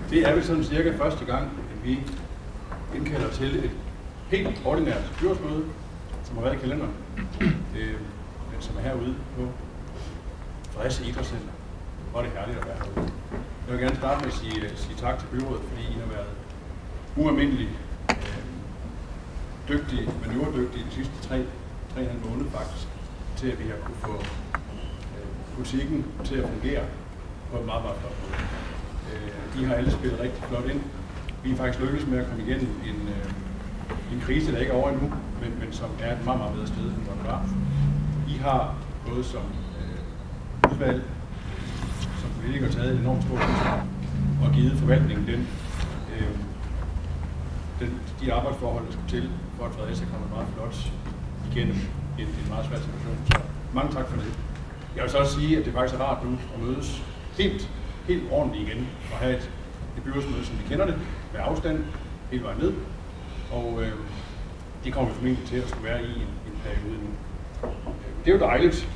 Det er vel sådan cirka første gang, at vi indkalder til et helt ordinært byrådsmøde, som har været i kalenderen, men som er herude på Fredericia Idrætscenter. Hvor er det herligt at være herude. Jeg vil gerne starte med at sige tak til byrådet, fordi I har været ualmindeligt dygtige, manøvredygtige de sidste 3,5 måneder faktisk, til at vi har kunne få butikken til at fungere på en meget, meget flot måde. De har alle spillet rigtig flot ind. Vi er faktisk lykkedes med at komme igennem en krise, der ikke er over endnu, men som er et meget, meget bedre sted, end hvor det var. I har både som udvalg, som politikere taget et enormt stort ansvar og givet forvaltningen de arbejdsforhold, der skulle til, for at Fredericia kommer meget flot igennem en meget svær situation. Så mange tak for det. Jeg vil så også sige, at det faktisk er rart nu at mødes helt ordentligt igen og have et byrådsmøde, som vi kender det, med afstand hele vejen ned. Og det kommer vi formentlig til at skulle være i en periode nu. Det er jo dejligt.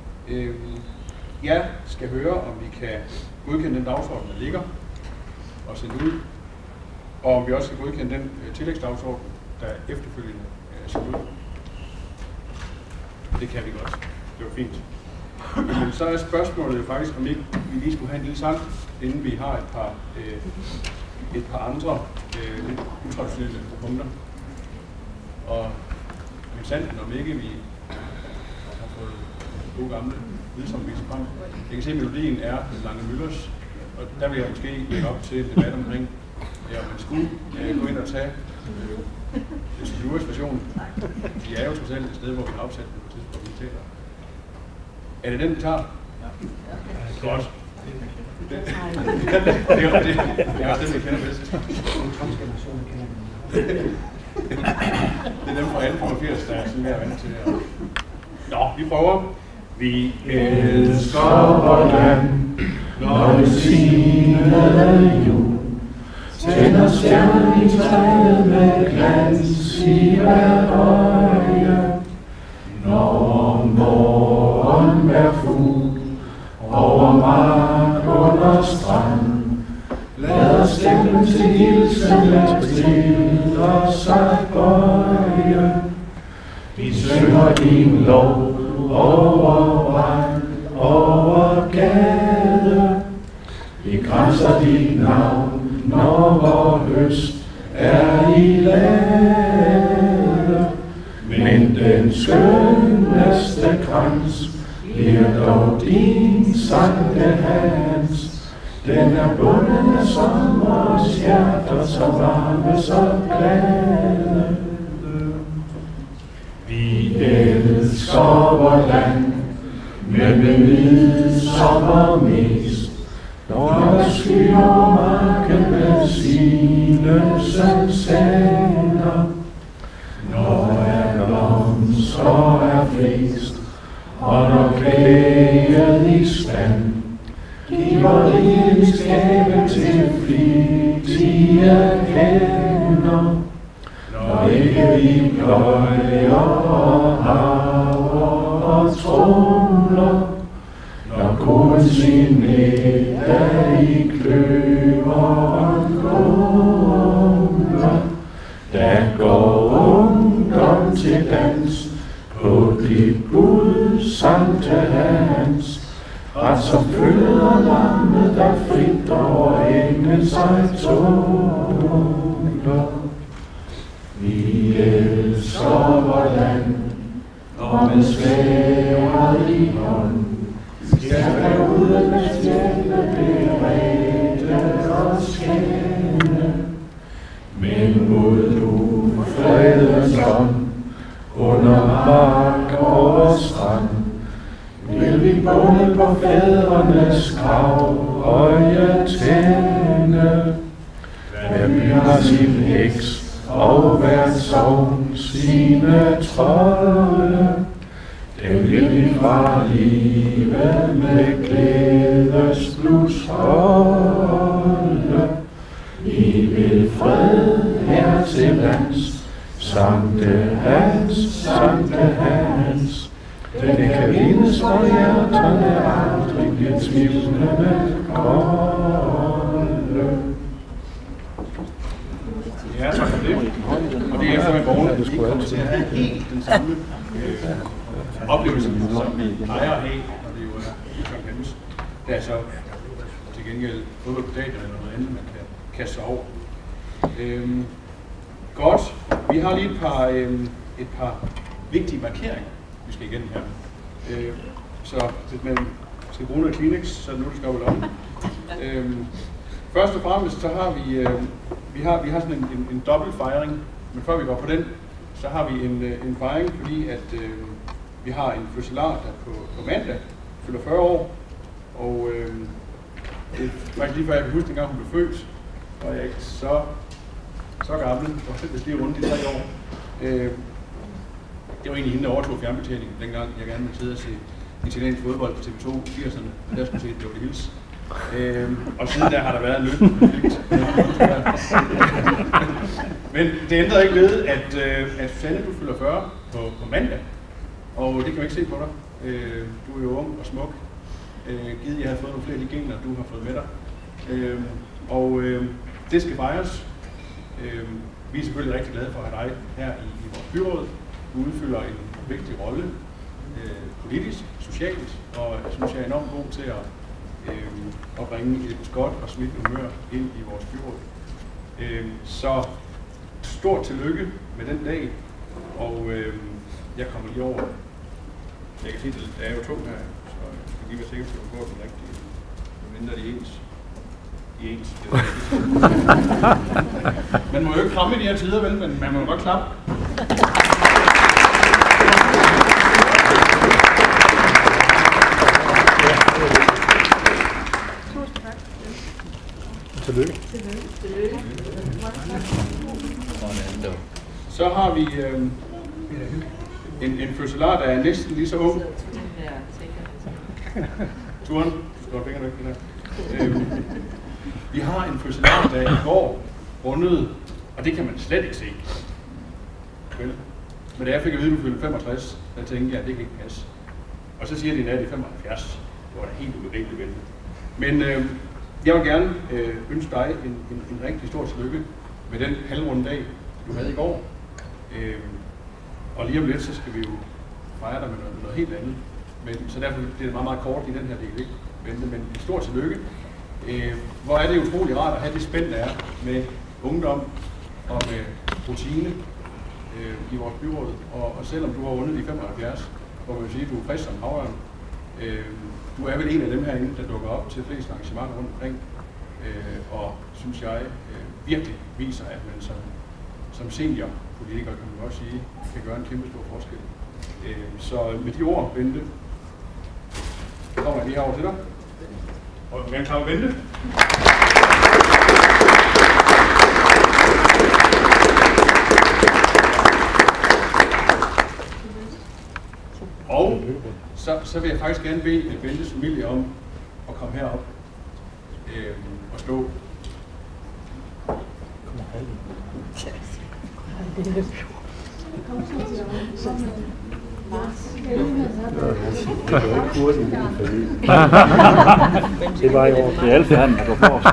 Jeg skal høre, om vi kan godkende den dagsorden, der ligger, og sende ud. Og om vi også skal godkende den tillægsdagsorden, der efterfølgende er sendt ud. Det kan vi godt. Det var fint. Men så er spørgsmålet jo faktisk, om ikke vi lige skulle have en lille sang, inden vi har et par andre lidt utraditionelle punkter. Og med sanden, om ikke vi har fået gode gamle vidsomviser frem. Jeg kan se, at melodien er Lange Müllers, og der vil jeg måske lægge op til en debat omkring, om man skulle gå ind og tage Stures version. De er jo trods alt et sted, hvor vi har opsat den på tidspunkt, vi taler. Er det den, vi tager? Ja. Godt. Det er også det, vi kender bedst. Det er dem fra 1885, der er sådan mere vant til det. Nå, vi prøver. Vi elsker vort land, når det tiende jul. Tænder stjernen i træet med glans i hvert øje. Når morgen bær fugl over mark under strand, lader stemmen til hilsen lad stille sig bøje. Vi synger din lov over vej, over gade. Vi grænser dit navn, når vor høst er i lade. Men den skønneste krans bliver dog din Sankt Hans. Den er bundet af sommers hjerter, så varme, så glade. Vi elsker vort land, men med midsommer mest. Når skyer marken med sine sandsænder. Når blomster er flest, og når klædet i stand, giver egenskaben til flittige hænder. Når ikke vi pløjer og harver og tromler, når koden sin middag i kløveren gumler, der går ungdom til dans på dit bud, Sankt Hans. Ret som følger lammet, der frit over engen sig tåler. Vi elsker vort land, og med sværet i hånd skal der ud med stjæle berette og skæne. Men mod ufredens ånd, under mark og strand, vil vi bunde på fædrenes grav øje tænde. Hver by har sin heks, og hvert sogn sine trolde. Den vil vi fra livet med glædesblus holde. Vi vil fred her til lands, Sankte Hans, Sankte Hans. Den kan vindes, hvor hjerterne aldrig bliver tvivlende kolde. Ja, tak for det. Og det er for en borger, at vi ikke kommer til at have helt den samme oplevelse, som vi plejer at have, når det jo er Champions. Der er så til gengæld fodbold på stadion eller noget andet, man kan kaste sig over. Godt. Vi har lige et par vigtige markeringer, vi skal igennem her. Så hvis man skal bruge noget Kleenex, så er det nu, det skal vel om. Først og fremmest, så har vi har sådan en dobbelt fejring, men før vi går på den, så har vi en fejring, fordi at vi har en fødselar, der på mandag fylder 40 år, og det er faktisk lige før jeg kan huske, dengang hun blev født, og jeg er ikke så gammel, og hvis det er rundt i 3 år. Det var egentlig hende, der overtog fjernbetjeningen, dengang jeg gerne ville sidde og se italiensk fodbold på TV2 i 80'erne, og der skulle se det var det hils. Og siden der har der været en løbende konflikt. Men det ændrer ikke ved, at Susanne, du fylder 40 på mandag, og det kan man ikke se på dig. Du er jo ung og smuk. Givet, jeg har fået nogle flere af de gener, du har fået med dig. Og det skal fejres. Vi er selvfølgelig rigtig glade for at have dig her i vores byråd. Du udfylder en vigtig rolle politisk, socialt, og jeg synes, jeg er enormt god til at bringe et godt og smittende humør ind i vores byråd. Så stort tillykke med den dag, og jeg kommer lige over. Jeg kan sige, at der er jo 2 her, så jeg skal lige være sikker på, at du får den rigtige, mindre de ens. Man må jo ikke kramme i de her tider, vel, men man må jo godt klappe. Tillykke. Så har vi en fødselar, der er næsten lige så ung. Turen, du skal godt fingrene væk der. Vi har en fødselar, der i går rundede, og det kan man slet ikke se. Vel? Men da jeg fik at vide, at du fyldte 65, der tænkte jeg, at det kan ikke passe. Og så siger de, at det er 75. Det var da helt urimeligt vælge. Men jeg vil gerne ønske dig en rigtig stor tillykke med den halvrunde dag, du havde i går. Og lige om lidt, så skal vi jo fejre dig med noget helt andet. Så derfor bliver det meget, meget kort i den her del, ikke? Men en stor tillykke. Hvor er det utrolig rart at have det spænd, der er med ungdom og med rutine i vores byråd. Og selvom du har rundet de 75, hvor man vil sige, at du er frisk som havørn, du er vel en af dem herinde, der dukker op til flest arrangementer rundt omkring, og synes jeg virkelig viser, at man som seniorpolitiker, kan man også sige, kan gøre en kæmpe stor forskel. Så med de ord, Bente, kommer jeg lige herover til dig. Og jeg vil gerne klare Bente. Og så vil jeg faktisk gerne bede Bentes familie om at komme herop og stå. Det var i år. Det er alle færden, der går for.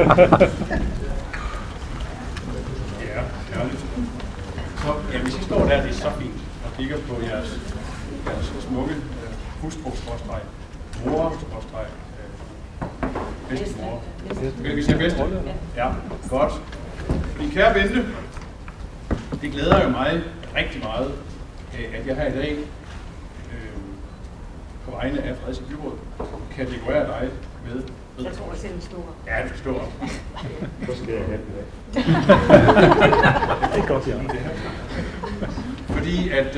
Ja, herligt. Så, ja, hvis I står der, det er så fint, og kigger på jeres smukke hustru-mor, bedstemor. Vil vi sige bedste? Ja, godt. Fordi kære Bente, det glæder jo mig rigtig meget, at jeg her i dag på vegne af Fredericia Byråd kan dekorere dig med. Jeg tror, jeg selv står. Ja, du skal stå op. Så skal jeg have det. Det er godt, ja. Fordi at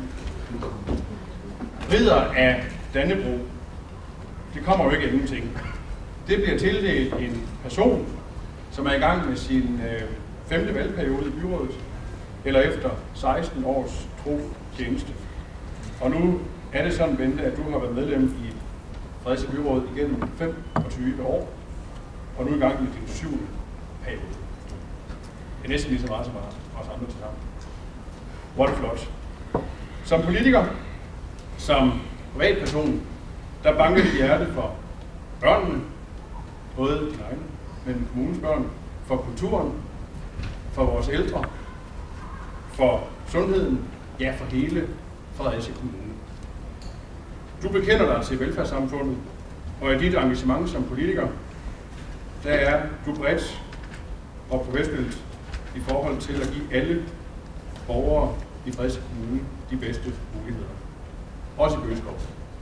ridder af Dannebrog, det kommer jo ikke af ingenting. Det bliver tildelt en person, som er i gang med sin 5. valgperiode i byrådet, eller efter 16 års tro tjeneste. Og nu er det sådan, Bente, at du har været medlem i Fredericia Byråd igennem 25 år, og nu er i gang med din 7. periode. Det er næsten lige så meget som os andre til sammen. Hvor er det flot. Som politiker, som privatperson, der banker dit hjerte for børnene, både dine egne, men kommunens børn, for kulturen, for vores ældre, for sundheden, ja, for hele Fredericia Kommune. Du bekender dig til velfærdssamfundet, og i dit engagement som politiker, der er du bredt og professionelt i forhold til at give alle borgere i Fredericia Kommune de bedste muligheder. Også i Bøgeskov.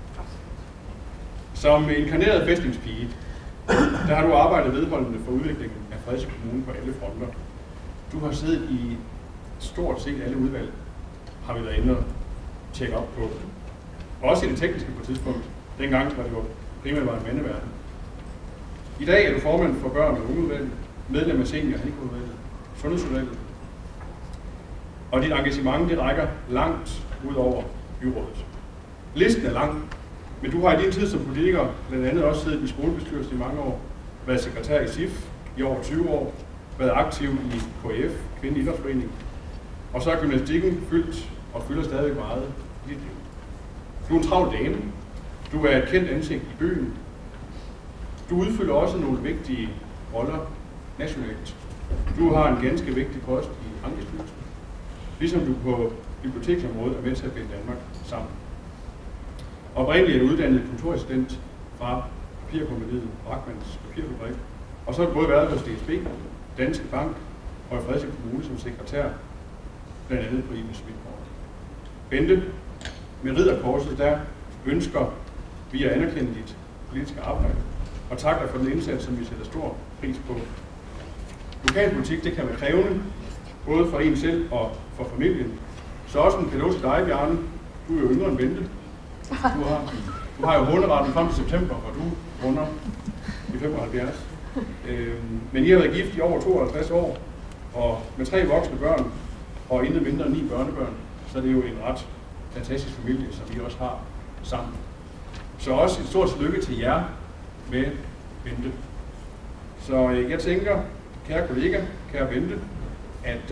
Som inkarneret fæstningspige, der har du arbejdet vedholdende for udviklingen af Fredericia Kommune på alle fronter. Du har siddet i stort set alle udvalg, har vi været inde og tjekke op på. Også i det tekniske på et tidspunkt, dengang var det jo primært var en mandeverden. I dag er du formand for børn- og ungeudvalget, medlem af senior- og handicapudvalget, sundhedsudvalget. Og dit engagement, det rækker langt ud over byrådet. Listen er lang, men du har i din tid som politiker blandt andet også siddet i skolebestyrelsen i mange år, været sekretær i SIF i over 20 år, været aktiv i KF, Kvindelig Idrætsforening, og så er gymnastikken fyldt og fylder stadig meget i dit liv. Du er en travl dame, du er et kendt ansigt i byen, du udfylder også nogle vigtige roller nationalt. Du har en ganske vigtig post i Ankestyrelsen, ligesom du på biblioteksområdet er med til at binde Danmark sammen. Oprindeligt er du uddannet kontorassistent fra papirkompagniet Brachmanns Papirfabrik, og så har du både været hos DSB, Danske Bank og i Fredericia Kommune som sekretær, blandt andet på Ibens Vilkår. Bente, med ridderkorset, der ønsker vi at anerkende dit politiske arbejde, og takker dig for den indsats, som vi sætter stor pris på. Lokalpolitik, det kan være krævende, både for en selv og for familien. Så også en cadeau til dig, Bjarne. Du er jo yngre end Bente. Du har jo måneretten frem til september, og du runder i 75. Men I har været gift i over 52 år, og med 3 voksne børn, og intet mindre end 9 børnebørn, så er det jo en ret fantastisk familie, som I også har sammen. Så også et stort tillykke til jer med Bente. Så jeg tænker, kære kollega, kære Bente, at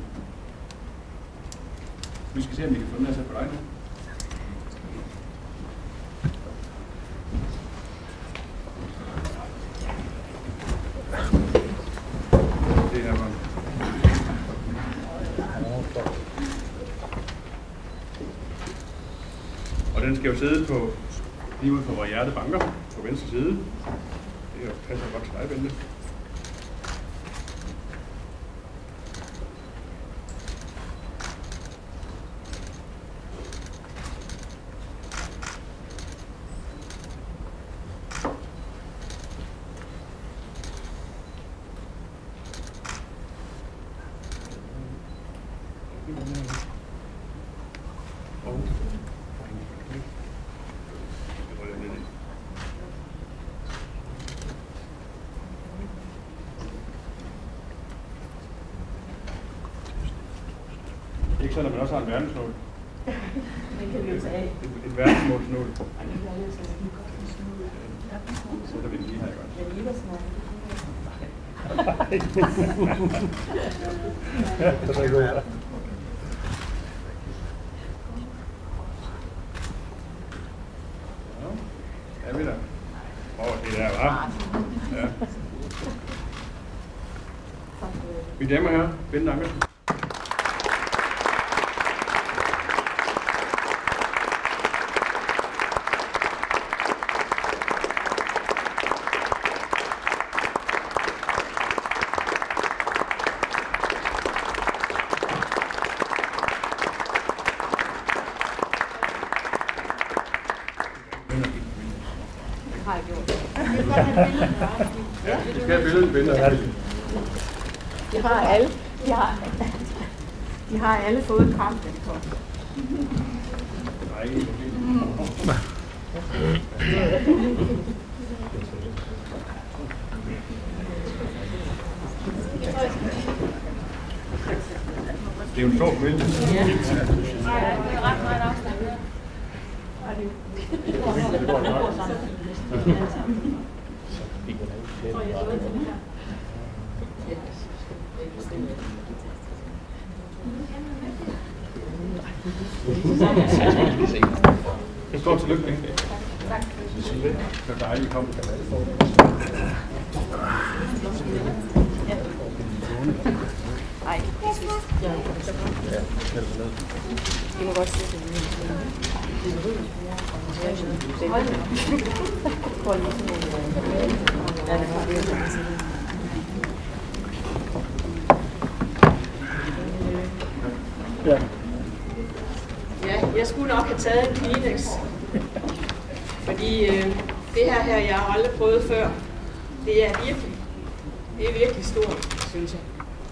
vi skal se, om vi kan få den her sat på dig nu. Det her var. Og den skal jo sidde på lige ude for, hvor hjertet banker, på venstre side. Det passer godt til dig, Bente. Ikke sådan, at man også har en verdensnål. Den kan vi jo tage af. Et verdensmålsnål. Sætter vi den lige her, ikke også? Men lige var snart. Det er godt. Ja, er vi der? Det der, hva'? Ja. Mine damer og herrer, Bente Ankersen. Har jeg gjort. Ja, vi skal have billedet med Bente. De har alle fået en kamp, den kom. Nej, det er jo en stor billede. Ja. Det er ret meget afstand. Det går nok. Stort tillykke. Tak. Det er dejligt, at komme. Nej, det synes jeg. Ja, helt ned. Det må godt se det. Ja. Ja, jeg skulle nok have taget en Kleenex. Fordi det her, jeg har aldrig prøvet før. Det er virkelig stort, synes jeg.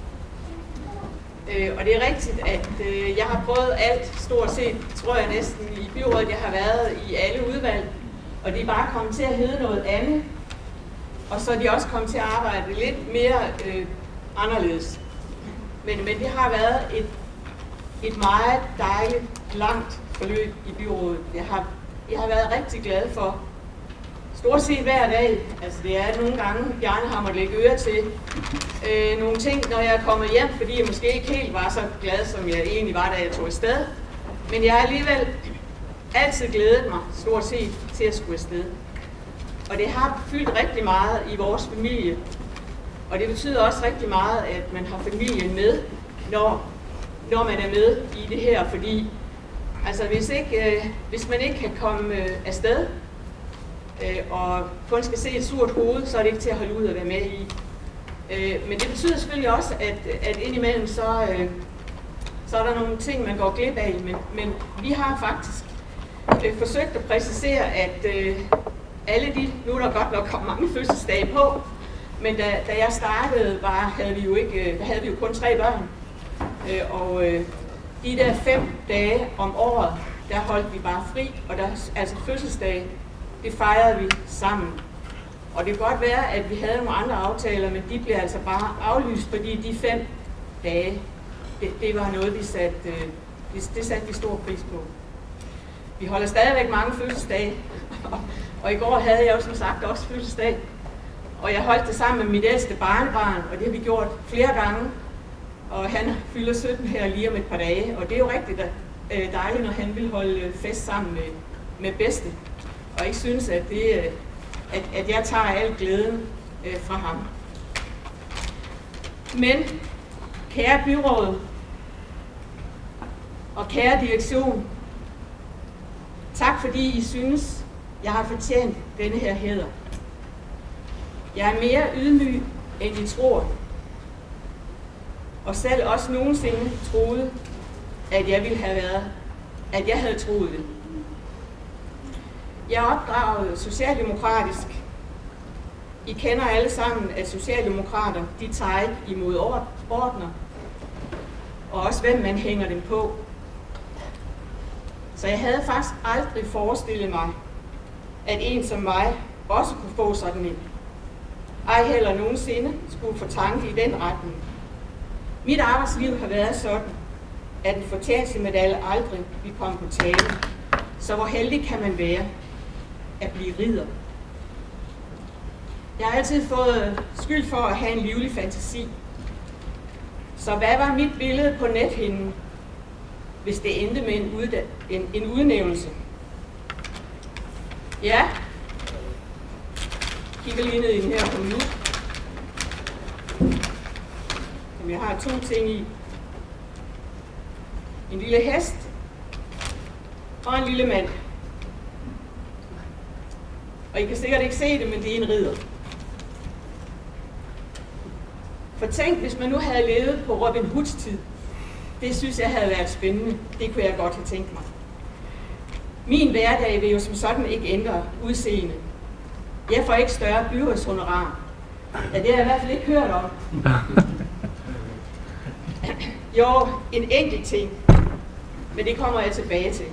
Og det er rigtigt, at jeg har prøvet alt, stort set, tror jeg næsten, i byrådet. Jeg har været i alle udvalg, og de er bare kommet til at hedde noget andet. Og så er de også kommet til at arbejde lidt mere anderledes. Men det har været et meget dejligt, langt forløb i byrådet. Jeg har været rigtig glad for stort set hver dag. Altså det er nogle gange, Bjarne har måttet lægge øre til nogle ting, når jeg er kommet hjem, fordi jeg måske ikke helt var så glad, som jeg egentlig var, da jeg tog afsted. Men jeg har alligevel altid glædet mig, stort set, til at skulle afsted. Og det har fyldt rigtig meget i vores familie. Og det betyder også rigtig meget, at man har familien med, når man er med i det her. Fordi altså, hvis man ikke kan komme afsted, og kun skal se et surt hoved, så er det ikke til at holde ud at være med i. Men det betyder selvfølgelig også, at indimellem så er der nogle ting, man går glip af. Men vi har faktisk forsøgt at præcisere, at alle de, nu er der godt nok kommet mange fødselsdage på, men da jeg startede, havde vi jo kun 3 børn. Og de der 5 dage om året, der holdt vi bare fri, og altså fødselsdage, det fejrede vi sammen. Og det kan godt være, at vi havde nogle andre aftaler, men de blev altså bare aflyst, fordi de 5 dage, det var noget, det satte vi stor pris på. Vi holder stadigvæk mange fødselsdage, og i går havde jeg jo som sagt også fødselsdag. Og jeg holdt det sammen med mit ældste barnebarn, og det har vi gjort flere gange. Og han fylder 17 her lige om et par dage, og det er jo rigtig dejligt, når han vil holde fest sammen med bedste. Og ikke synes, at jeg tager al glæden fra ham. Men kære byråd og kære direktion, tak fordi I synes, jeg har fortjent denne her hæder. Jeg er mere ydmyg, end I tror. Og selv også nogensinde troede, at jeg havde troet det. Jeg er opdraget socialdemokratisk. I kender alle sammen, at socialdemokrater, de tager ikke imod ordner. Og også hvem man hænger dem på. Så jeg havde faktisk aldrig forestillet mig, at en som mig også kunne få sådan en. Ej heller nogensinde skulle få tanke i den retning. Mit arbejdsliv har været sådan, at en fortjenstmedalje aldrig vil komme på tale. Så hvor heldig kan man være at blive ridder? Jeg har altid fået skyld for at have en livlig fantasi. Så hvad var mit billede på nethinden, hvis det endte med en udnævnelse? Ja, kigger lige ned i den her på nu. Jeg har 2 ting i. En lille hest og en lille mand. Og I kan sikkert ikke se det, men det er en ridder. For tænk, hvis man nu havde levet på Robin Hoods tid. Det synes jeg havde været spændende. Det kunne jeg godt have tænkt mig. Min hverdag vil jo som sådan ikke ændre udseende. Jeg får ikke større byrådshonorar. Ja, det har jeg i hvert fald ikke hørt om. Jo, en enkelt ting, men det kommer jeg tilbage til.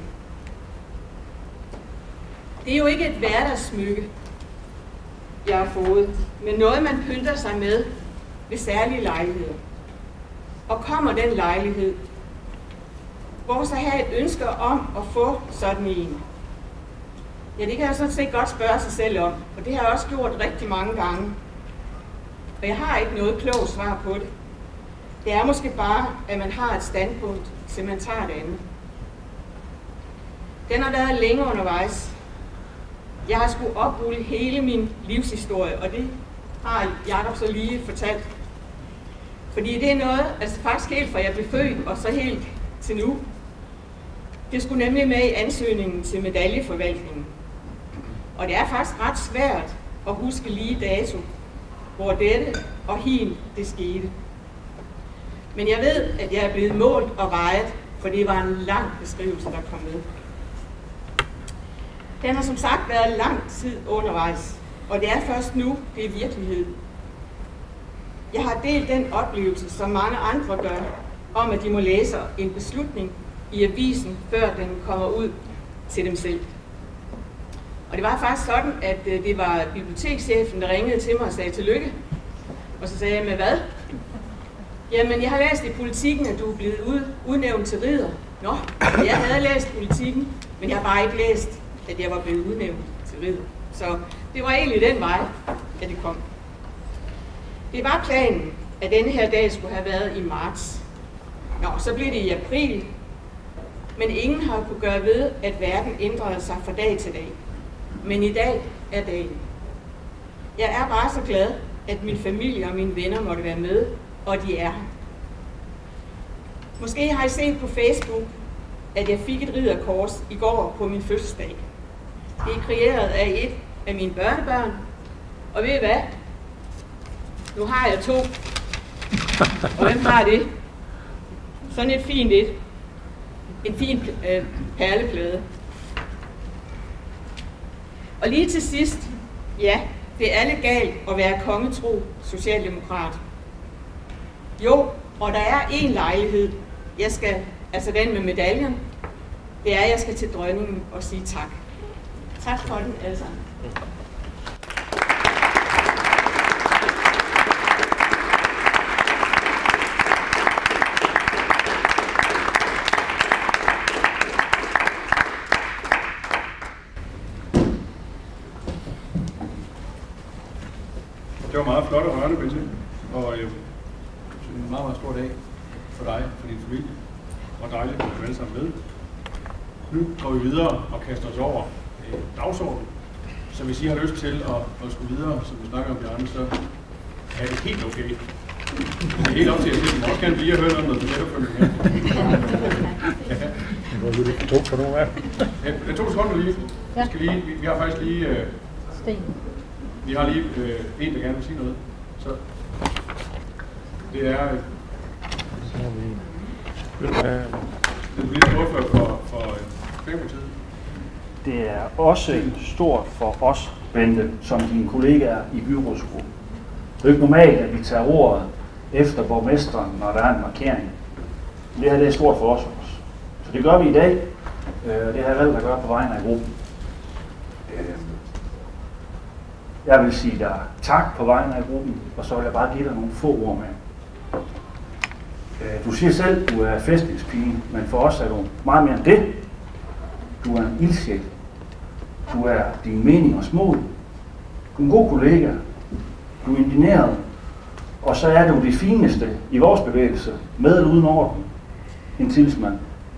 Det er jo ikke et hverdagssmykke, jeg har fået, men noget, man pynter sig med ved særlige lejligheder. Og kommer den lejlighed, hvor så have et ønske om at få sådan en. Ja, det kan jeg sådan set godt spørge sig selv om, og det har jeg også gjort rigtig mange gange. Og jeg har ikke noget klogt svar på det. Det er måske bare, at man har et standpunkt, til man tager det andet. Den har været længe undervejs. Jeg har skulle oprulle hele min livshistorie, og det har Jakob så lige fortalt. Fordi det er noget, altså faktisk helt fra jeg blev født, og så helt til nu. Det skulle nemlig med i ansøgningen til medaljeforvaltningen. Og det er faktisk ret svært at huske lige dato, hvor dette og hin det skete. Men jeg ved, at jeg er blevet målt og vejet, for det var en lang beskrivelse, der kom med. Den har som sagt været lang tid undervejs, og det er først nu, det er virkelighed. Jeg har delt den oplevelse, som mange andre gør, om at de må læse en beslutning i avisen, før den kommer ud til dem selv. Og det var faktisk sådan, at det var bibliotekschefen, der ringede til mig og sagde tillykke. Og så sagde jeg, med hvad? Jamen, jeg har læst i Politikken, at du er blevet udnævnt til ridder. Nå, jeg havde læst Politikken, men jeg har bare ikke læst, at jeg var blevet udnævnt til ridder. Så det var egentlig den vej, at det kom. Det var planen, at denne her dag skulle have været i marts. Nå, så blev det i april, men ingen har kunne gøre ved, at verden ændrede sig fra dag til dag. Men i dag er dagen. Jeg er bare så glad, at min familie og mine venner måtte være med, og de er her. Måske har I set på Facebook, at jeg fik et ridderkors i går på min fødselsdag. Det er kreeret af et af mine børnebørn, og ved I hvad? Nu har jeg 2. Og hvem har det? Sådan et fint et. En fin perleplade. Og lige til sidst, ja, det er lidt galt at være kongetro socialdemokrat. Jo, og der er en lejlighed, jeg skal, altså den med medaljen, det er, at jeg skal til dronningen og sige tak. Tak for den, alle sammen. Det var meget flot at rørende, Bente, og en meget, meget stor dag for dig, for din familie, og dejligt, at du er alle sammen med. Nu går vi videre og kaster os over dagsordenen, så hvis I har lyst til at skulle videre, som vi snakker om, Bjarne, så er det helt okay. Det er helt op til jer selv. I må også gerne blive og høre noget budgetopfølgning her. Det var lidt tungt for nogle af dem. Jeg tog sekunder lige. Vi har faktisk lige... Vi har lige en, der gerne vil sige noget. Så det er... Den politiske ordfører for Socialdemokratiet. Det er også stort for os, Bente, som dine kollegaer i byrådsgruppen. Det er ikke normalt, at vi tager ordet efter borgmesteren, når der er en markering. Det her det er stort for os også. Så det gør vi i dag. Det har jeg valgt at gøre på vegne af gruppen. Jeg vil sige dig tak på vegne af gruppen, og så vil jeg bare give dig nogle få ord med. Du siger selv, at du er festningspige, men for os er du meget mere end det. Du er en ildsjæl. Du er din meningers mål. Du er en god kollega. Du er indigneret. Og så er du det fineste i vores bevægelse, med eller uden orden, en tillidsmand.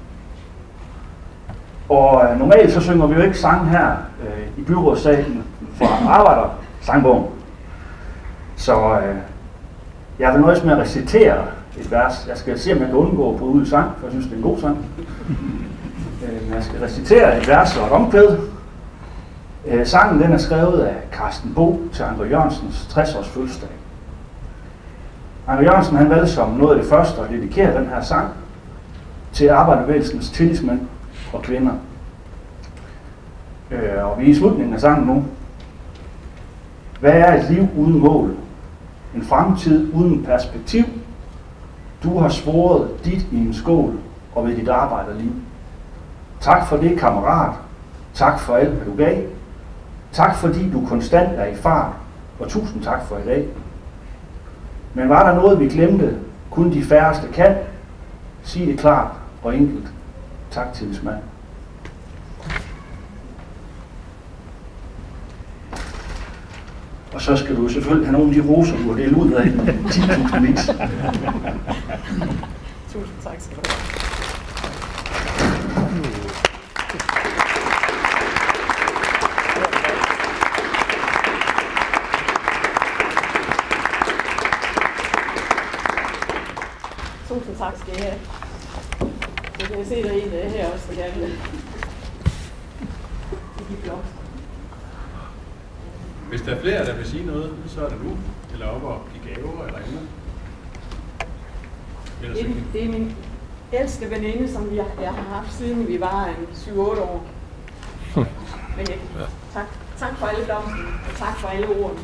Og normalt så synger vi jo ikke sang her i byrådssalen fra Arbejdersangbogen. Så jeg vil nøjes med at recitere et vers. Jeg skal se, om jeg kan undgå på ud sang, for jeg synes, det er en god sang. Jeg skal recitere et vers og et omkvæd. Sangen den er skrevet af Carsten Bo til Anker Jørgensens 60-års fødselsdag. Anker Jørgensen han valgte som noget af det første at dedikere den her sang til arbejderbevægelsens tillidsmænd og kvinder. Og vi er i slutningen af sangen nu. Hvad er et liv uden mål? En fremtid uden perspektiv? Du har svoret dit i en skål og ved dit arbejderliv. Tak for det, kammerat. Tak for alt, hvad du gav. Tak fordi du konstant er i fart, og tusind tak for i dag. Men var der noget, vi glemte, kun de færreste kan? Sig det klart og enkelt. Tak til mand. Og så skal du selvfølgelig have nogle af de roser, du har delt ud af 10.000 vis. Tusind tak skal du have. Tak skal I have. Så kan jeg se, der er en her også, der gerne vil. Hvis der er flere, der vil sige noget, så er det nu. Eller op og give gaver eller andet. Det er min ældste veninde, som jeg har haft siden vi var 7-8 år. Men tak for alle blomsterne, og tak for alle ordene.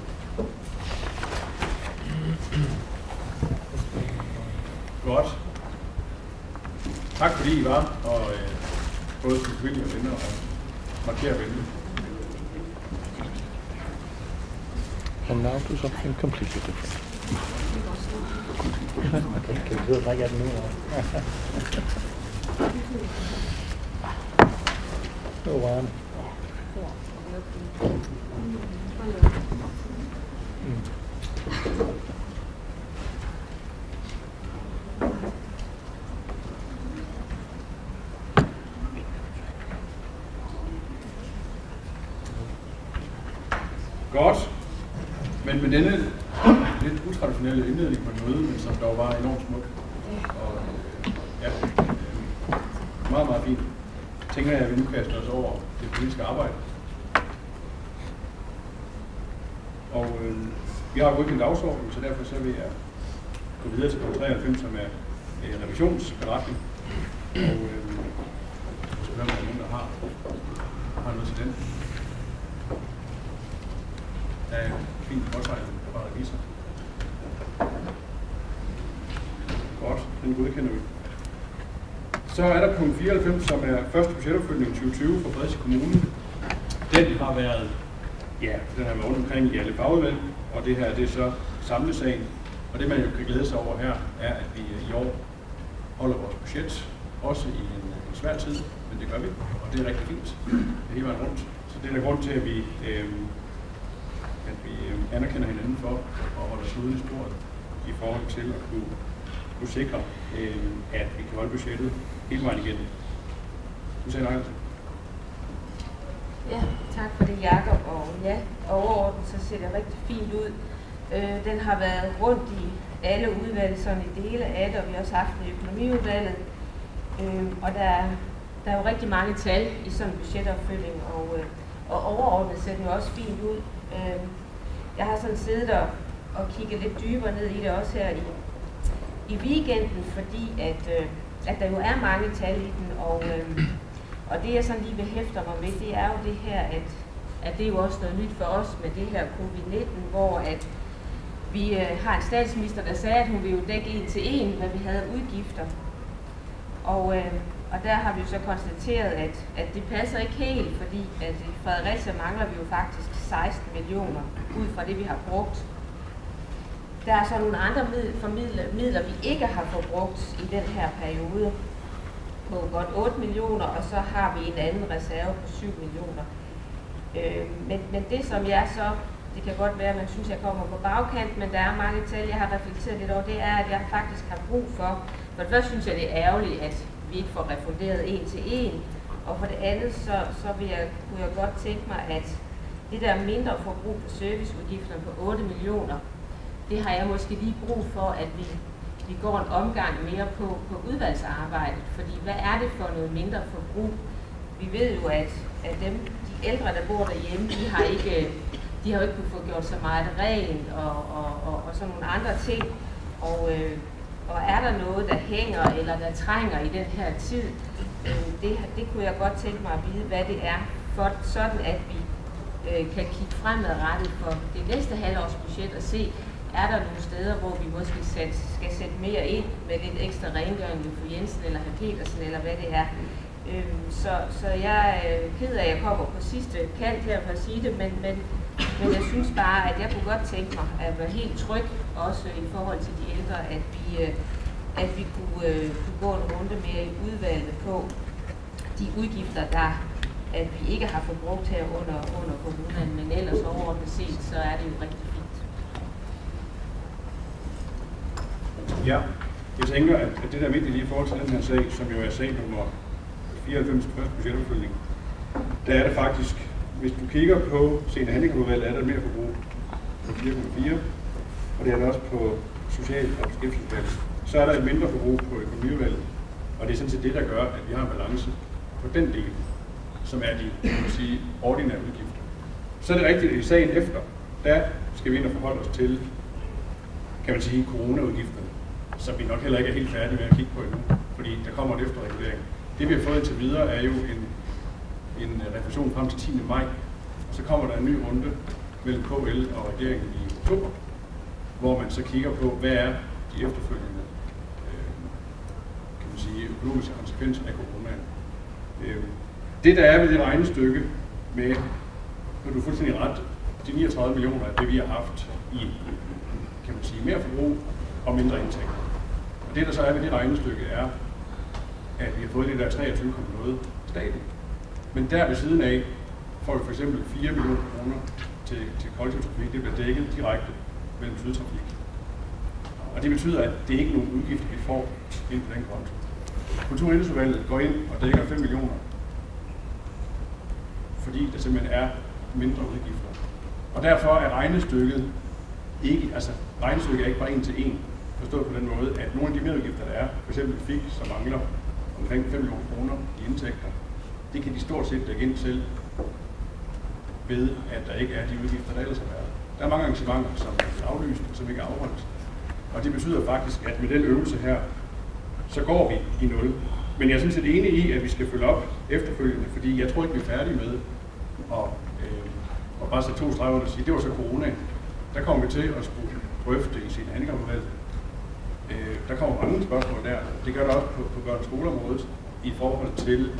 Godt. Tak fordi I var, og både til familie og venner, og markere venner. And now do something completely different. Okay, kan vi sidde og drikke af den nu? Det var varmt. Godt. Men med denne lidt utraditionelle indledning på møde, men som dog var enormt smuk. Og meget, meget fint. Tænker jeg, at vi nu kaster os over det politiske arbejde. Og vi har jo ikke en dagsorden, så derfor så vil jeg gå videre til punkt 93, som er revisionsberetning. Og så hører man, at nogen, der har noget til den. Der er fint påtegnet fra revisor. Godt, den godkender vi. Så er der punkt 94, som er første budgetopfølgning 2020 for Fredericia Kommune. Den har været, den har været rundt omkring i alle fagudvalg, og det her det er så samlesagen. Og det man jo kan glæde sig over her, er at vi i år holder vores budget, også i en svær tid, men det gør vi, og det er rigtig fint. Det er hele vejen rundt. Så det er der grund til, at vi anerkender hinanden for at holde os uden i sporet i forhold til at kunne sikre, at vi kan holde budgettet hele vejen igen. Du sagde nej. Ja, tak for det, Jakob. Og ja, overordnet så ser det rigtig fint ud. Den har været rundt i alle udvalg, sådan i dele af det, og vi har også haft den i økonomiudvalget. Og der er jo rigtig mange tal i sådan en budgetopfølgning, og overordnet ser den jo også fint ud. Jeg har sådan siddet og kigget lidt dybere ned i det også her i weekenden, fordi at der jo er mange tal i den, og det jeg sådan lige behæfter mig ved, det er jo det her, at det er jo også noget nyt for os med det her covid-19, hvor at vi har en statsminister, der sagde, at hun ville jo dække 1 til 1, hvad vi havde udgifter. Og der har vi jo så konstateret, at det passer ikke helt, fordi at i Fredericia mangler vi jo faktisk 16 millioner ud fra det, vi har brugt. Der er så nogle andre midler, vi ikke har forbrugt i den her periode på godt 8 millioner, og så har vi en anden reserve på 7 millioner. Men det som jeg så, det kan godt være, at man synes, at jeg kommer på bagkant, men der er mange tal, jeg har reflekteret lidt over, det er, at jeg faktisk har brug for det første synes jeg, det er ærgerligt, at vi ikke får refunderet 1 til 1, og for det andet, så kunne jeg godt tænke mig, at det der mindre forbrug på serviceudgifter på 8 millioner, det har jeg måske lige brug for, at vi går en omgang mere på udvalgsarbejdet, fordi hvad er det for noget mindre forbrug? Vi ved jo, at de ældre, der bor derhjemme, de har jo ikke kunnet få gjort så meget rent og sådan nogle andre ting, og er der noget, der hænger eller der trænger i den her tid, det kunne jeg godt tænke mig at vide, hvad det er, for sådan at vi kan kigge fremadrettet for det næste halvårs budget og se, er der nogle steder, hvor vi måske skal sætte mere ind med lidt ekstra rengøring ved fru Jensen eller hr. Petersen, eller hvad det er. Så jeg er ked af, at jeg kommer på sidste kant her for at sige det, men jeg synes bare, at jeg kunne godt tænke mig at være helt tryg, også i forhold til de ældre, at vi kunne gå en runde mere i udvalget på de udgifter, at vi ikke har forbrugt her under coronaen, men ellers overordnet set, så er det jo rigtig fint. Ja, jeg tænker, at det der er vigtigt lige i forhold til den her sag, som jo er sag nummer 94 første budgetopfølgning, der er det faktisk, hvis du kigger på Senior Handicapudvalget, er der mere forbrug på 4,4, og det er der også på Social- og Beskæftigelsesudvalget så er der et mindre forbrug på økonomiudvalget, og det er sådan set det, der gør, at vi har en balance på den del, som er de, kan man sige, ordinære udgifter. Så er det rigtigt, at i sagen efter, der skal vi ind og forholde os til, kan man sige, coronaudgifterne, som vi nok heller ikke er helt færdige med at kigge på endnu, fordi der kommer et efterregulering. Det vi har fået indtil videre er jo en refusion frem til 10. maj, og så kommer der en ny runde mellem KL og regeringen i oktober, hvor man så kigger på, hvad er de efterfølgende kan man sige, økonomiske konsekvenser af coronaen. Det der er ved det regnestykke med, når du er fuldstændig ret, de 39 millioner er det vi har haft i, kan man sige, mere forbrug og mindre indtægter. Og det der så er ved det regnestykke er, at vi har fået det der 23 noget staten. Men der ved siden af får vi for eksempel 4 millioner kroner til kollektiv trafik. Det bliver dækket direkte mellem Sydtrafik. Og det betyder, at det ikke er nogen udgifter, vi får ind på den konto. Kulturindustudvalget går ind og dækker 5 millioner, fordi der simpelthen er mindre udgifter. Og derfor er regnestykket ikke, altså regnestykket er ikke bare en til en, forstået på den måde, at nogle af de merudgifter, der er, f.eks. FIK, som mangler omkring 5 millioner kroner i indtægter, det kan de stort set dække ind selv, ved at der ikke er de udgifter, der ellers har været. Der er mange arrangementer, som er aflyst, og som ikke er afholdt. Og det betyder faktisk, at med den øvelse her, så går vi i 0. Men jeg er sådan set enig i, at vi skal følge op efterfølgende, fordi jeg tror ikke, vi er færdige med at bare sætte 2 streger og sige, det var så corona. Der kommer vi til at skulle drøfte i sin handicapudvalg. Der kommer mange spørgsmål der. Det gør der også på børne- og skoleområdet i forhold til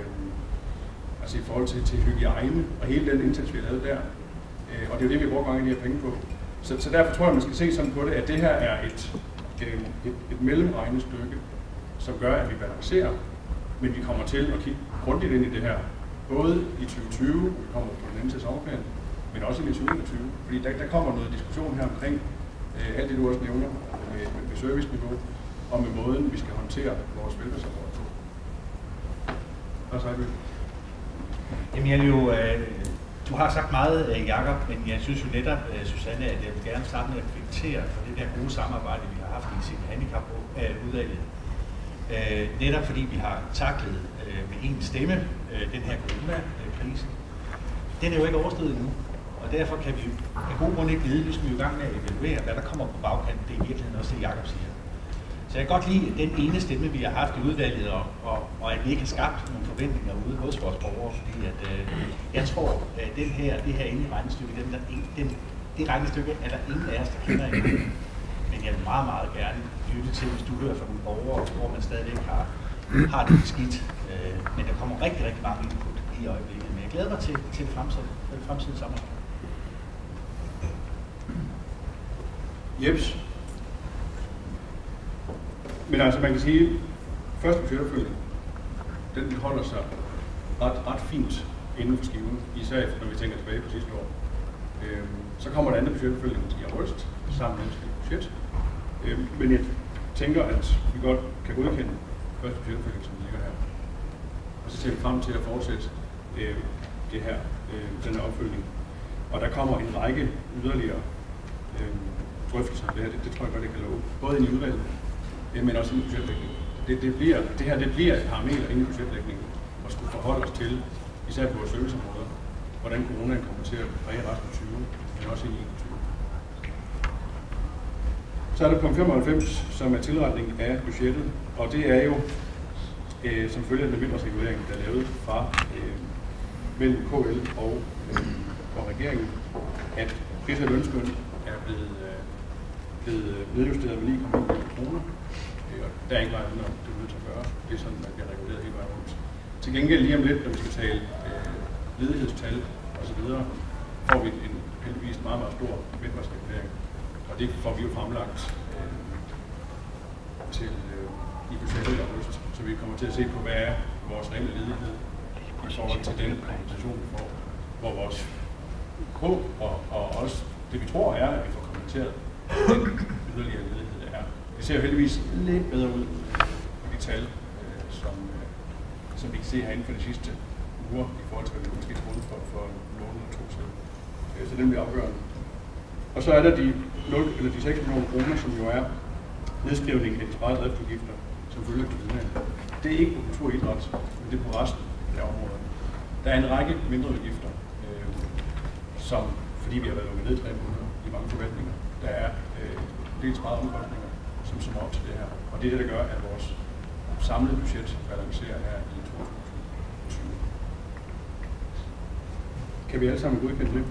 i forhold til hygiejne og hele den indsats, vi har lavet der. Og det er jo det, vi bruger mange af de her penge på. Så derfor tror jeg, man skal se sådan på det, at det her er et mellemregnestykke, som gør, at vi balancerer, men vi kommer til at kigge grundigt ind i det her, både i 2020, hvor vi kommer på den anden til sommerferien, men også i 2021, fordi der kommer noget diskussion her omkring alt det, du også nævner med serviceniveau, og med måden, vi skal håndtere vores velfærdsområder på. Hvad så er det? Jamen jeg vil jo, du har sagt meget, Jakob, men jeg synes jo netop, Susanne, at jeg vil gerne starte med at kvittere for det der gode samarbejde, vi har haft i sin handicapudvalget. Netop fordi vi har taklet med en stemme den her coronakrise. Den er jo ikke overstået endnu, og derfor kan vi af god grund ikke vide, hvis vi er i gang med at evaluere, hvad der kommer på bagkanten. Det er i virkeligheden også det, Jakob siger. Så jeg kan godt lide den ene stemme, vi har haft i udvalget, og at vi ikke har skabt nogle forventninger ude hos vores borgere, fordi at, jeg tror, at det her inde i regnestykke, det regnestykke er der ingen af os, der kender endnu. Men jeg vil meget, meget gerne lytte til, hvis du hører fra nogle borgere, hvor man stadigvæk har det skidt. Men der kommer rigtig, rigtig mange input i øjeblikket. Men jeg glæder mig til det fremtidige samarbejde. Jeps. Men altså, man kan sige, første budgetopfølgning, den holder sig ret fint inden for skiven, især når vi tænker tilbage på sidste år. Så kommer der andet budgetopfølgning i august, sammen med et budget. Men jeg tænker, at vi godt kan godkende første budgetopfølgning, som ligger her. Og så ser vi frem til at fortsætte det her, den her opfølgning. Og der kommer en række yderligere drøftelser af det her. Det tror jeg godt, jeg kan love. Både ind i udvalget, men også i budgetlægningen. Det her bliver et parameter inde i budgetlægningen, og skulle forholde os til, især på vores serviceområder, hvordan coronaen kommer til at præge resten af 20, men også i 21. Så er der punkt 95, som er tilretning af budgettet, og det er jo som følge af den midtvejsregulering, der er lavet fra mellem KL og regeringen, at pris- og lønskøn er blevet nedjusteret med 9,9 millioner kroner. Der er ikke meget andet, det er nødt til at gøre. Det er sådan, at man bliver reguleret hele vejen rundt. Til gengæld lige om lidt, når vi skal tale ledighedstal osv., får vi en heldigvis meget, meget stor midtvejsregulering. Og det får vi jo fremlagt til i budgettet i august. Så vi kommer til at se på, hvad er vores reelle ledighed i forhold til den kompensation, vi får. Hvor vores håb og også det, vi tror er, at vi får kompenseret den yderligere ledighed, der er. Det ser jo heldigvis lidt bedre ud på de tal, som vi kan se herinde for de sidste uger, i forhold til, hvad vi måske troede for en måned eller to siden. Så den bliver afgørende. Og så er der de 6 millioner kroner, som jo er nedskrivning af de sparede driftsudgifter, som følger kontinuerligt. Det er ikke på kultur og idræt, men det er på resten af området. Der er en række mindre udgifter, som, fordi vi har været lukket ned 3 måneder i mange forvaltninger, der er dels meget omkostninger, som summer op til det her. Og det er det, der gør, at vores samlede budget balancerer her i 2020. Kan vi alle sammen godkende det?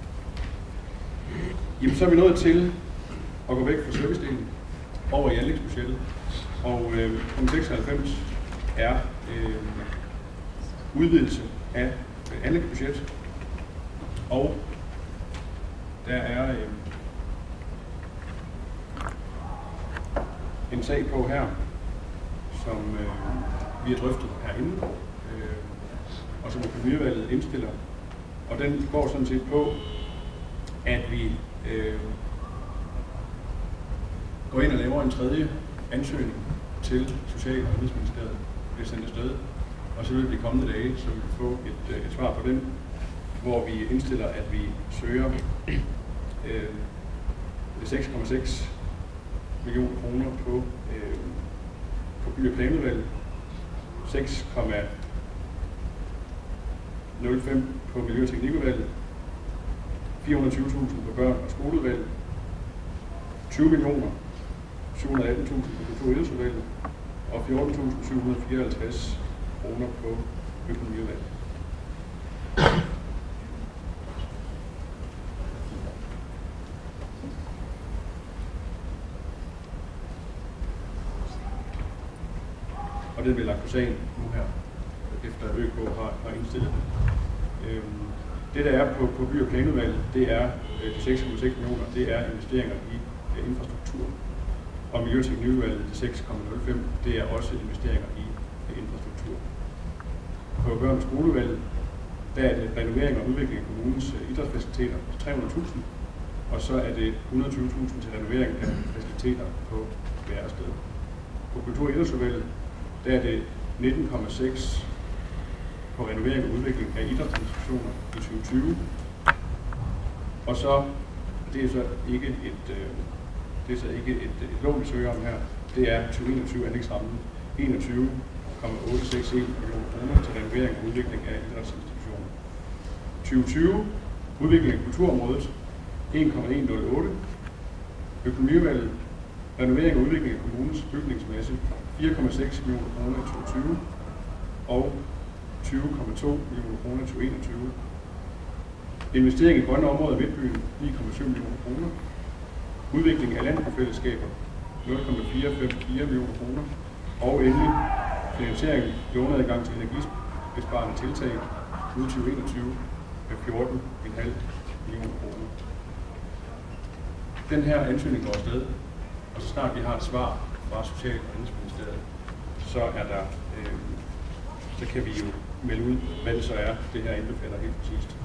Jamen, så er vi nået til at gå væk fra servicedelen over i anlægsbudgettet. Og punkt 96 er udvidelse af anlægsbudget. Og der er en sag på her, som vi har drøftet herinde, og som økonomiudvalget indstiller. Og den går sådan set på, at vi går ind og laver en tredje ansøgning til Social- og Indenrigsministeriet, bliver sendt afsted. Og så vil det kommende dage, så vi kan få et svar på den, hvor vi indstiller, at vi søger 6,6 millioner kroner på by- og planudvalget, 6,05 på Miljø- og Teknikudvalget, 420.000 på børn- og skoleudvalget, 20 millioner 718.000 på Kultur- og Idrætsudvalget og 14.754 kroner på Økonomiudvalget. Og det bliver lagt på sagen nu her, efter at ØK har indstillet det. Det, der er på by- og planudvalget, det er de 6,6 millioner, det er investeringer i infrastruktur. Og Miljø- og Teknikudvalget, de 6,05, det er også investeringer i infrastruktur. På børn- og skoleudvalget, der er det renovering og udvikling af kommunens idrætsfaciliteter på 300.000, og så er det 120.000 til renovering af faciliteter på værested. På Kultur- og Idrætsudvalget, der er det 19,6 på renovering og udvikling af idrætsinstitutioner i 2020. Og så, det er så ikke et lån, vi søger om her, det er 2021 anlægsrammen 21,861 millioner kroner til renovering og udvikling af idrætsinstitutioner. 2020 udvikling af kulturområdet 1,108. Økonomiudvalget renovering og udvikling af kommunens bygningsmasse 4,6 millioner kroner i 2020 og 20,2 millioner kroner i 2021. Investering i grønne områder i Midtbyen 9,7 millioner kroner. Udvikling af landsbyfællesskaber 0,454 millioner kroner. Og endelig finansiering låneadgang til energibesparende tiltag ud 2021 med 14,5 millioner kroner. Den her ansøgning går afsted, og så snart vi har et svar fra Social- og Indenrigsministeriet, så er der, så kan vi jo melde ud, hvad det så er, det her indbefatter helt præcist.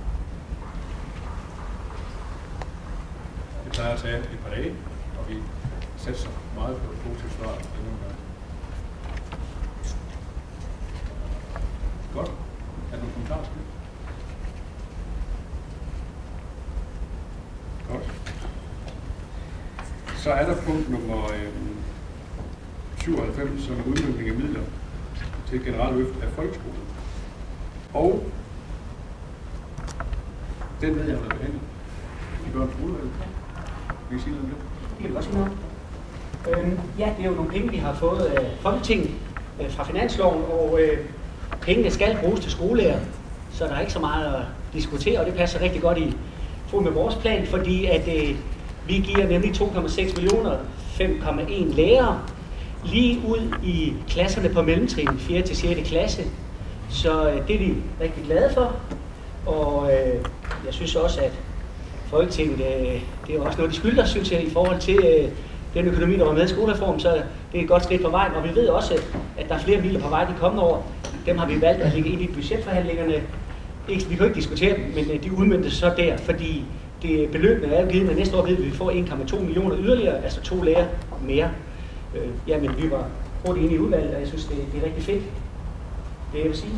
Det plejer at tage et par dage, og vi satser meget på et positivt svar denne gang. Godt. Er der nogle kommentarer til det? Godt. Så er der punkt nummer 97, som er udmøntning af midler til et generelt løft af folkeskolen. Og den ved jeg, der behandler i børn- og skolevalget. Vil I sige noget om det? Det kan vi godt sige noget. Ja, det er jo nogle penge, vi har fået af Folketinget fra finansloven, og pengene skal bruges til skolelærer, så der er ikke så meget at diskutere, og det passer rigtig godt i fod med vores plan, fordi at vi giver nemlig 2,6 millioner, 5,1 lærere, lige ud i klasserne på mellemtrin, 4. til 6. klasse. Så det er vi rigtig glade for, og jeg synes også, at Folketinget, det er også noget, de skylder, synes jeg, i forhold til den økonomi, der var med i skolereformen, så det er et godt skridt på vejen, og vi ved også, at der er flere midler på vej de kommende år. Dem har vi valgt at lægge ind i budgetforhandlingerne. Vi kan jo ikke diskutere dem, men de udmøntes så der, fordi beløbene er jo givet, men næste år ved vi får 1,2 millioner yderligere, altså 2 lærere mere. Jamen, vi var hurtigt inde i udvalget, og jeg synes, det er rigtig fedt. Det jeg vil sige.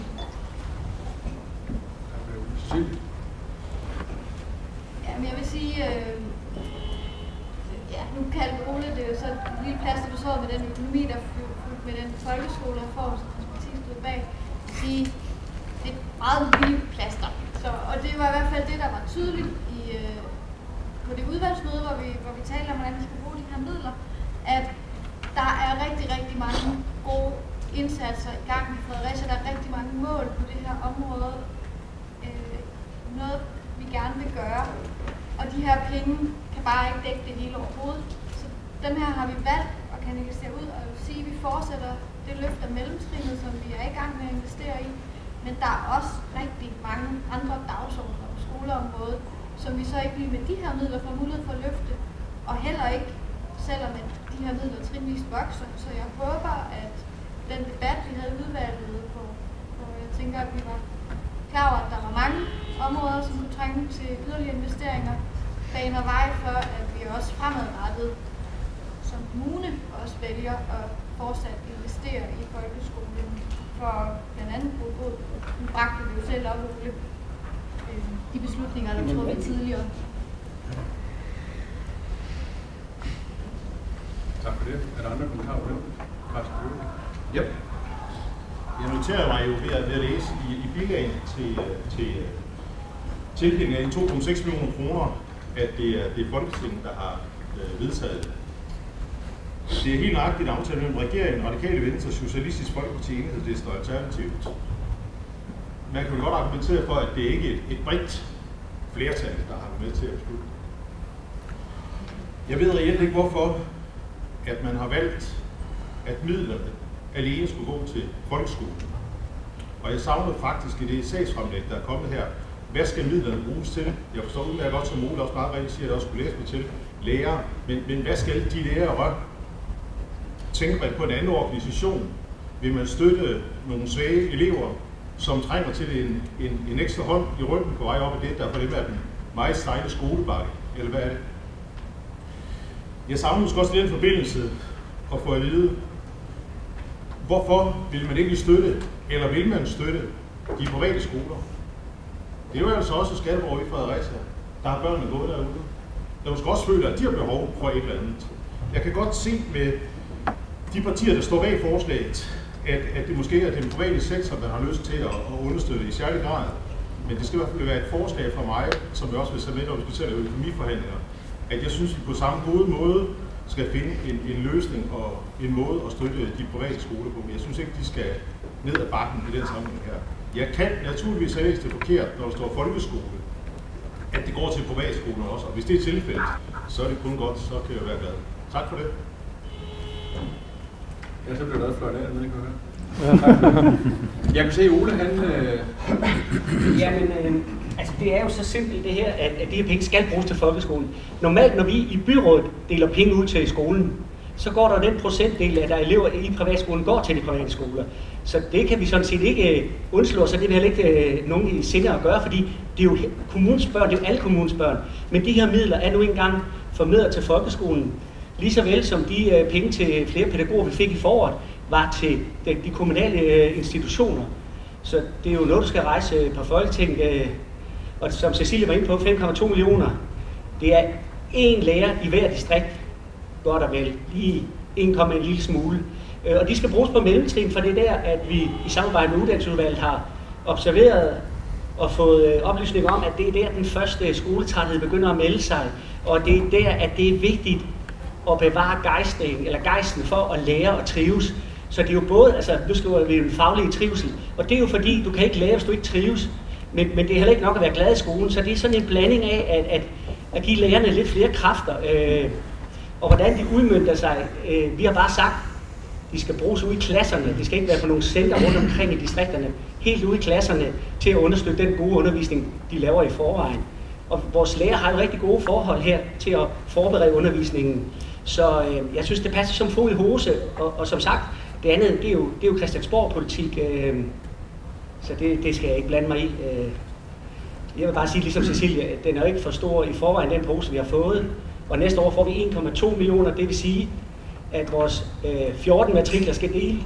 Jamen, jeg vil sige, ja, nu kaldte Ole det jo så et lille plaster på såret med den økonomi, der fulgte med den folkeskolereform, som hans parti stod bag. Sige, det er et meget lille plaster. Så, og det var i hvert fald det, der var tydeligt på det udvalgsmøde, hvor vi talte om, hvordan vi skal bruge de her midler, at der er rigtig, rigtig mange gode indsatser i gang i Fredericia. Der er rigtig mange mål på det her område. Noget, vi gerne vil gøre. Og de her penge kan bare ikke dække det hele overhovedet. Så dem her har vi valgt at kanalisere ud og sige, at vi fortsætter det løft af mellemtrinnet, som vi er i gang med at investere i. Men der er også rigtig mange andre dagsordener på skoleområdet, som vi så ikke lige med de her midler får mulighed for at løfte. Og heller ikke, selvom de her midler trinvist vokser. Så jeg håber, at den debat, vi havde udvalget, hvor jeg tænker, at vi var klar over, at der var mange områder, som kunne trænge til yderligere investeringer, baner vej for, at vi også fremadrettet som kommune også vælger at fortsat investere i folkeskolen for blandt andet på god. Nu bragte vi jo selv op og de beslutninger, der tog vi tidligere. Tak for det. Er der andre kommentarer på det? Ja. Jeg noterer mig jo ved at læse i bilagen til tildelingen af 2,6 millioner kroner, at det er Folketinget, der har vedtaget det. Det er helt nøjagtigt en aftale mellem regeringen, Radikale Venstre, Socialistisk Folkeparti, Enhedslisten og Alternativet. Man kan jo godt argumentere for, at det ikke er et bredt flertal, der har været med til at beslutte. Jeg ved reelt ikke, hvorfor at man har valgt, at midlerne alene skulle gå til folkeskolen. Og jeg savner faktisk i det sagsfremlæg, der er kommet her, hvad skal midlerne bruges til? Jeg forstår udmærket godt, som Ole også meget rigtigt siger, at jeg også skulle læse mig til lærere. Men hvad skal de lærere? Tænker man på en anden organisation? Vil man støtte nogle svage elever, som trænger til en ekstra hånd i ryggen på vej op i det, der for dem er den meget stejle skolebakke? Eller hvad er det? Jeg savner måske også i den forbindelse at få at vide, hvorfor vil man ikke støtte, eller vil man støtte de private skoler? Det er jo altså også skatteborgere i Fredericia, der har børnene gået derude. Der måske også føler, at de har behov for et eller andet. Jeg kan godt se med de partier, der står bag forslaget, at det måske er den private sektor, der har lyst til at understøtte i særlig grad. Men det skal i hvert fald være et forslag fra mig, som jeg også vil sætte med, når vi skal til økonomiforhandlinger, at jeg synes, at vi på samme gode måde skal finde en løsning og en måde at støtte de private skoler på. Jeg synes ikke, de skal ned ad bakken i den sammenhæng her. Jeg kan naturligvis have det forkert, når der står folkeskole, at det går til privatskoler også. Og hvis det er tilfældet, så er det kun godt, så kan jeg være glad. Tak for det. Ja, så bliver det også flot af, at man ikke hører. Jeg kan se, at Ole, han... Jamen, altså det er jo så simpelt det her, at de her penge skal bruges til folkeskolen. Normalt, når vi i byrådet deler penge ud til skolen, så går der den procentdel, at der elever i privatskolen går til de private skoler. Så det kan vi sådan set ikke undslå, så det vil heller ikke nogen i sinde at gøre, fordi det er jo kommunens børn, det er jo alle kommunens børn. Men de her midler er nu engang formidlet til folkeskolen, lige så vel som de penge til flere pædagoger, vi fik i foråret, var til de kommunale institutioner. Så det er jo noget, der skal rejse på Folketinget. Og som Cecilie var inde på, 5,2 millioner, det er én lærer i hver distrikt, godt og vel, lige 1,1 lille smule. Og de skal bruges på mellemtrin, for det er der, at vi i samarbejde med Uddannelsesudvalget har observeret og fået oplysninger om, at det er der, den første skoletræthed begynder at melde sig. Og det er der, at det er vigtigt at bevare gejsten for at lære og trives. Så det er jo både, altså nu skal vi en faglig trivsel, og det er jo fordi, du kan ikke lære, hvis du ikke trives. Men det er heller ikke nok at være glad i skolen, så det er sådan en blanding af at give lærerne lidt flere kræfter. Og hvordan de udmønter sig. Vi har bare sagt, de skal bruges ude i klasserne. De skal ikke være på nogle center rundt omkring i distrikterne. Helt ude i klasserne til at understøtte den gode undervisning, de laver i forvejen. Og vores lærer har jo rigtig gode forhold her til at forberede undervisningen. Så jeg synes, det passer som fod i hose. Og som sagt, det andet, det er jo Christiansborg-politik. Så det skal jeg ikke blande mig i. Jeg vil bare sige, ligesom Cecilie, at den er ikke for stor i forvejen, den pose, vi har fået. Og næste år får vi 1,2 millioner, det vil sige, at vores 14 matrikler skal dele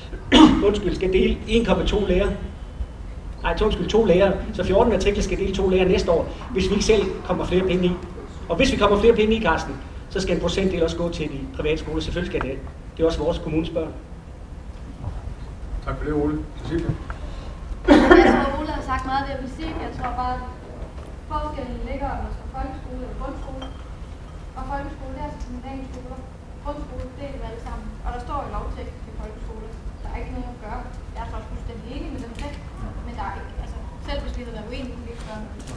1,2 lærer. Nej, 2 lærere. Så 14 matrikler skal dele 2 lærere næste år, hvis vi ikke selv kommer flere penge i. Og hvis vi kommer flere penge i, Carsten, så skal en procentdel også gå til de private skoler. Selvfølgelig skal det. Det er også vores kommunes børn. Tak for det, Ole. Cecilia? Jeg tror, Ole har sagt meget af det, jeg vil sige. Jeg tror bare, at forskellen ligger, om der står folkeskole eller grundskole. Og folkeskole, det er altså kommunalskoler. Grundskole, det er det alle sammen. Og der står i lovteksten til folkeskole. Der er ikke noget at gøre. Jeg er så også fuldstændig enig med dem selv. Men der er ikke, altså, selv hvis vi havde været uenige, kunne vi ikke gøre noget.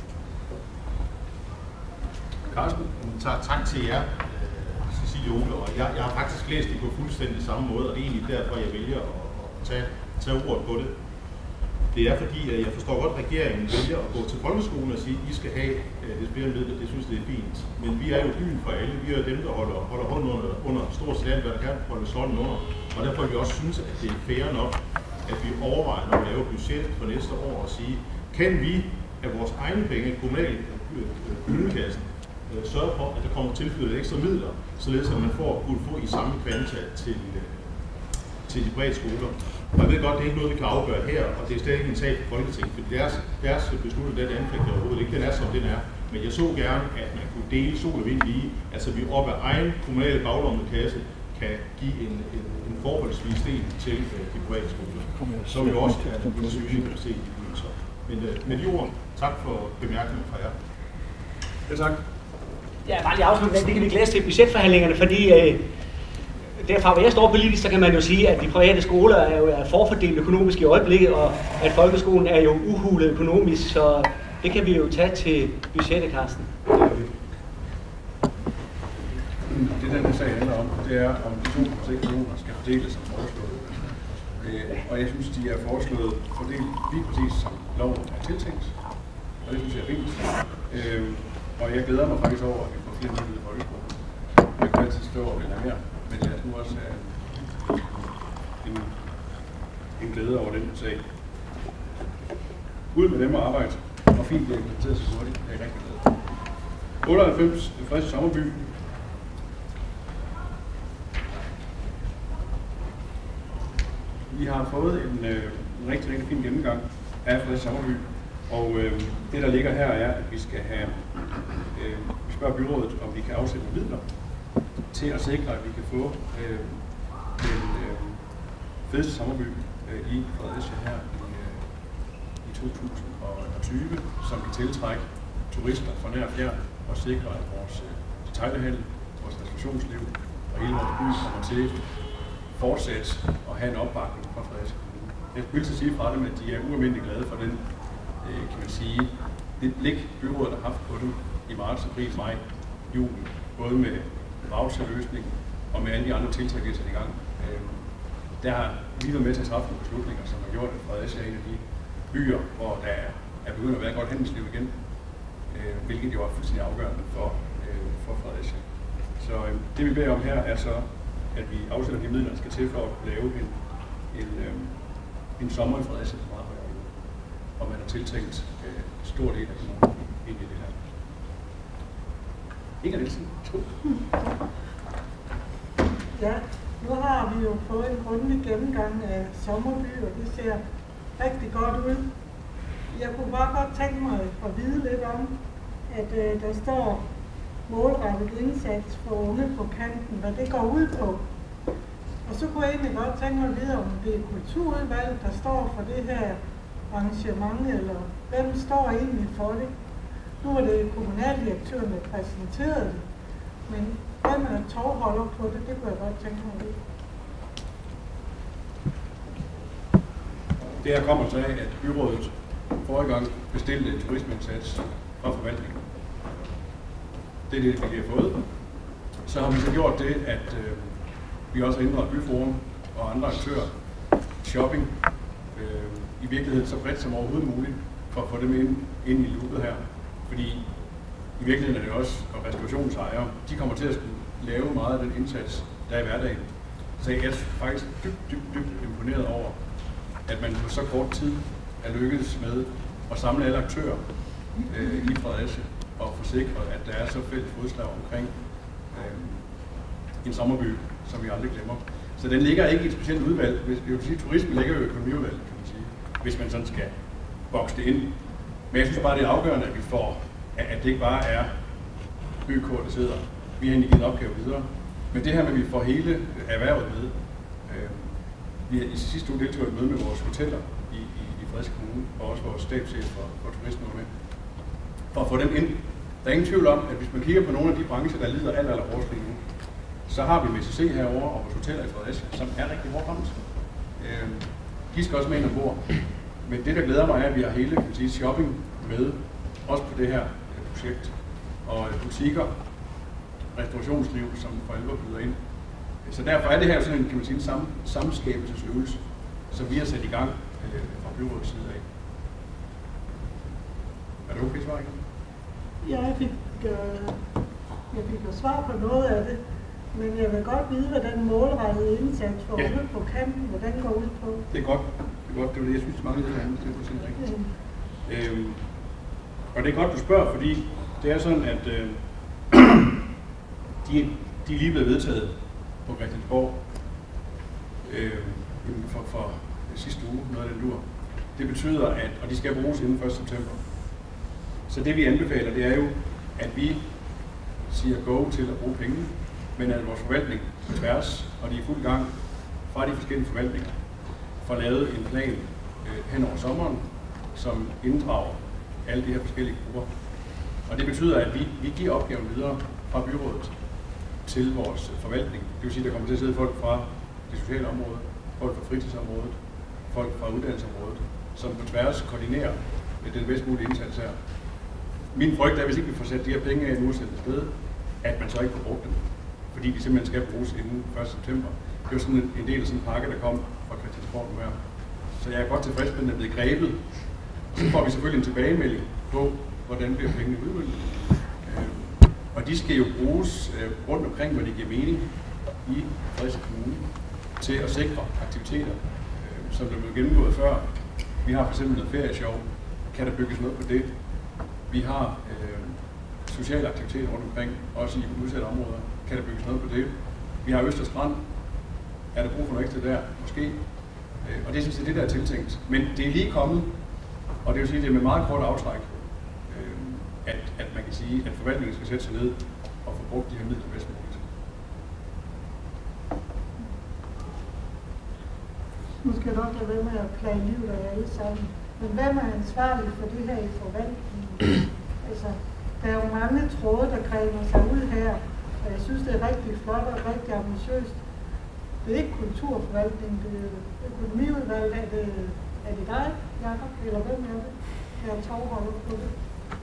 Carsten? Tak til jer, Cecilie og Ole. Og jeg har faktisk læst det på fuldstændig samme måde, og det er egentlig derfor, jeg vælger at tage ordet på det. Det er fordi, at jeg forstår godt, at regeringen vælger at gå til folkeskolen og sige, at I skal have lidt flere midler. Det synes det er fint. Men vi er jo byen for alle. Vi er jo dem, der holder hånden under stort set alt, hvad der kan holde sådan under. Og derfor vil vi også synes, at det er fair nok, at vi overvejer, når vi laver budget for næste år, og sige, kan vi af vores egne penge, kommunekassen, sørge for, at der kommer tilflyttet ekstra midler, således at man kunne få i samme kvantitet til de brede skoler. Og jeg ved godt, det er ikke noget, vi kan afgøre her, og det er slet ikke en sag for Folketinget, for deres beslutning, den anfægter overhovedet ikke. Den er, som den er. Men jeg så gerne, at man kunne dele sol og vind lige, altså vi op af egen kommunale baglommekasse kan give en forholdsvis del til de private skoler, som jo også er en syge at se i byen. Men med de ord, tak for bemærkningen fra jer. Ja, tak. Ja, bare lige afslutte, det kan vi glæde til budgetforhandlingerne, fordi derfra, hvor jeg står politisk, så kan man jo sige, at de private skoler er forfordelt økonomisk i øjeblikket, og at folkeskolen er jo uhulet økonomisk, så det kan vi jo tage til budgettet, Carsten. Det den her sag handler om, det er, om de 2,6 millioner skal fordeles som foreslået. Og jeg synes, de er foreslået fordelt lige præcis som loven er tiltænkt, og det synes jeg er fint. Og jeg glæder mig faktisk over, at vi får flere midler i folkeskolen. Jeg kan altid stå og vil have mere, men jeg tror også, at en glæde over den sag. Ud med dem og arbejde, og fint bliver implementeret så hurtigt. Jeg er rigtig glad. 98, Fredericia Sommerby. Vi har fået en rigtig, rigtig fin gennemgang af Fredericia Sommerby. Og det, der ligger her, er, at vi skal have, vi spørger byrådet, om vi kan afsætte midler til at sikre, at vi kan få den fedeste sommerby i Fredericia her i 2020, som kan tiltrække turister fra nær og fjern og sikre, at vores detailhandel, vores restaurationsliv og hele vores by kommer til fortsat at have en opbakning fra Fredericia Kommune. Jeg vil til sige fra dem, at de er ualmindeligt glade for den, kan man sige, det blik byrådet har haft på dem i marts, april, maj, juni, både med voucherløsning og med alle de andre tiltag, vi har sat i gang. Der har vi været med til at træffe nogle beslutninger, som har gjort, at Fredericia er en af de byer, hvor der er begyndt at være et godt handelsliv igen, hvilket jo er fuldstændig afgørende for Fredericia. Så det vi beder om her er så, at vi afsætter de midler, der skal til for at lave en sommer i Fredericia på meget højere niveau. Og man har tiltænkt stor del af kommunen ind i det her. Inger Nielsen, værsgo. Ja, nu har vi jo fået en grundig gennemgang af Sommerby, og det ser rigtig godt ud. Jeg kunne bare godt tænke mig at vide lidt om, at der står målrettet indsats for unge på kanten, hvad det går ud på. Og så kunne jeg egentlig godt tænke mig at vide, om det er kulturudvalget, der står for det her arrangement, eller hvem står egentlig for det. Nu var det kommunaldirektøren, der præsenterede det, men hvem er tovholder på det, det kunne jeg godt tænke mig at vide. Det her kommer så af, at byrådet forrige gang bestilte en turismeindsats fra forvaltningen. Det er det, vi har fået. Så har vi så gjort det, at vi også har ændret Byforum og andre aktører, shopping, i virkeligheden så bredt som overhovedet muligt, for at få dem ind i loopet her. Fordi i virkeligheden er det også, og restaurationsejere, de kommer til at skulle lave meget af den indsats, der er i hverdagen. Så jeg er faktisk dybt imponeret over, at man på så kort tid er lykkedes med at samle alle aktører i Fredericia og forsikre, at der er så fælles fodslag omkring en sommerby, som vi aldrig glemmer. Så den ligger ikke i et specielt udvalg. Jeg vil sige, turisme ligger jo i økonomiudvalget, kan man sige, hvis man sådan skal bokse det ind. Men jeg synes bare, det er afgørende, at vi får, at det ikke bare er ØK, der sidder. vi har egentlig givet en opgave videre. Men det her med, at vi får hele erhvervet med, vi har i sidste uge deltaget i et møde med vores hoteller i Fredericia Kommune, og også vores stabschef for turisme med, for at få dem ind. Der er ingen tvivl om, at hvis man kigger på nogle af de brancher, der lider allerhårdest lige nu, så har vi MSC herovre og vores hoteller i Fredericia, som er rigtig hårdt ramt. De skal også med ind ombord. Men det, der glæder mig, er, at vi har hele shopping med, også på det her projekt. Og butikker, restaurationsliv, som for alvor byder ind. Så derfor er det her sådan en, kan man sige, en samskabelsesøvelse, som vi har sat i gang fra byrådets side af. Er det okay svar igen? Ja, jeg fik jo svar på noget af det, men jeg vil godt vide, hvad den målrettede indsats for ude på kanten, hvad den går ud på. Det er godt. Det er det, jeg synes, mange af det andet, det er fuldstændig rigtigt. Og det er godt, du spørger, fordi det er sådan, at de er lige blevet vedtaget på Christiansborg for sidste uge, noget af den dur. Det betyder, at, og de skal bruges inden 1. september. Så det vi anbefaler, det er jo, at vi siger go til at bruge penge, men at vores forvaltning på tværs, og de er i fuld gang fra de forskellige forvaltninger, får lavet en plan hen over sommeren, som inddrager alle de her forskellige grupper. Og det betyder, at vi giver opgaven videre fra byrådet til vores forvaltning. Det vil sige, at der kommer til at sidde folk fra det sociale område, folk fra fritidsområdet, folk fra uddannelsesområdet, som på tværs koordinerer den bedst mulige indsats her. Min frygt er, hvis ikke vi får sat de her penge af nu og sætte sted, at man så ikke får brugt dem, fordi de simpelthen skal bruges inden 1. september. Det var sådan en del af sådan en pakke, der kom fra Christiansborg nu her. Så jeg er godt tilfreds med, at den er blevet grebet. Så får vi selvfølgelig en tilbagemelding på, hvordan bliver pengene udmøntet. Og de skal jo bruges rundt omkring, hvor det giver mening i Fredericia Kommune, til at sikre aktiviteter, som der blev gennemgået før. Vi har fx noget ferieshow. Kan der bygges noget på det? Vi har sociale aktiviteter rundt omkring, også i udsatte områder. Kan der bygges noget på det? Vi har Øster Strand. Er der brug for noget ekstra der? Måske. Og det er sådan set det, der er tiltænkt. Men det er lige kommet, og det vil sige, at det er med meget kort aftræk, at man kan sige, at forvaltningen skal sætte sig ned og få brugt de her midler bedst muligt. Nu skal jeg nok lade være med at plage livet af alle sammen. Men hvem er ansvarlig for det her i forvaltningen? Altså, der er jo mange tråde, der kræver sig ud her, og jeg synes, det er rigtig flot og rigtig ambitiøst. Det er ikke kulturforvaltning, det er økonomiudvalg. Er det dig, Jacob, eller hvem er det? Jeg er tovholder på det.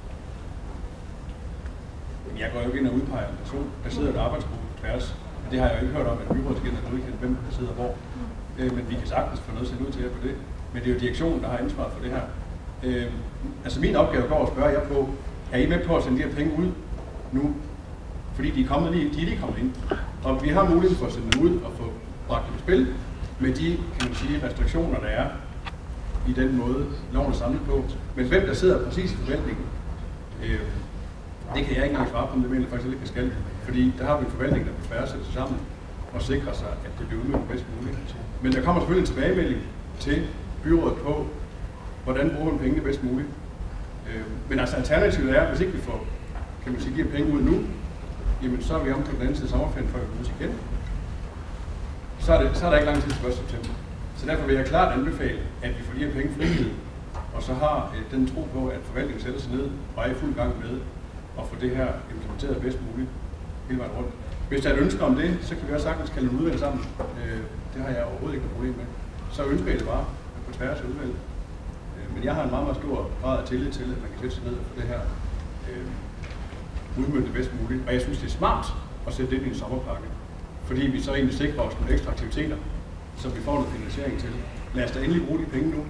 Jeg går jo ikke ind og udpeger en person. Der sidder et arbejdsgruppe på tværs. Det har jeg jo ikke hørt om, at byrådet skal ind og godkende, hvem der sidder hvor. Men vi kan sagtens få noget sendt ud til jer på det. Men det er jo direktionen, der har ansvaret for det her. Altså min opgave går at spørge jer på, er I med på at sende de her penge ud nu? Fordi de er lige kommet ind. Og vi har mulighed for at sende dem ud og få bragt dem i spil med de, kan man sige, restriktioner, der er i den måde, loven er samlet på. Men hvem der sidder præcis i forvaltningen, det kan jeg ikke engang svare på, om det mener jeg faktisk ikke skal. Fordi der har vi en forvaltning, der på tværs sætter sig sammen og sikrer sig, at det bliver udmøntet bedst muligt. Men der kommer selvfølgelig en tilbagemelding til byrådet på, hvordan bruger man pengene bedst muligt. Men altså alternativet er, hvis ikke vi får, kan man sige, giver penge ud nu, jamen så er vi om på den anden side af sommerferien, før vi mødes igen. Så er der ikke lang tid til 1. september. Så derfor vil jeg klart anbefale, at vi får de her penge frigivet, og så har den tro på, at forvaltningen sætter sig ned og er i fuld gang med at få det her implementeret bedst muligt hele vejen rundt. Hvis der er et ønske om det, så kan vi også sagtens kalde en udvalg sammen. Det har jeg overhovedet ikke noget problem med. Så ønsker jeg det bare på tværs af udvalget. Men jeg har en meget, meget stor grad af tillid til, at man kan sætte sig ned og få det her udmøntet bedst muligt. Og jeg synes, det er smart at sætte det ind i en sommerpakke. Fordi vi så egentlig sikrer os nogle ekstra aktiviteter, som vi får noget finansiering til. Lad os da endelig bruge de penge nu.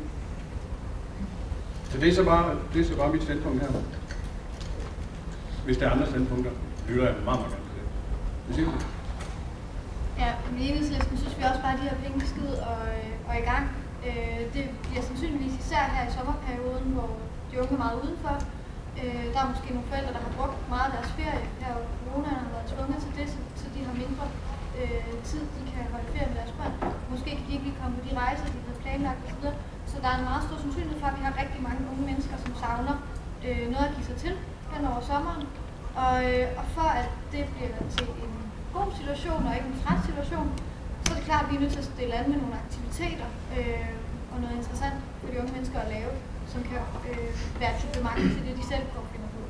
Så det er så bare mit standpunkt her. Hvis der er andre standpunkter, lytter jeg meget, meget gerne til det. Hvad siger du? Ja, men i Enhedslisten synes vi også bare, at de her penge skal ud og i gang. Det bliver sandsynligvis især her i sommerperioden, hvor de unge er meget udenfor. Der er måske nogle forældre, der har brugt meget af deres ferie. Her og coronaen har været tvunget til det, så de har mindre tid, de kan holde ferie med deres børn. Måske kan de ikke lige komme på de rejser, de havde planlagt osv. Så der er en meget stor sandsynlighed for, at vi har rigtig mange unge mennesker, som savner noget at give sig til hen over sommeren. Og for at det bliver til en god situation og ikke en træt situation, så er det klart, at vi er nødt til at stille an med nogle aktiviteter og noget interessant for de unge mennesker at lave, som kan være et supplement til det, de selv går finder på.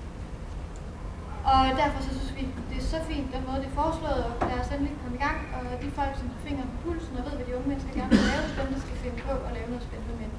Og derfor så synes vi, det er så fint, den måde det er foreslået, og lad os endelig komme i gang, og de folk, som har fingeren på pulsen og ved, hvad de unge mennesker gerne vil lave, dem der skal finde på at lave noget spændende med.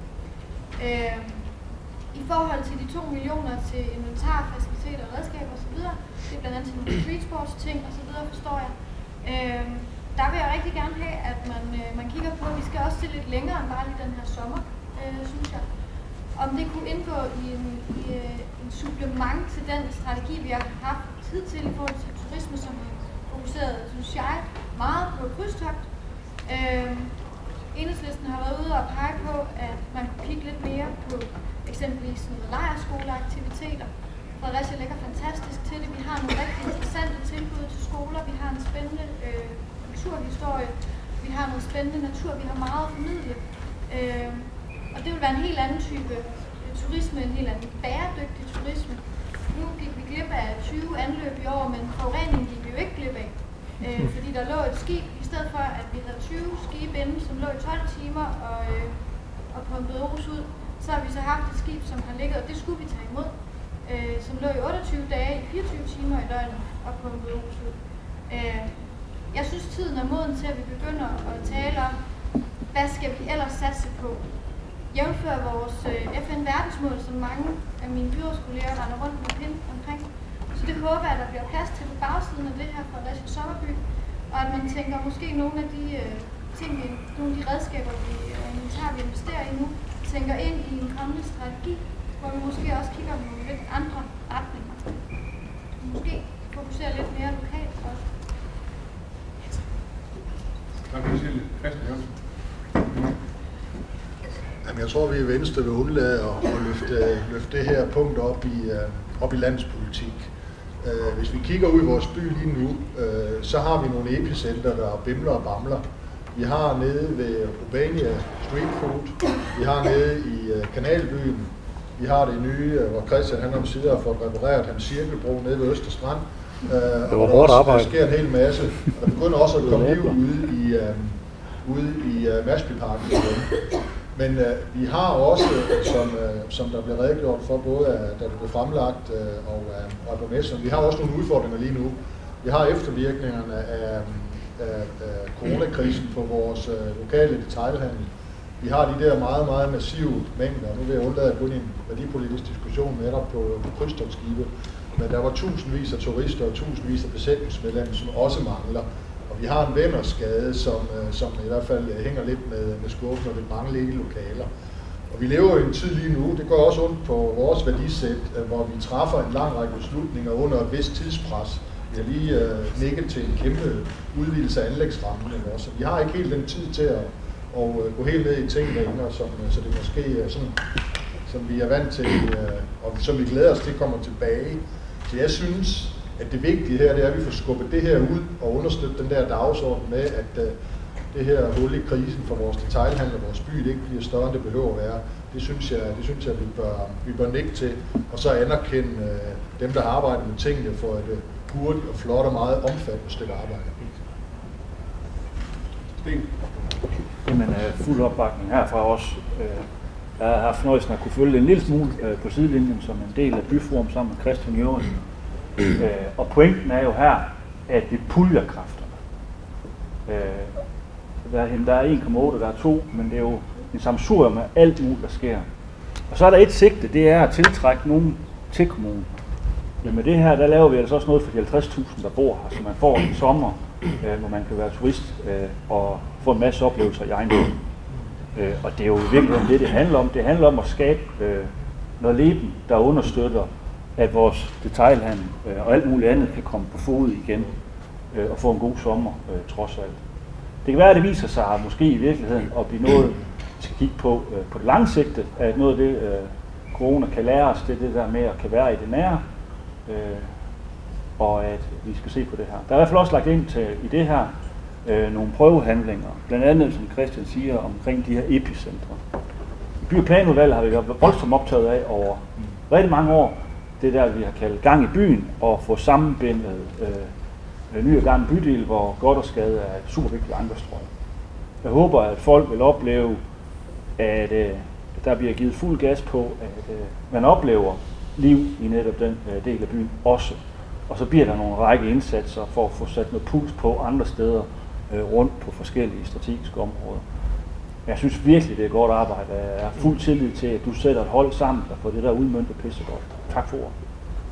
I forhold til de 2 millioner til inventar, faciliteter, redskaber osv., det er blandt andet til nogle street sports ting osv., forstår jeg. Der vil jeg rigtig gerne have, at man kigger på, vi skal også til lidt længere end bare lige den her sommer, synes jeg. Om det kunne indgå i en supplement til den strategi, vi har haft tid til i forhold til turisme, som har fokuseret, synes jeg, meget på krydstogt. Enhedslisten har været ude og pege på, at man kunne kigge lidt mere på eksempelvis nogle lejrskoleaktiviteter. Fredericia ligger fantastisk til det. Vi har nogle rigtig interessante tilbud til skoler. Vi har en spændende kulturhistorie. Vi har noget spændende natur. Vi har meget at formidle. Og det vil være en helt anden type turisme, en helt anden bæredygtig turisme. Nu gik vi glip af 20 anløb i år, men forureningen gik vi jo ikke glip af. Fordi der lå et skib, i stedet for at vi havde 20 skibe inde, som lå i 12 timer og pumpede Aarhus ud, så har vi så haft et skib, som har ligget, og det skulle vi tage imod, som lå i 28 dage, i 24 timer i døgnet og pumpede Aarhus ud. Jeg synes, tiden er moden til, at vi begynder at tale om, hvad skal vi ellers satse på? Jævnfør vores FN-verdensmål, som mange af mine byrådskolleger render rundt med pind omkring. Så det håber jeg, at der bliver plads til på bagsiden af det her fra Fredericia Sommerby, og at man tænker måske nogle af de ting, nogle af de redskaber, vi investerer i nu, tænker ind i en kommende strategi, hvor vi måske også kigger på nogle lidt andre retninger. Måske fokuserer lidt mere lokalt også. Tak, Christian Jørgensen. Jamen, jeg tror, vi i Venstre vil undlade at løfte det her punkt op i landspolitik. Hvis vi kigger ud i vores by lige nu, så har vi nogle epicenter, der bimler og bamler. Vi har nede ved Urbania Street Food, vi har nede i Kanalbyen, vi har det nye, hvor Christian han omsider har fået repareret hans cirkelbro nede ved Østerstrand. Det var hårdt arbejde. Der sker en hel masse. Der begynder også at komme liv ude i Masbyparken igen. Men vi har også, som der blev redegjort for, både da det blev fremlagt og borgmesteren, vi har også nogle udfordringer lige nu. Vi har eftervirkningerne af coronakrisen på vores lokale detailhandel. Vi har de der meget, meget massive mængder. Nu vil jeg undlade at gå ind i en værdipolitisk diskussion netop på krydstogtskibe. Men der var tusindvis af turister og tusindvis af besætningsmedlemmer, som også mangler. Og vi har en vennerskade, som i hvert fald hænger lidt med skuffen og lidt mange ledige lokaler. Og vi lever i en tid lige nu, det går også ondt på vores værdisæt, hvor vi træffer en lang række beslutninger under et vist tidspres. Vi har lige nikket til en kæmpe udvidelse af anlægsrammen. Så vi har ikke helt den tid til at gå helt ned i tingene længere, så det måske er sådan, som vi er vant til, og som vi glæder os til kommer tilbage. Så jeg synes, at det vigtige her, det er, at vi får skubbet det her ud og understøtte den der dagsorden med, at det her hul i krisen for vores detailhandel og vores by, det ikke bliver større, end det behøver at være. Det synes jeg, vi bør nikke til, og så anerkende dem, der har arbejdet med tingene for et hurtigt og flot og meget omfattende stykke arbejde. Sten? Jamen, fuld opbakning herfra også. Jeg har haft fornøjelsen at kunne følge en lille smule på sidelinjen som en del af Byforum sammen med Christian Jørgensen. Og pointen er jo her, at det puljer kræfterne. Der er 1,8, der er 2, men det er jo en sammensurium af alt muligt, der sker. Og så er der et sigte, det er at tiltrække nogen til kommunen. Men med det her, der laver vi altså også noget for de 50.000, der bor her, så man får en sommer, hvor man kan være turist og få en masse oplevelser i egen by. Og det er jo virkelig det handler om. Det handler om at skabe noget leben, der understøtter, at vores detailhandel og alt muligt andet kan komme på fod igen og få en god sommer trods alt. Det kan være, at det viser sig måske i virkeligheden at blive noget, vi skal kigge på det lange sigte, at noget af det, corona kan lære os, det er det der med at kan være i det nære, og at vi skal se på det her. Der er i hvert fald også lagt ind i det her nogle prøvehandlinger, blandt andet, som Christian siger, omkring de her epicentre. I By- og Planudvalget har vi været voldsomt optaget af over rigtig mange år, det der, vi har kaldt gang i byen, og få sammenbindet ny og gammel bydel, hvor godt og skade er et super vigtigt ejendomsstrøg. Jeg håber, at folk vil opleve, at der bliver givet fuld gas på, at man oplever liv i netop den del af byen også. Og så bliver der nogle række indsatser for at få sat noget puls på andre steder rundt på forskellige strategiske områder. Jeg synes virkelig, det er godt arbejde. Jeg er fuld tillid til, at du sætter et hold sammen og får det der udmøntet pissegodt. Tak for ordet.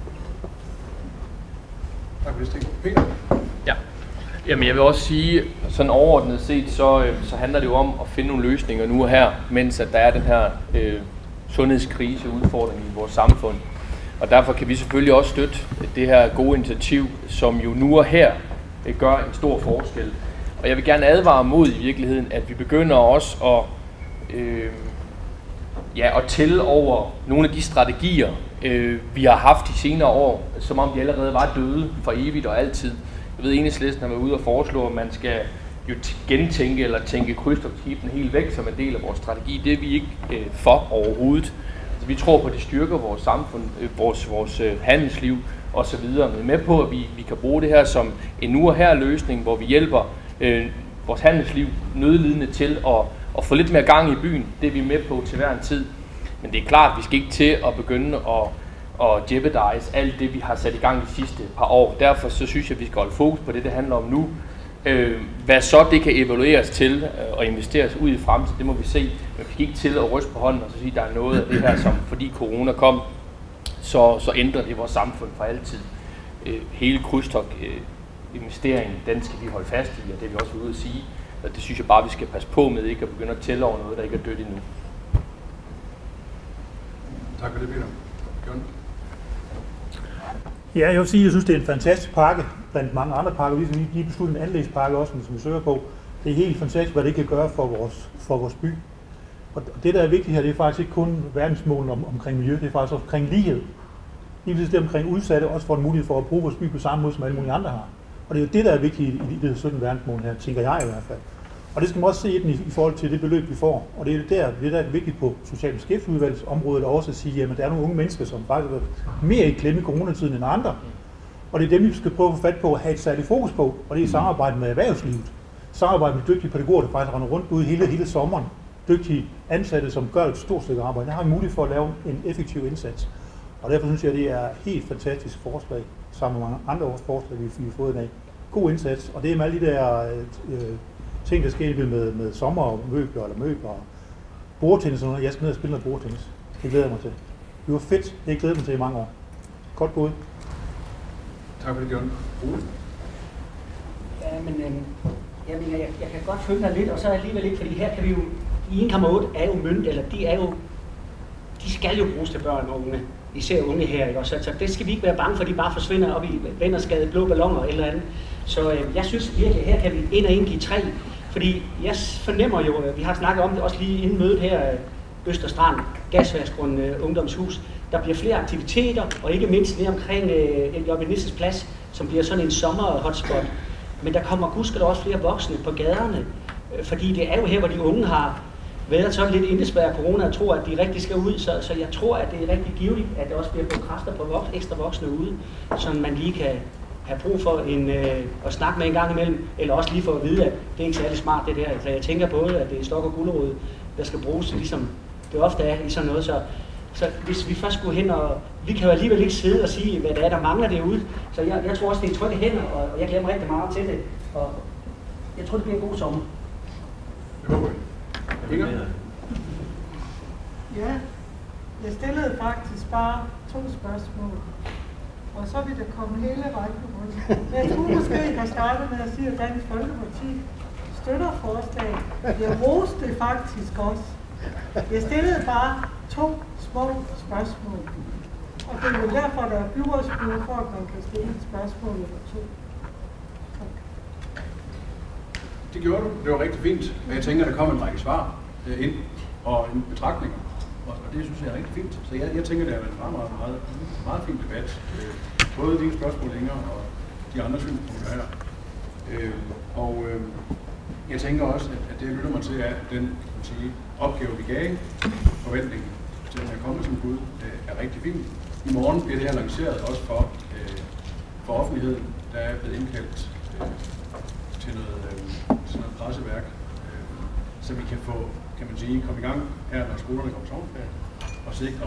Tak for det, Peter. Ja. Jamen jeg vil også sige, sådan overordnet set, så handler det jo om at finde nogle løsninger nu og her, mens at der er den her sundhedskrise udfordring i vores samfund. Og derfor kan vi selvfølgelig også støtte det her gode initiativ, som jo nu og her gør en stor forskel. Og jeg vil gerne advare mod i virkeligheden, at vi begynder også at tælle over nogle af de strategier, vi har haft de senere år, som om de allerede var døde for evigt og altid. Jeg ved, Enhedslisten har været ude og foreslå, at man skal jo gentænke eller tænke krydstogtskibene helt væk som en del af vores strategi. Det er vi ikke for overhovedet. Altså, vi tror på, at det styrker vores samfund, vores handelsliv osv. Men med på, at vi kan bruge det her som en nu og her løsning, hvor vi hjælper vores handelsliv nødlidende til at få lidt mere gang i byen. Det er vi med på til hver en tid. Men det er klart, at vi skal ikke til at begynde at jeopardize alt det, vi har sat i gang de sidste par år. Derfor så synes jeg, at vi skal holde fokus på det handler om nu. Hvad så det kan evalueres til og investeres ud i fremtiden, det må vi se. Men vi skal ikke til at ryste på hånden og så sige, at der er noget af det her, som fordi corona kom, så ændrer det vores samfund for altid. Hele krydstogt-investeringen, den skal vi holde fast i, og det er vi også ude at sige. Og det synes jeg bare, vi skal passe på med ikke at begynde at tælle over noget, der ikke er dødt endnu. Tak for det, Peter. John? Ja, jeg vil sige, at jeg synes, det er en fantastisk pakke, blandt mange andre pakker. Vi har lige besluttet en anlægspakke også, som vi søger på. Det er helt fantastisk, hvad det kan gøre for vores by. Og det, der er vigtigt her, det er faktisk ikke kun verdensmålene omkring miljø, det er faktisk også omkring lighed. Lige præcis det omkring udsatte også får en mulighed for at bruge vores by på samme måde, som alle mulige andre har. Og det er jo det, der er vigtigt i det 17 verdensmål her, tænker jeg i hvert fald. Og det skal man også se i forhold til det beløb, vi får. Og det er der er vigtigt på social beskæftigelsesudvalgets område, og også at sige, at der er nogle unge mennesker, som faktisk er mere i klemme i coronatiden end andre. Og det er dem, vi skal prøve at få fat på at have et særligt fokus på, og det er samarbejde med erhvervslivet. Samarbejde med dygtige pædagoger, der faktisk render rundt ude hele sommeren. Dygtige ansatte, som gør et stort stykke arbejde. Der har vi mulighed for at lave en effektiv indsats. Og derfor synes jeg, at det er et helt fantastisk forslag, sammen med mange andre års forslag, vi har fået i dag. God indsats, og det er med alle de der ting, der sker med sommermøbler eller møbler og bordtennis og noget. Jeg skal ned og spille noget bordtennis. Det glæder jeg mig til. Det var fedt. Det glæder mig til i mange år. Godt gået. Tak for det, John. Ja, men jeg kan godt følge dig lidt, og så alligevel ikke, fordi her kan vi jo, i 1,8 er jo mønt, eller de skal jo bruges til børn og unge, især unge her, ikke? Så det skal vi ikke være bange for, de bare forsvinder op i vennerskade, blå balloner eller andet. Så jeg synes virkelig, her kan vi ind og ind give 3, fordi jeg fornemmer jo, vi har snakket om det også lige inden mødet her, Østerstrand, Gasværksgrund, Ungdomshus, der bliver flere aktiviteter, og ikke mindst lige omkring Jørgen Nissens Plads, som bliver sådan en sommer-hotspot. Men der kommer gudskelov også flere voksne på gaderne, fordi det er jo her, hvor de unge har været sådan lidt indespærret af corona og tror, at de rigtig skal ud. Så jeg tror, at det er rigtig givetigt, at der også bliver brugt kræfter på ekstra voksne ude, så man lige kan have brug for at snakke med en gang imellem, eller også lige for at vide, at det er ikke særlig smart det der. Så jeg tænker både, at det er stok og gulerod, der skal bruges, ligesom det ofte er i sådan noget. Så hvis vi først skulle hen, og vi kan jo alligevel ikke sidde og sige, hvad det er, der mangler derude. Så jeg tror også, det er trygge hænder, og jeg glæder mig rigtig meget til det. Og jeg tror, det bliver en god sommer. Det håber jeg. Inger? Ja, jeg stillede faktisk bare 2 spørgsmål. Og så vil det komme hele vejen rundt. Jeg tror måske, jeg kan starte med at sige, at Dansk Folkeparti støtter forslaget. Jeg roste det faktisk også. Jeg stillede bare 2 små spørgsmål. Og det er jo derfor, der er byrådsbud for, at man kan stille et spørgsmål eller 2. Tak. Det gjorde du. Det var rigtig fint. Og jeg tænker, der kommer en række svar ind og en betragtninger. Og det synes jeg er rigtig fint. Så jeg tænker, det er en meget fin debat. Både dine spørgsmål, Inger, og de andre synspunkter her. Jeg tænker også, at det, jeg lytter mig til, er, at den opgave, vi gav, forventningen til, at der kommer som bud, er rigtig fint. I morgen bliver det her lanceret også for offentligheden. Der er blevet indkaldt til noget presseværk, så vi kan få, kan man sige, komme i gang her, når skolerne kommer sommerferie, og sikre,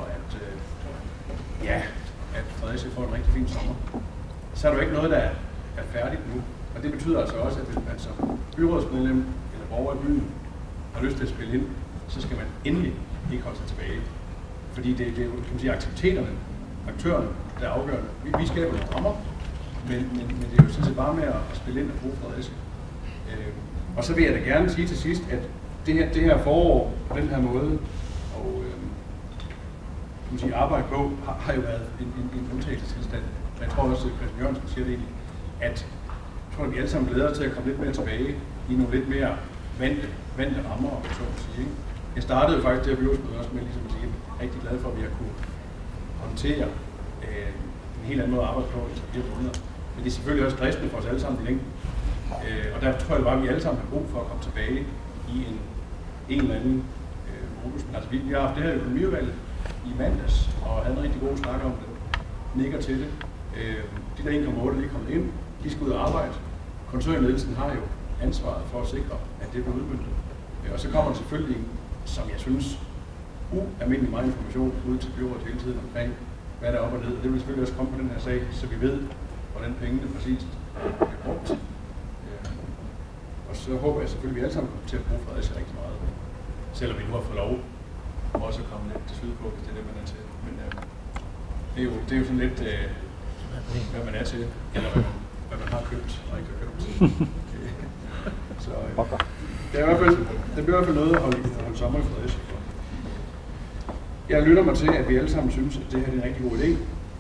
at Fredericia får en rigtig fin sommer. Så er der jo ikke noget, der er færdigt nu. Og det betyder altså også, at hvis man som byrådsmedlem eller borger i byen har lyst til at spille ind, så skal man endelig ikke holde sig tilbage. Fordi det er jo, kan man sige, aktiviteterne, aktørerne, der er afgørende. Vi skaber nogle rammer, men det er jo sådan set bare med at spille ind og bruge Fredericia. Og så vil jeg da gerne sige til sidst, at det her forår på den her måde, og kan man sige, arbejde på, har jo været en undtagelsestilstand. Men jeg tror også, at Christian Jørgensen siger det egentlig, at jeg tror, at vi alle sammen glæder til at komme lidt mere tilbage i nogle lidt mere vante rammer, om så at sige. Jeg startede faktisk det her byrådsmøde også med ligesom at sige, at jeg er rigtig glad for, at vi har kunne håndtere en helt anden måde at arbejde på i 4 måneder. Men det er selvfølgelig også stressende for os alle sammen i længden. Og derfor tror jeg bare, at vi alle sammen har brug for at komme tilbage i en eller anden modus. Men altså, vi har haft det her økonomiudvalg i mandags, og havde en rigtig god snak om det. Nikker til det. De der 1,8 lige kommet ind, de skal ud og arbejde. Koncernledelsen har jo ansvaret for at sikre, at det bliver udmøntet. Og så kommer der selvfølgelig, som jeg synes, ualmindelig meget information ud til byrådet hele tiden omkring, hvad der er op og ned. Og det vil selvfølgelig også komme på den her sag, så vi ved, hvordan pengene præcist bliver brugt. Og så håber jeg selvfølgelig, at vi alle sammen kommer til at bruge Fredericia rigtig meget. Selvom vi nu har fået lov også at komme lidt til sydpå, hvis det er det, man er til. Men det er jo sådan lidt, hvad man er til, eller hvad man har købt og ikke har købt. Så det bliver i hvert fald noget at holde sommer i Fredericia for. Jeg lytter mig til, at vi alle sammen synes, at det her er en rigtig god idé.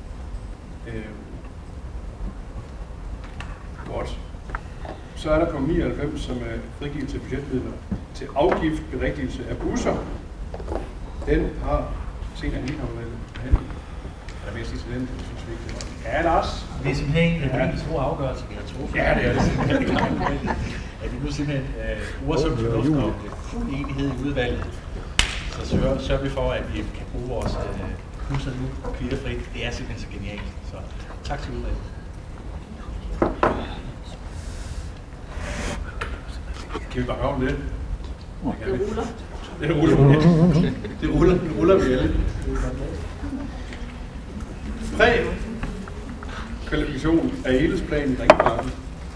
Godt. Så er der punkt 99, som er frigivelse af budgetmidler til afgiftberigtigelse af busser. Den har senere handicapudvalget behandlet. Er der mere at sige til den? Det synes vi ikke, det var. Ja, Lars? Det er simpelthen en af de store afgørelser, vi har truffet. Ja, det er det. At vi nu simpelthen bruger som fornuft og fuld enighed i udvalget, så sørger vi for, at vi kan bruge vores busser nu kvitterfrit. Det er simpelthen så genialt. Så tak til udvalget. Kan vi bakke om det? Det ruller. Det ruller vi alle. Prækvalifikation af helhedsplanen Ringparken.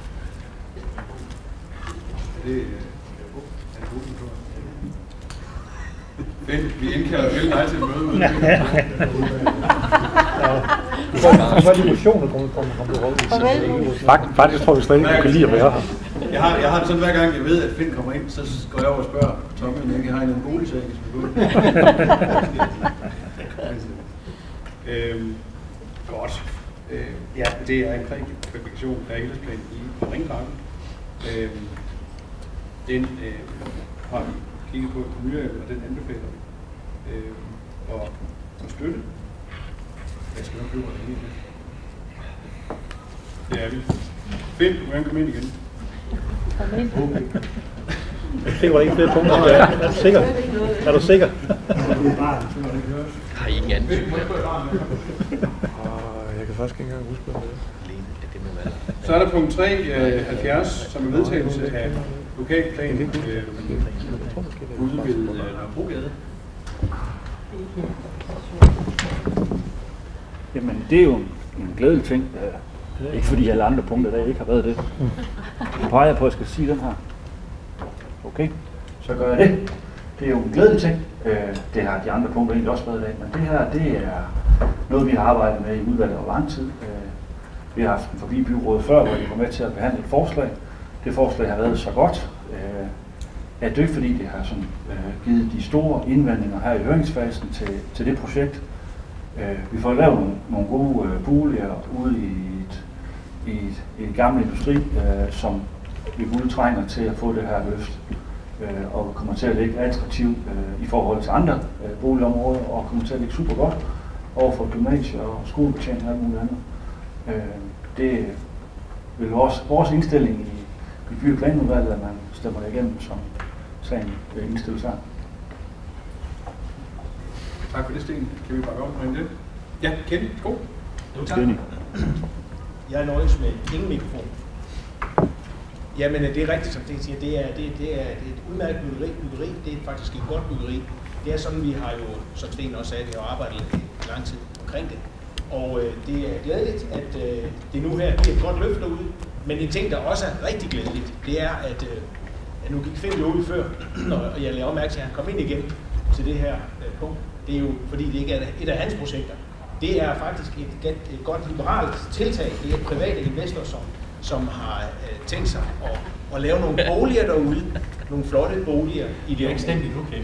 Det vi indkalder vel dig til et møde ude. Så er det emotioner kommer til råd. Faktisk tror vi slet ikke, du kan lide at være her. Jeg har det sådan, hver gang jeg ved, at Finn kommer ind, så går jeg over og spørger Tommy, om jeg ikke har en boligsag, hvis vi går. Godt. Ja, det er en prækvalifikation af helhedsplan i Ringparken. Den har vi kigget på i kommunen, og den anbefaler vi. Og støtte. Jeg skal nok blive enig i det. Det er vi. Finn, du kan komme ind igen. Jeg tænker ikke flere punkter. Er du sikker? Er du sikker? Har I ingen anden type? Jeg kan faktisk ikke engang huske, hvad det er. Så er der punkt 370, som er vedtagelse af lokalplan ude ved Nørrebrogade. Jamen, det er jo en glædelig ting. Ikke fordi alle andre punkter, der ikke har været det. Jeg peger på, at jeg skal sige den her. Okay, så gør jeg det. Det er jo en glædelig ting. Det har de andre punkter egentlig også været i dag, men det her, det er noget, vi har arbejdet med i udvalget over lang tid. Vi har haft en forbi byrådet før, hvor de var med til at behandle et forslag. Det forslag har været så godt, at det ikke fordi, det har sådan, givet de store indvendinger her i høringsfasen til det projekt. Vi får lavet nogle gode boliger ude i et gammel industri, som vi både trænger til at få det her løft, og kommer til at ligge attraktivt i forhold til andre boligområder, og kommer til at ligge super godt over for gymnasier og skolebetjening og alt muligt andet. Det vil vores indstilling i by- og planudvalget, at man stemmer det igennem, som sagen indstilles her. Tak for det, Sten. Kan vi bakke op med det? Ja, Kenny, god. Jo, tak. Jeg nøjes med ingen mikrofon. Jamen, det er rigtigt, som det siger. Det er et udmærket byggeri. Det er faktisk et godt byggeri. Det er sådan, vi har jo, som Sten også sagde, vi har arbejdet i lang tid omkring det. Og det er glædeligt, at det nu her bliver et godt løft derude. Men en ting, der også er rigtig glædeligt, det er, at nu gik Finn jo ud før, og jeg lader opmærke til, at han kom ind igen til det her punkt. Det er jo, fordi det ikke er et af hans projekter. Det er faktisk et godt liberalt tiltag. Det er private investorer, som har tænkt sig at lave nogle boliger derude. Nogle flotte boliger i det område. Okay.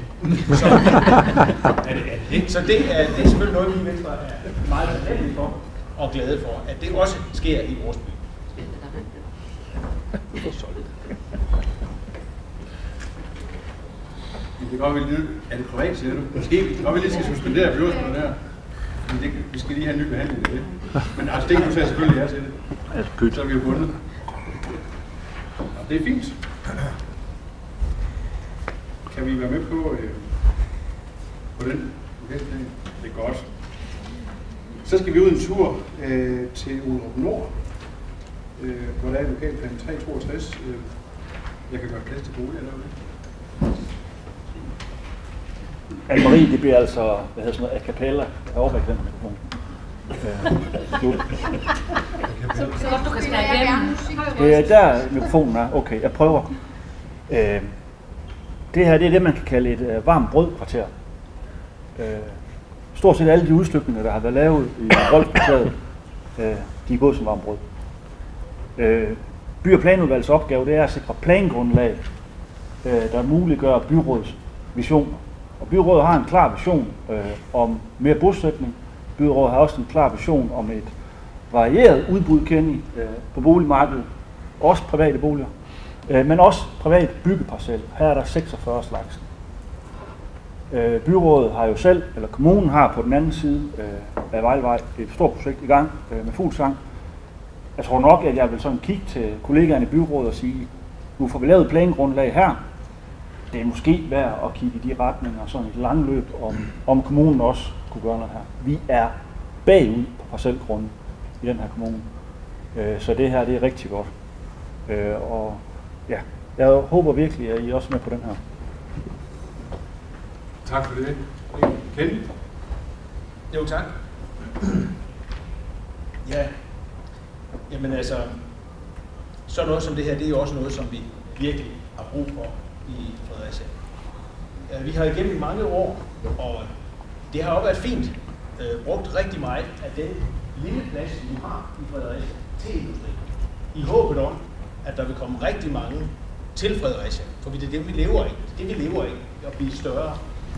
Så det er selvfølgelig noget, vi i Venstre er meget taknemmelige for og glade for, at det også sker i vores by. Det kan godt være lidt, er det privat, siger du? Måske, det kan godt være lidt, skal suspendere byrådsmødet der. Vi skal lige have en ny behandling af det. Men altså, det kan du sige selvfølgelig ja til det. Så er vi jo bundet. Og det er fint. Kan vi være med på den? Okay, det er godt. Så skal vi ud en tur til Ullerup Nord, hvor der er lokalplan 362. Jeg kan gøre plads til boliger derude. Anne-Marie, det bliver altså, hvad hedder sådan noget, a cappella. Jeg overvæk den her mikrofon. Så godt du kan skære igennem. Det er der mikrofonen er. Okay, jeg prøver. Det her, det er det, man kan kalde et varmt brødkvarter. Stort set alle de udstykninger, der har været lavet i Rolfkvarteret, de er gået som varmt brød. By- og planudvalgets opgave, det er at sikre plangrundlag, der muliggør byrådets visioner. Og byrådet har en klar vision om mere bosætning. Byrådet har også en klar vision om et varieret udbud på boligmarkedet, også private boliger, men også privat byggeparcel. Her er der 46 slags. Byrådet har jo selv, eller kommunen har på den anden side af Vejlevej et stort projekt i gang med Fuglsang. Jeg tror nok, at jeg vil sådan kigge til kollegaerne i byrådet og sige, nu får vi lavet plangrundlag her. Det er måske værd at kigge i de retninger, sådan et langløb, om kommunen også kunne gøre noget her. Vi er bagud på parcelgrunden i den her kommune, så det her det er rigtig godt. Og ja, jeg håber virkelig, at I også er med på den her. Tak for det. Kenny? Jo, tak. Ja, jamen altså, så noget som det her, det er jo også noget, som vi virkelig har brug for i Fredericia. Vi har igennem mange år, og det har også været fint, brugt rigtig meget af den lille plads, vi har i Fredericia til industri. I håbet om, at der vil komme rigtig mange til Fredericia, for det er det, vi lever af. Det vi lever af, at blive større.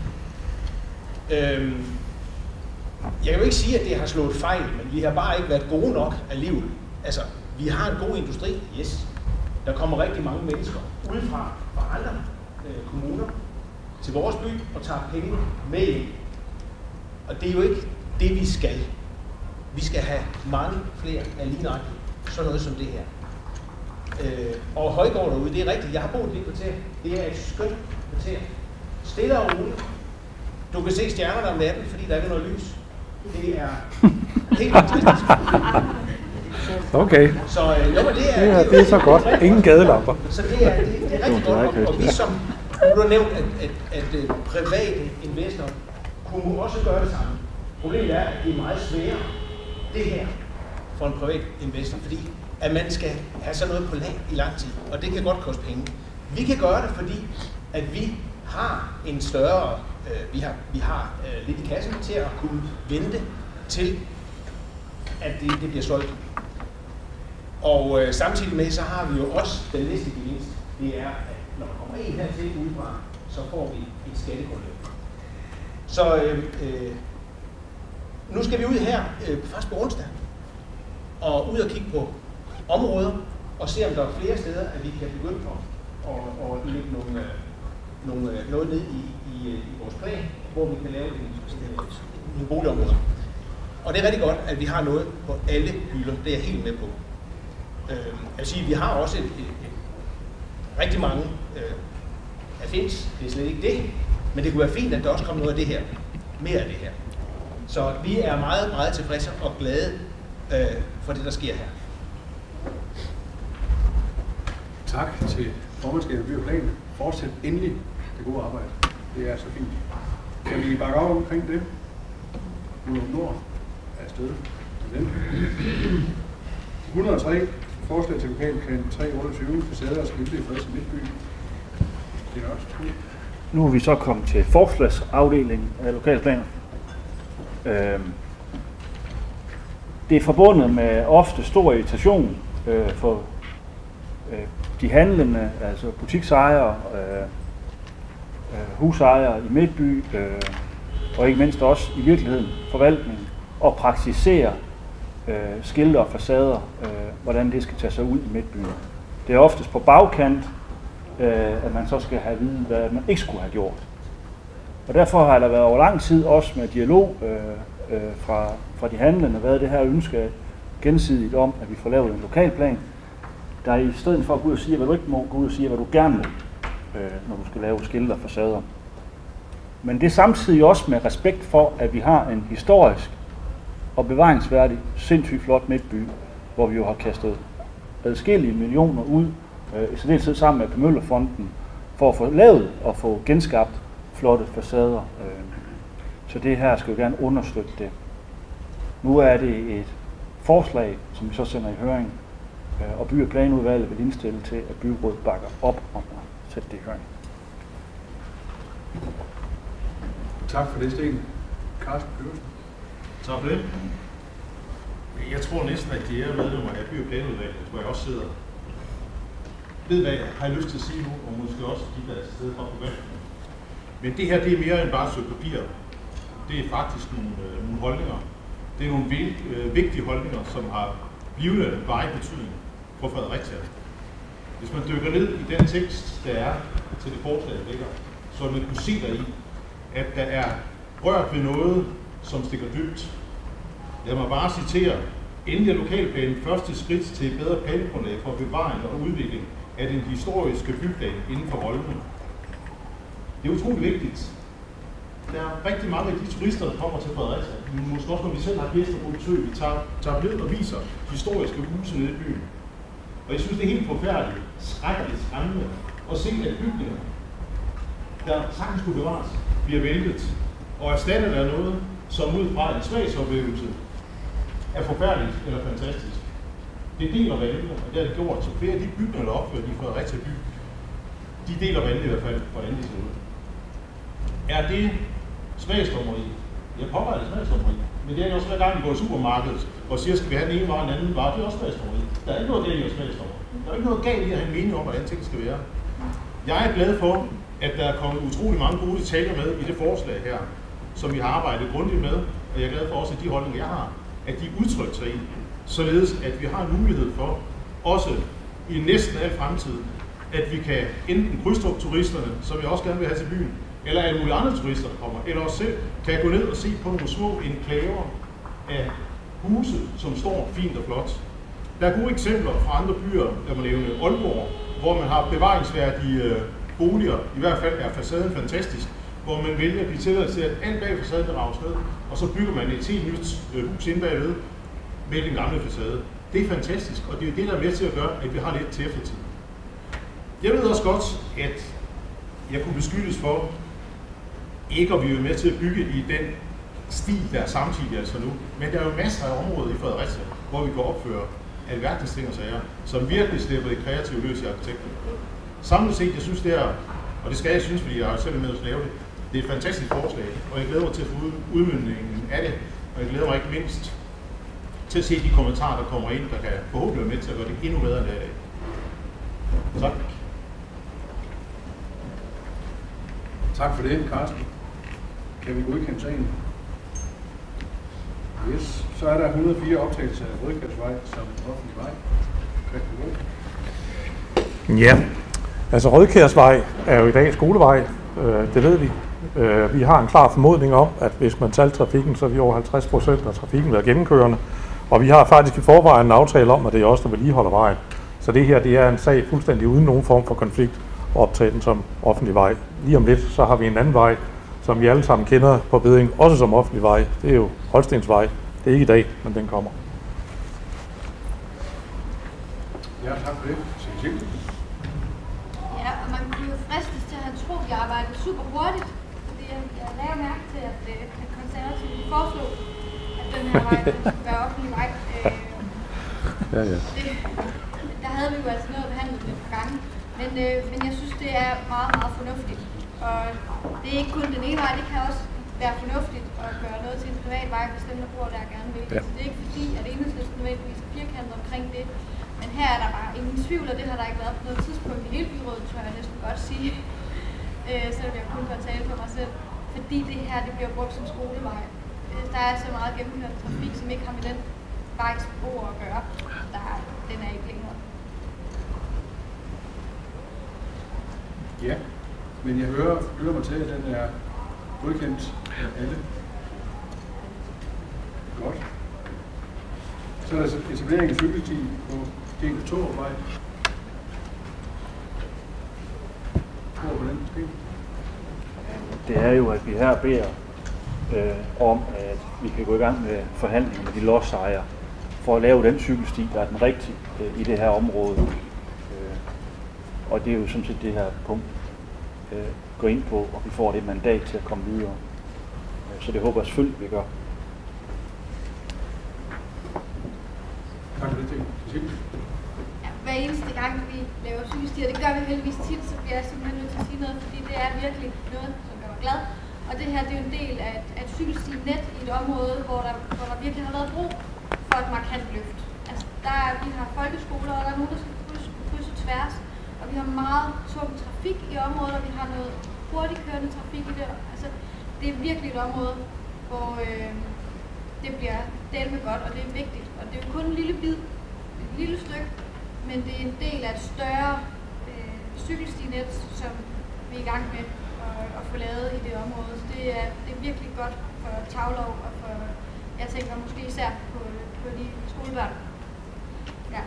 Jeg kan jo ikke sige, at det har slået fejl, men vi har bare ikke været gode nok alligevel. Altså, vi har en god industri, yes. Der kommer rigtig mange mennesker udefra fra andre kommuner til vores by og tager penge med ind. Og det er jo ikke det, vi skal. Vi skal have mange flere af lige nøjagtigt sådan noget som det her. Og Højgaard derude, det er rigtigt. Jeg har boet i det kvarter. Det er et skønt kvarter. Stille og roligt. Du kan se stjernerne om natten, fordi der er noget lys. Det er helt fantastisk. Okay. Så det er så godt. Ingen gadelamper. Så det er rigtig godt. Og vi som, du har nævnt, at private investorer kunne også gøre det samme. Problemet er, at det er meget sværere, det her, for en privat investor, fordi at man skal have sådan noget på land i lang tid, og det kan godt koste penge. Vi kan gøre det, fordi at vi har en større, vi har lidt i kassen til at kunne vente til, at det bliver solgt. Og samtidig med, så har vi jo også den næste gevinst. Det er, at når der kommer en her til udefra, så får vi et skattegrundlag. Så nu skal vi ud her, først på onsdag, og ud og kigge på områder, og se om der er flere steder, at vi kan begynde for at lægge noget ned i vores plan, hvor vi kan lave nogle boligområder. Og det er rigtig godt, at vi har noget på alle hylder. Det er jeg helt med på. Jeg vil sige, at vi har også rigtig mange af findes. Det er slet ikke det. Men det kunne være fint, at der også kom noget af det her. Mere af det her. Så vi er meget, meget tilfredse og glade for det, der sker her. Tak til formandskabet By og Plan. Fortsæt endelig det gode arbejde. Det er så fint. Kan vi bakke op omkring det? Nord er støtte. 103. Forslag til lokalplan 328. Facader og skilte i Fredericia Midtby. Det er også to. Nu er vi så kommet til forslagsafdelingen af lokalplaner. Det er forbundet med ofte stor irritation for de handlende, altså butiksejere, husejere i Midtby, og ikke mindst også i virkeligheden forvaltningen, og praktisere skilte og facader, hvordan det skal tage sig ud i Midtbyen. Det er oftest på bagkant, at man så skal have at vide, hvad man ikke skulle have gjort. Og derfor har der været over lang tid også med dialog fra de handlende været det her ønske gensidigt om, at vi får lavet en lokalplan, der i stedet for at gå ud og sige, hvad du ikke må, gå ud og sige, hvad du gerne må, når du skal lave skilte og facader. Men det er samtidig også med respekt for, at vi har en historisk og bevaringsværdig, sindssygt flot Midtby, hvor vi jo har kastet adskillige millioner ud, i særdeleshed sammen med Møllerfonden, for at få lavet og få genskabt flotte facader. Så det her skal jo gerne understøtte det. Nu er det et forslag, som vi så sender i høring, og By- og Planudvalget vil indstille til, at byrådet bakker op om at sætte det i høring. Tak for det, Sten. Carsten Pøversen. Tak for det. Jeg tror næsten, at de er medlemmer af By- og Planudvalget, hvor jeg også sidder. Ved hvad jeg har lyst til at sige nu, og måske også de der er til stede fra forvaltningen. Men det her, det er mere end bare et stykke papir. Det er faktisk nogle holdninger. Det er nogle vigtige holdninger, som har blivende varig betydning for Fredericia. Hvis man dykker ned i den tekst, der er til det forslag, der ligger, så vil man kunne se deri, at der er rørt ved noget, som stikker dybt. Lad mig bare citere: endelig er lokalplanen første skridt til et bedre plangrundlag for bevaring og udvikling af den historiske byplan inden for Holmen. Det er utroligt vigtigt. Der er rigtig mange af de turister, der kommer til Fredericia. Måske også, når vi selv har gæster på besøg, vi tager ned og viser historiske huse nede i byen. Og jeg synes, det er helt forfærdeligt, skrækkeligt, skræmmende at se, at bygninger, der sagtens skulle bevares, bliver væltet og erstattet af noget, som ud fra en smagsoplevelse er forfærdeligt eller fantastisk. Det deler vandene, og det har det gjort. Så flere af de bygninger, der er opført i Fredericia by, de deler vandene i hvert fald, hvordan de ser ud. Er det smagsdommeri? Jeg påpeger det smagsdommeri. Men det er jo også hver gang, vi går i supermarkedet og siger, skal vi have den ene vare og den anden vare, det er også smagsdommeri. Der er ikke noget galt i at smagsdommer. Der er ikke noget galt i at have en mening om, hvordan ting skal være. Jeg er glad for, at der er kommet utrolig mange gode detaljer med i det forslag her, som vi har arbejdet grundigt med, og jeg er glad for også, at de holdninger, jeg har, at de udtrykker sig i, således at vi har en mulighed for, også i næsten al fremtid, at vi kan enten krydstrup turisterne, som jeg også gerne vil have til byen, eller alle mulige andre turister, der kommer, eller os selv, kan gå ned og se på nogle små enklaver af huse, som står fint og flot. Der er gode eksempler fra andre byer, der må nævne Aalborg, hvor man har bevaringsværdige boliger, i hvert fald er facaden fantastisk, hvor man vælger at blive tilladt til, at alt bag facaden rages ned, og så bygger man et helt nyt hus inde bagved med den gamle facade. Det er fantastisk, og det er det, der er med til at gøre, at vi har lidt til eftertid. Jeg ved også godt, at jeg kunne beskyldes for ikke at blive med til at bygge i den stil, der er samtidig altså nu. Men der er jo masser af områder i Fredericia, hvor vi kan opføre alverdens ting og sager, som virkelig slipper det kreative løs i arkitekten. Samlet set, jeg synes det er, og det skal jeg synes, fordi jeg har selv med at lave det, det er et fantastisk forslag, og jeg glæder mig til at få udmøntningen af det, og jeg glæder mig ikke mindst til at se de kommentarer, der kommer ind, der kan forhåbentlig være med til at gøre det endnu bedre end det er i dag. Tak. Tak for det, Carsten. Kan vi godkende sagen? Yes. Så er der 104 optagelser af Rødkærsvej som offentlig vej. Ja, altså Rødkærsvej er jo i dag skolevej, det ved vi. Vi har en klar formodning om, at hvis man talte trafikken, så er vi over 50% af trafikken været gennemkørende. Og vi har faktisk i forvejen en aftale om, at det er os, der vedligeholder vejen. Så det her, det er en sag fuldstændig uden nogen form for konflikt og optage den som offentlig vej. Lige om lidt, så har vi en anden vej, som vi alle sammen kender på Bedding, også som offentlig vej. Det er jo Holstensvej. Det er ikke i dag, men den kommer. Ja, tak for det. Ja, og man kunne jo fristes til at have tro, at vi arbejdede super hurtigt. Fordi jeg lagde mærke til, at konservative foreslog, at den her vej skulle være offentlig vej. Ja. Der havde vi jo altså noget behandlet et par gange. Men jeg synes, det er meget, meget fornuftigt. Og det er ikke kun den ene vej, det kan også være fornuftigt at gøre noget til en privat vej, hvis dem, der bor der gerne vil. Ja. Så det er ikke fordi, at Enhedslisten nødvendigvis er firkantet omkring det. Men her er der bare ingen tvivl, og det har der ikke været på noget tidspunkt i hele byrådet, tror jeg næsten godt sige. Selvom jeg kun kan tale for mig selv. Fordi det her, det bliver brugt som skolevej. Der er så meget gennemført trafik, som ikke har med den vejs brug at gøre. Den er ikke længere. Ja, men jeg hører mig til, at den er godkendt af alle. Godt. Så er der etablering af cykelsti på del 2 vej. Hvor på den sten? Det er jo, at vi her beder om, at vi kan gå i gang med forhandlinger med de lodsejere for at lave den cykelsti, der er den rigtige i det her område. Og det er jo sådan set det her punkt går ind på, og vi får det mandat til at komme videre. Så det håber jeg selvfølgelig, vi gør. Tak for det, ting. Ja, hver eneste gang vi laver cykelstier, det gør vi heldigvis tit, så bliver jeg simpelthen nødt til at sige noget, fordi det er virkelig noget, som gør mig glad. Og det her, det er jo en del af et cykelstinet i et område, hvor der virkelig har været brug for et markant løft. Altså, vi har folkeskoler, og der er nogen, der skal krydse tværs, og vi har meget tung trafik i området, og vi har noget hurtigkørende trafik i det. Altså, det er virkelig et område, hvor det bliver delt med godt, og det er vigtigt. Og det er jo kun en lille bid, et lille stykke, men det er en del af et større cykelstinet, som vi er i gang med at få lavet i det område. Så det er virkelig godt for Taulov og for, jeg tænker måske især på de skolebørn. Ja.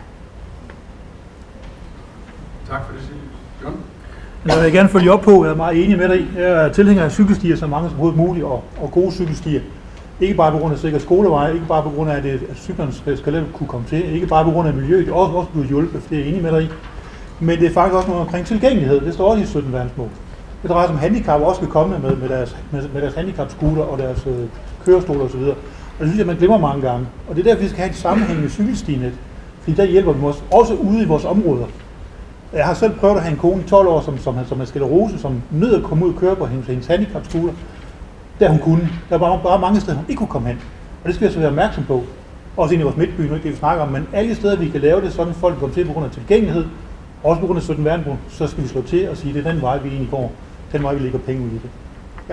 Tak for det, Silje. John? Jeg vil gerne følge op på, jeg er meget enig med dig. Jeg er tilhænger af cykelstier, så mange som overhovedet muligt, og gode cykelstier. Ikke bare på grund af sikker skoleveje, ikke bare på grund af, at cyklerne skal let kunne komme til, ikke bare på grund af miljøet, det er også blevet hjulpet, for det er jeg enig med dig i. Men det er faktisk også noget omkring tilgængelighed. Det står også i 17 verdensmål. Det drejer sig om handicap, også skal komme med deres handicapscooter og deres kørestoler osv. Og det synes jeg, man glemmer mange gange. Og det er derfor, vi skal have et sammenhængende cykelstinet. Fordi der hjælper vi også ude i vores områder. Jeg har selv prøvet at have en kone i 12 år, som er sklerose, som nød at komme ud og køre på hendes handicapscooter. Der hun kunne. Der var bare mange steder, hun ikke kunne komme hen. Og det skal vi så være opmærksom på. Også inde i vores midtby, nu ikke det vi snakker om, men alle steder vi kan lave det, sådan folk kommer til på grund af tilgængelighed, også på grund af 17 verdensmål, så skal vi slå til og sige, det er den vej, vi egentlig går. Den vej, vi lægger penge ud i det. Ja.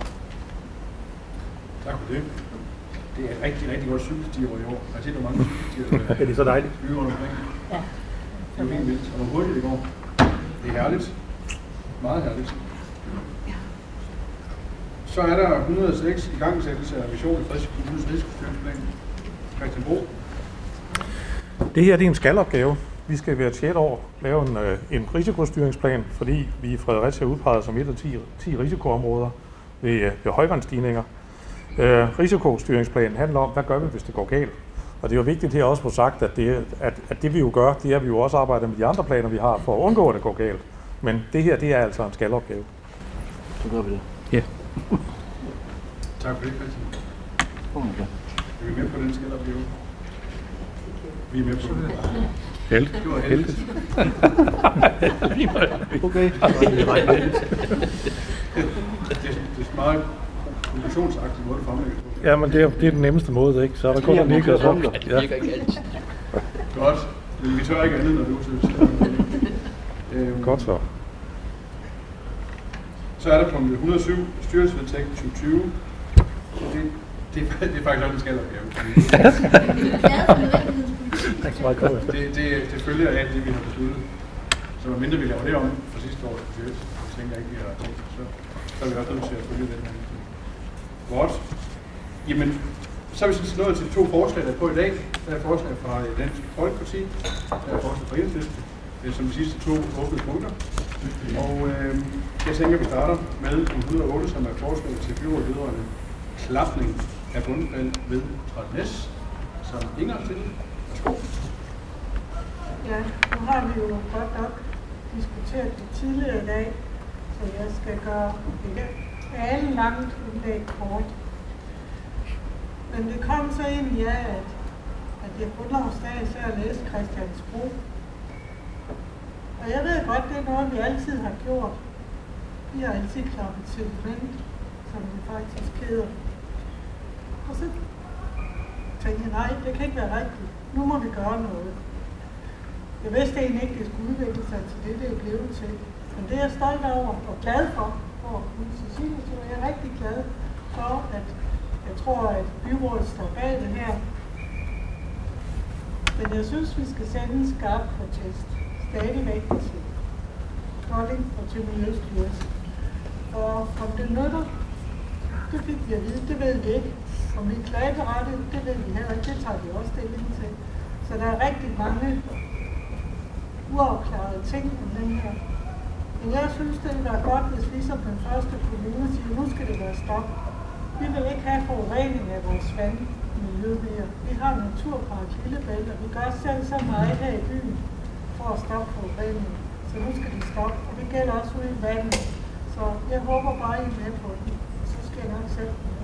Tak for det. Det er rigtig, rigtig godt cykelstier i år. Jeg har set, hvor mange cykelstier, det er så dejligt. Byer rundt omkring. Ja. Det er jo helt vildt. Og hvor hurtigt det går. Det er herligt. Meget herligt. Så er der 106 i gangsættelse af vision i Fredericia Kommunes risikostyringsplan. Christian Bro. Det her det er en skalopgave. Vi skal hvert 6. år lave en risikostyringsplan, fordi vi i Fredericia er udpeget som et af 10 risikoområder ved højvandsstigninger. Risikostyringsplanen handler om, hvad gør vi, hvis det går galt? Og det er jo vigtigt her også at få sagt, at det vi jo gør, det er, at vi jo også arbejder med de andre planer, vi har, for at undgå, at det går galt. Men det her, det er altså en skalopgave. Så gør vi det. Ja. Tak for det, Christian. Er vi med på den skalopgave? Vi er med på det. Heldigt. Det var heldigt. Okay. Det er meget konklusionsagtigt måde, det fremlægger. Ja, men det er den nemmeste måde, ikke? Så er der kun en ikke, og så... Det virker ikke altid. Godt. Vi tør ikke andet, når det er usøgt. Godt så. Så er der punkt 107, styrelsesvedtægt 2020. Så det er faktisk også en skalopgave. Det følger af alt det, vi har besluttet. Så mindre vi laver det om for sidste års budget, så tænker jeg ikke, vi har tænkt, så er vi også nødt til at følge den her. Godt. Jamen, så er vi sådan nået til de 2 forslag, der er på i dag. Der er forslag fra Dansk Folkeparti, der er forslag fra Enhedslisten, som de sidste 2 åbne punkter. Og jeg tænker, vi starter med 108, som er forslag til byrådet vedrørende klapning af bundfald ved Trøjtnæs, som Inger stiller. Værsgo. Ja, nu har vi jo godt nok diskuteret det tidligere i dag, så jeg skal gøre ikke alle langt indlæg kort. Men det kom så egentlig af, at jeg grundlovsdag så jeg læste Christiansbro. Og jeg ved godt, det er noget, vi altid har gjort. Vi har altid klappet sediment, som det faktisk hedder. Og så tænkte jeg, nej, det kan ikke være rigtigt. Nu må vi gøre noget. Jeg vidste egentlig ikke, det skulle udvikle sig til det, det er blevet til. Men det er jeg stolt over og glad for at kunne sige, så jeg er rigtig glad for, at jeg tror, at byrådet står bag det her. Men jeg synes, vi skal sende en skarp protest. Stadigvæk til Kolding og til Miljøstyrelsen. Og om det nytter, det fik vi at vide, det ved vi ikke. Om vi klageberettet, det ved vi heller ikke, det tager vi også stilling til. Så der er rigtig mange uafklarede ting om den her. Men jeg synes, det ville være godt, hvis vi som den første kommune siger, nu skal det være stop. Vi vil ikke have forurening af vores vandmiljø mere. Vi har Naturpark Lillebælt, og vi gør selv så meget her i byen for at stoppe forureningen. Så nu skal det stoppe, og det gælder også ude i vandet. Så jeg håber bare, I er med på det. Så skal jeg nok selv med.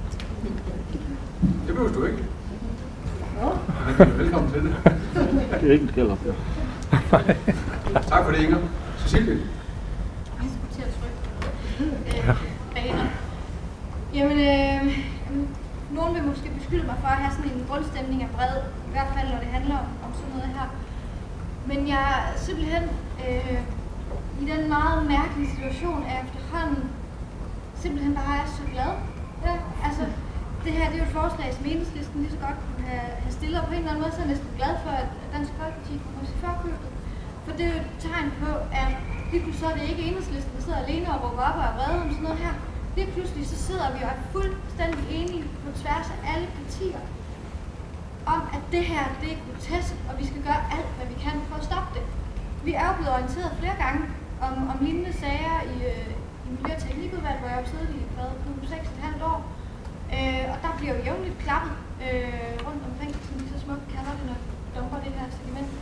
Det behøver du ikke. Nå? Velkommen til det. Det er ikke en skælder. Tak for det, Inger. Cecilie. Jeg skulle til at trykke. Baner. Jamen, nogen vil måske beskylde mig for at have sådan en grundstemning af bred, i hvert fald når det handler om sådan noget her. Men jeg er simpelthen i den meget mærkelige situation, at efterhånden simpelthen bare er så glad. Ja, altså, det her det er jo et forslag, som Enhedslisten lige så godt kunne have stillet, og på en eller anden måde så er jeg næsten glad for, at Dansk Folkeparti kunne gå sig førkøbet. For det er jo et tegn på, at lige pludselig så er det ikke Enhedslisten, der sidder alene og råber op og er vrede om sådan noget her. Lige pludselig så sidder vi og er fuldstændig enige på tværs af alle partier om, at det her det er grotesk, og vi skal gøre alt, hvad vi kan for at stoppe det. Vi er jo blevet orienteret flere gange om lignende sager i Miljø- og Teknikudvalget, hvor jeg har siddet i 6,5 år. Og der bliver jo jævnligt klappet rundt omkring, som de så smukt kalder det, når de dumper det her segment.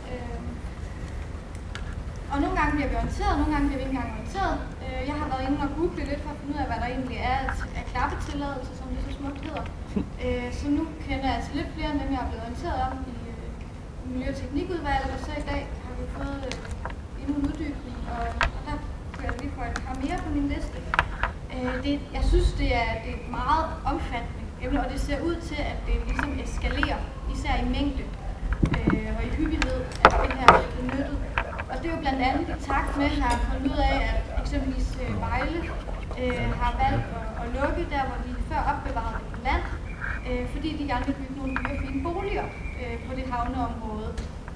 Og nogle gange bliver vi orienteret, nogle gange bliver vi ikke engang orienteret. Jeg har været inde og google lidt for at finde ud af, hvad der egentlig er af klappetilladelser, som det så smukt hedder. Så nu kender jeg altså lidt flere end dem, jeg er blevet orienteret om i Miljø- og Teknikudvalget, og så i dag har vi fået endnu en uddybning, og der kunne jeg lige få et par mere på min liste. Jeg synes, det er meget omfattende emne, og det ser ud til, at det ligesom eskalerer, især i mængde og i hyppighed, at det her er benyttet. Og det er jo blandt andet i takt med, at jeg har fundet ud af, at eksempelvis Vejle har valgt at lukke der, hvor de før opbevarede land, fordi de gerne vil bygge nogle dyre fine boliger på det havneområde.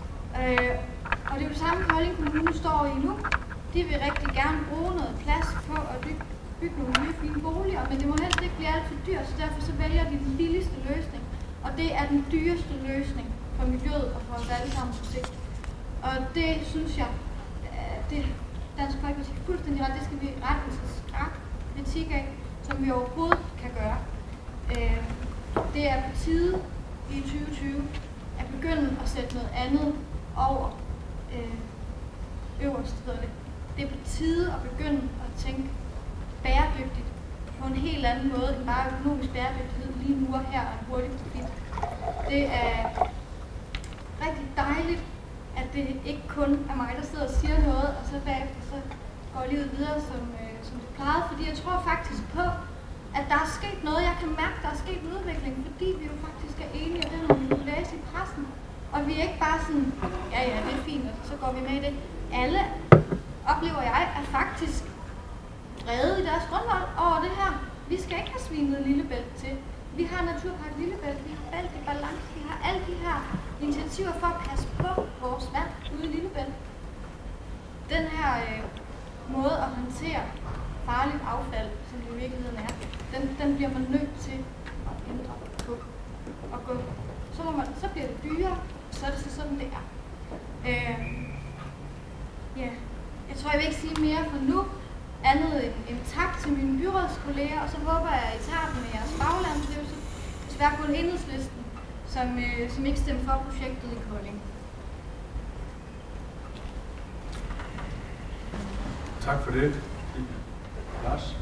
Og det er jo det samme, Kolding Kommune står i nu. De vil rigtig gerne bruge noget plads på at bygge nogle nye fine boliger, men det må helst ikke blive alt for dyrt, så derfor så vælger de den billigste løsning. Og det er den dyreste løsning for miljøet og for os alle sammen på sigt. Og det synes jeg, det Dansk Folkeparti fuldstændig ret, det skal vi rette en så skarp kritik af, som vi overhovedet kan gøre. Det er på tide i 2020 at begynde at sætte noget andet over øverst, hedder det. Det er på tide at begynde at tænke bæredygtigt på en helt anden måde end bare økonomisk bæredygtighed lige nu og her og en hurtig profit. Det er rigtig dejligt, at det ikke kun er mig, der sidder og siger noget, og så bagefter så går livet videre, som det plejede. Fordi jeg tror faktisk på, at der er sket noget. Jeg kan mærke, at der er sket en udvikling, fordi vi jo faktisk er enige, og det har vi læst i pressen. Og vi er ikke bare sådan, ja, det er fint, og så går vi med i det. Alle, oplever jeg, er faktisk vrede i deres grundvold over det her. Vi skal ikke have svinet Lillebælt til. Vi har Naturpark Lillebælt, vi har Bælt i balance, vi har alle de her initiativer for at passe på vores vand ude i Lillebælt. Den her måde at håndtere farligt affald, som det i virkeligheden er, den bliver man nødt til at ændre på og gå. Så bliver det dyrere, så er det så sådan, det er. Jeg tror, jeg vil ikke sige mere for nu, andet end tak til mine byrådskolleger, og så håber jeg, at I tager den med jeres baglandsledelse. Desværre kun Enhedslisten, som ikke stemte for projektet i Kolding. Tak for det. Lars?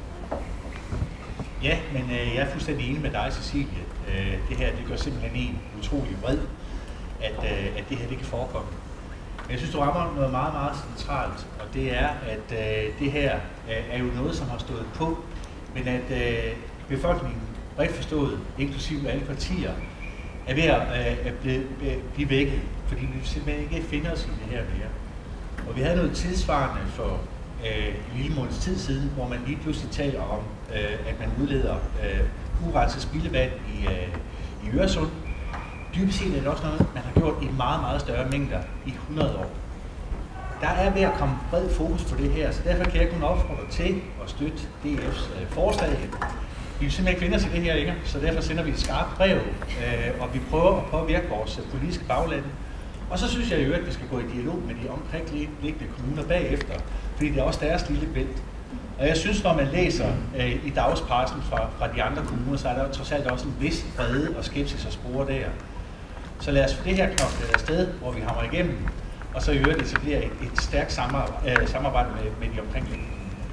Ja, men jeg er fuldstændig enig med dig, Cecilie. Det her, det gør simpelthen en utrolig vred, at det her det kan forekomme. Men jeg synes, du rammer noget meget, meget centralt, og det er, at det her er jo noget, som har stået på, men at befolkningen, bredt forstået, inklusive alle partier, er ved at blive vækket, fordi vi simpelthen ikke finder os i det her mere. Og vi havde noget tilsvarende for en lille måneds tid siden, hvor man lige pludselig taler om, at man udleder urenset spildevand i Øresund. Dybest set er det også noget, man har gjort i meget, meget større mængder i 100 år. Der er ved at komme bred fokus på det her, så derfor kan jeg kun opfordre til at støtte DF's forslag. Vi vil simpelthen ikke finde os i det her længere, så derfor sender vi et skarpt brev, og vi prøver at påvirke vores politiske baglande. Og så synes jeg jo, at vi skal gå i dialog med de omkringliggende kommuner bagefter, fordi det er også deres lille bælt. Og jeg synes, når man læser i dagspressen fra de andre kommuner, så er der jo trods alt også en vis vrede og skepsis og spore der. Så lad os få det her knoklet afsted, hvor vi hammer igennem, og så i øvrigt etablere et stærkt samarbejde med de omkringliggende kommuner.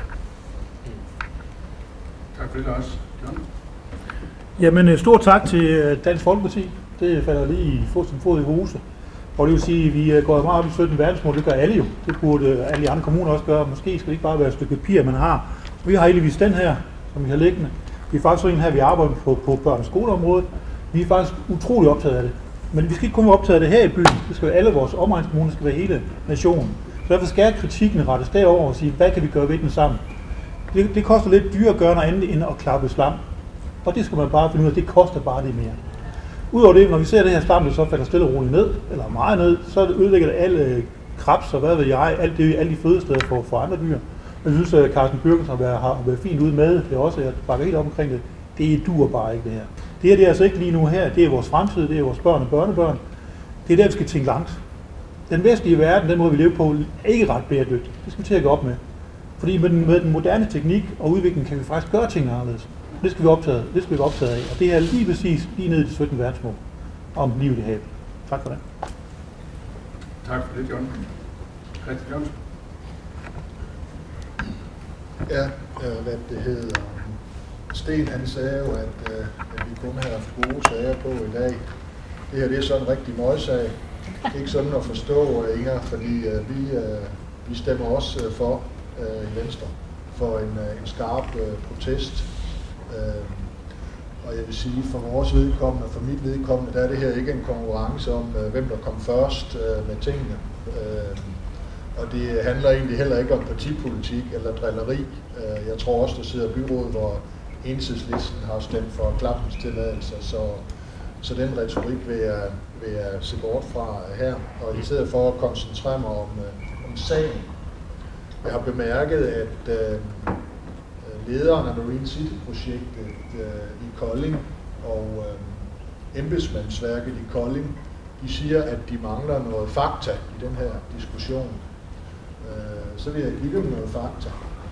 Tak for det, Lars. John? Jamen, stort tak til Dansk Folkeparti. Det falder lige i fod i huse. Og det vil sige, at vi går meget op i 17 verdensmål. Det gør alle jo. Det burde alle de andre kommuner også gøre. Måske skal det ikke bare være et stykke papir, man har. Vi har heldigvis den her, som vi har liggende. Vi er faktisk en her, vi arbejder på børne- og skoleområdet. Vi er faktisk utrolig optaget af det. Men vi skal ikke kun være optaget af det her i byen. Det skal være alle vores omegnskommuner, det skal være hele nationen. Så derfor skal kritikken rettes derover og sige, hvad kan vi gøre ved den sammen? Det koster lidt dyre at gøre noget andet end at klappe slam. Og det skal man bare finde ud af, det koster bare det mere. Udover det, når vi ser det her slam, så falder stille og roligt ned, eller meget ned, så ødelægger det alle krebs og hvad ved jeg, alle de fødesteder for andre dyr. Jeg synes, at Carsten Bürgens har været fint ude med det også, jeg bakker helt op omkring det. Det duer bare ikke det her. Det her det er altså ikke lige nu her, det er vores fremtid, det er vores børn og børnebørn. Det er der, vi skal tænke langt. Den vestlige verden, den måde vi lever på, er ikke ret bæredygtig. Det skal vi til at gå op med. Fordi med den moderne teknik og udvikling kan vi faktisk gøre ting anderledes. Det skal vi optaget af. Og det er lige præcis lige ned i de 17 verdensmål om livet i havet. Tak for det. Tak for det, John. Christian Jørgensen. Ja, hvad det hedder. Sten han sagde jo, at vi kun har haft gode sager på i dag. Det her det er sådan en rigtig møgssag. Ikke sådan at forstå, Inger, fordi vi stemmer også for i Venstre for en skarp protest. Og jeg vil sige, for vores vedkommende og for mit vedkommende, der er det her ikke en konkurrence om, hvem der kom først med tingene. Og det handler egentlig heller ikke om partipolitik eller drilleri. Jeg tror også, der sidder byrådet, hvor Enhedslisten har stemt for klapningstilladelser, så den retorik vil jeg se bort fra her. Og i stedet for at koncentrere mig om sagen. Jeg har bemærket, at lederen af Marine City-projektet i Kolding og embedsmandsværket i Kolding, de siger, at de mangler noget fakta i den her diskussion. Så vil jeg give dem noget fakta.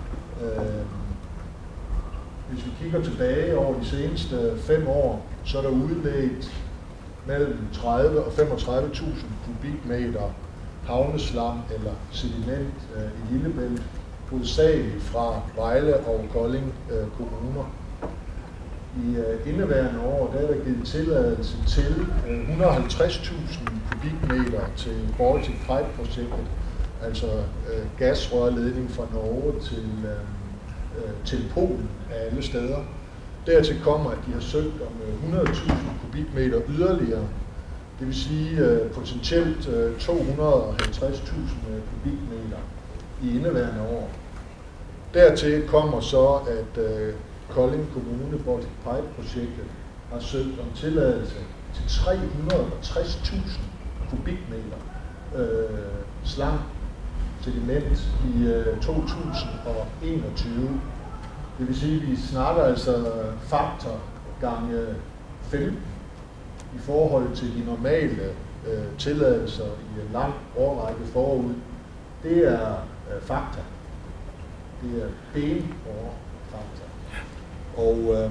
Hvis vi kigger tilbage over de seneste 5 år, så er der udledt mellem 30 og 35.000 kubikmeter havneslam eller sediment i Lillebælt, hovedsageligt fra Vejle og Kolding kommuner. I indeværende år der er der givet tilladelse til 150.000 kubikmeter til Baltic Pipe-projektet, altså gasrørledning fra Norge til Polen af alle steder. Dertil kommer, at de har søgt om 100.000 kubikmeter yderligere, det vil sige potentielt 250.000 kubikmeter i indeværende år. Dertil kommer så, at Kolding Kommune Baltic Pipe-projektet har søgt om tilladelse til 360.000 kubikmeter slam sediment i 2021. Det vil sige, at vi snakker altså faktor gange 15 i forhold til de normale tilladelser i en lang årrække forud. Det er fakta. Det er benhårde fakta. Og,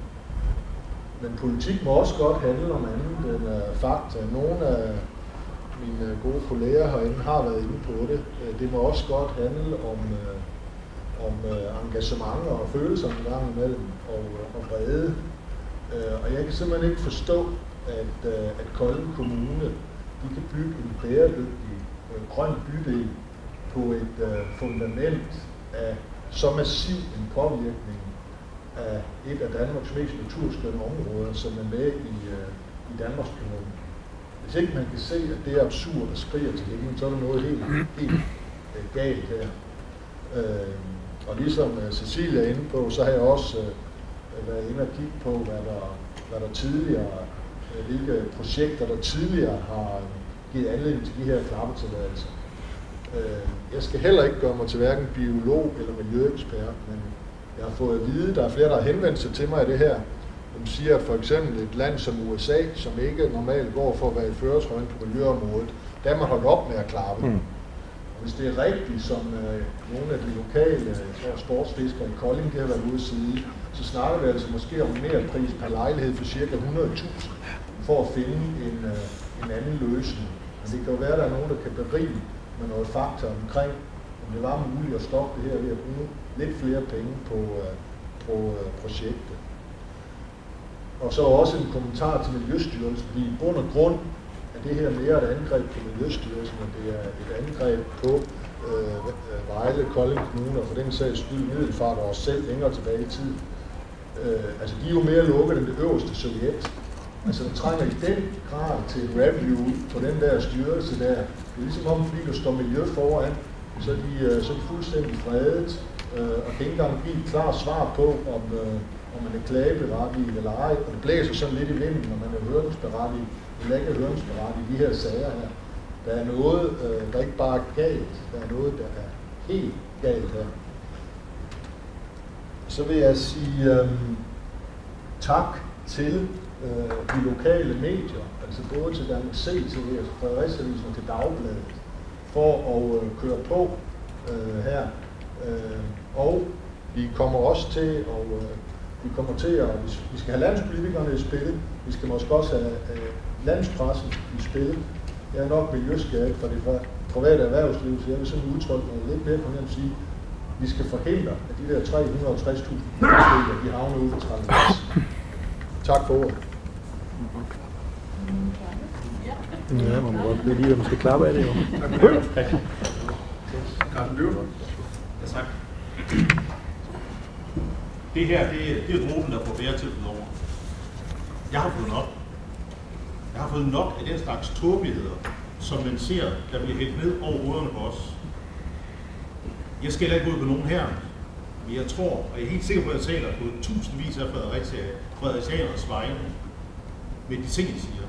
men politik må også godt handle om andet end fakta. Nogle af mine gode kolleger herinde har været inde på det. Det må også godt handle om engagement og følelser en gang imellem og vrede. Og jeg kan simpelthen ikke forstå, at Kolding Kommune de kan bygge en bæredygtig grøn bydel på et fundament af så massiv en påvirkning af et af Danmarks mest naturskønne områder, som er med i Danmarks Kommune. Hvis ikke man kan se, at det er absurd og skriger til himlen, så er der noget helt galt her. Og ligesom Cecilia er inde på, så har jeg også været inde og kigge på, hvad der tidligere, hvilke projekter der tidligere har givet anledning til de her klappetilladelser. Jeg skal heller ikke gøre mig til hverken biolog eller miljøekspert, men jeg har fået at vide, der er flere, der har henvendt sig til mig i det her. De siger, at for eksempel et land som USA, som ikke normalt går for at være i førertrøjen på miljøområdet, der er man holdt op med at klappe. Og hvis det er rigtigt, som nogle af de lokale sportsfiskere i Kolding har været ude at sige, så snakker vi altså måske om mere pris per lejlighed for ca. 100.000 for at finde en anden løsning. Men det kan jo være, at der er nogen, der kan berige med noget fakta omkring, om det var muligt at stoppe det her ved at bruge lidt flere penge på projektet. Og så også en kommentar til Miljøstyrelsen, fordi i bund og grund er det her mere et angreb på Miljøstyrelsen, og det er et angreb på Vejle, Kolding Kommune, og for den sags skyld Middelfart og os selv længere tilbage i tid. Altså de er jo mere lukket end det øverste Sovjet. Altså der trænger i den grad til et review på den der styrelse der. Det er ligesom om, fordi der står miljø foran, så er de fuldstændig fredet, og kan ikke engang give et klart svar på, om man er klageberettiget eller ej. Og det blæser sådan lidt i vinden, når man er høringsberettiget, eller ikke er høringsberettiget i de her sager her. Der er noget, der ikke bare er galt, der er noget, der er helt galt her. Så vil jeg sige tak til de lokale medier, altså både til Danmark CTV, altså Frederiksavisen og til Dagbladet, for at køre på her. Og vi kommer også til vi skal have landspolitikerne i spil, vi skal måske også have landspressen i spil. Jeg er nok miljøskadet for det private erhvervsliv, så jeg vil sådan udtrykke mig lidt mere på den at sige, vi skal forhindre, at de der 360.000 de havner ud på transvers. Tak for ordet. Ja, man må godt blive lige, at man skal klappe af det. Carsten Løver. Ja, tak. Det her, det er dråben, der får bæretilfældet over. Jeg har fået nok. Jeg har fået nok af den slags tåbeligheder, som man ser, der bliver hældt ned over hovederne på os. Jeg skal ikke ud på nogen her, men jeg tror, og jeg er helt sikker på, at jeg taler på tusindvis af frederiksianeres vegne med de ting, de siger.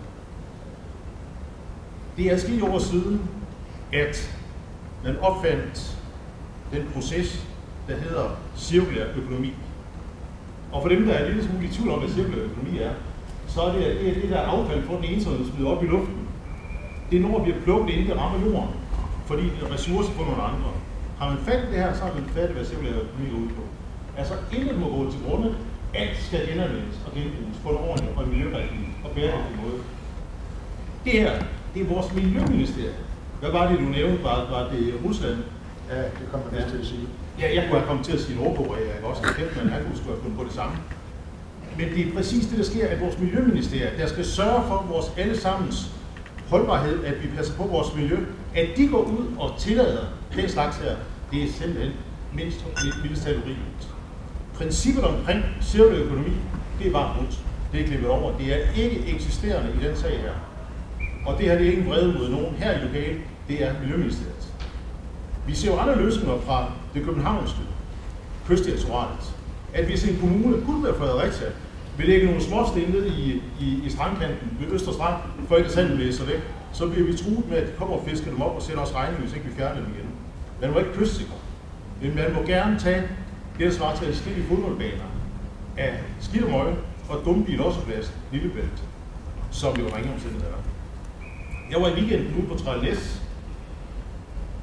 Det er sket år siden, at man opfandt den proces, der hedder cirkulær økonomi. Og for dem, der er lidt smule i tvivl om, hvad cirkulær økonomi er, så er det der affald fra den ene, som er smidt op i luften. Det er når vi bliver plukket inden det rammer jorden, fordi det er ressourcer for nogle andre. Har man fattet det her, så har man fattet, hvad cirkulær økonomi går ud på. Altså, intet må gå til grunde, alt skal genanvendes og genbruges på en ordentlig og miljørigtig og bæredygtig måde. Det her, det er vores miljøministerium. Hvad var det, du nævnte? Var det Rusland? Ja, det kommer jeg til at sige. Ja, jeg kunne have kommet til at sige Nordkorea, jeg også har kendt, men han kunne have fundet på det samme. Men det er præcis det, der sker, at vores miljøministerium, der skal sørge for vores allesammens holdbarhed, at vi passer på vores miljø, at de går ud og tillader den slags her, det er simpelthen mindst talt urimeligt. Princippet omkring cirkulær økonomi, det er bare brudt. Det er klippet over. Det er ikke eksisterende i den sag her. Og det her, det er ikke en vrede mod nogen her i lokalet, det er Miljøministeriet. Vi ser jo andre løsninger fra det københavnske kystdirektoratet. At hvis en kommune, kunne være Fredericia, vil lægge nogle småsten ned i strandkanten ved Øster Strand, for ikke at sandet blæser væk, så bliver vi truet med, at de kommer og fisker dem op og sætter os regning, hvis ikke vi fjerner dem igen. Man må ikke kystsikre. Men man må gerne tage det, der svarer til at skidt i fodboldbaner af skidt og møg og dumpe i losseplads Lillebælt, som jo ringer omstændigheder. Jeg var i weekenden ude på Trælles,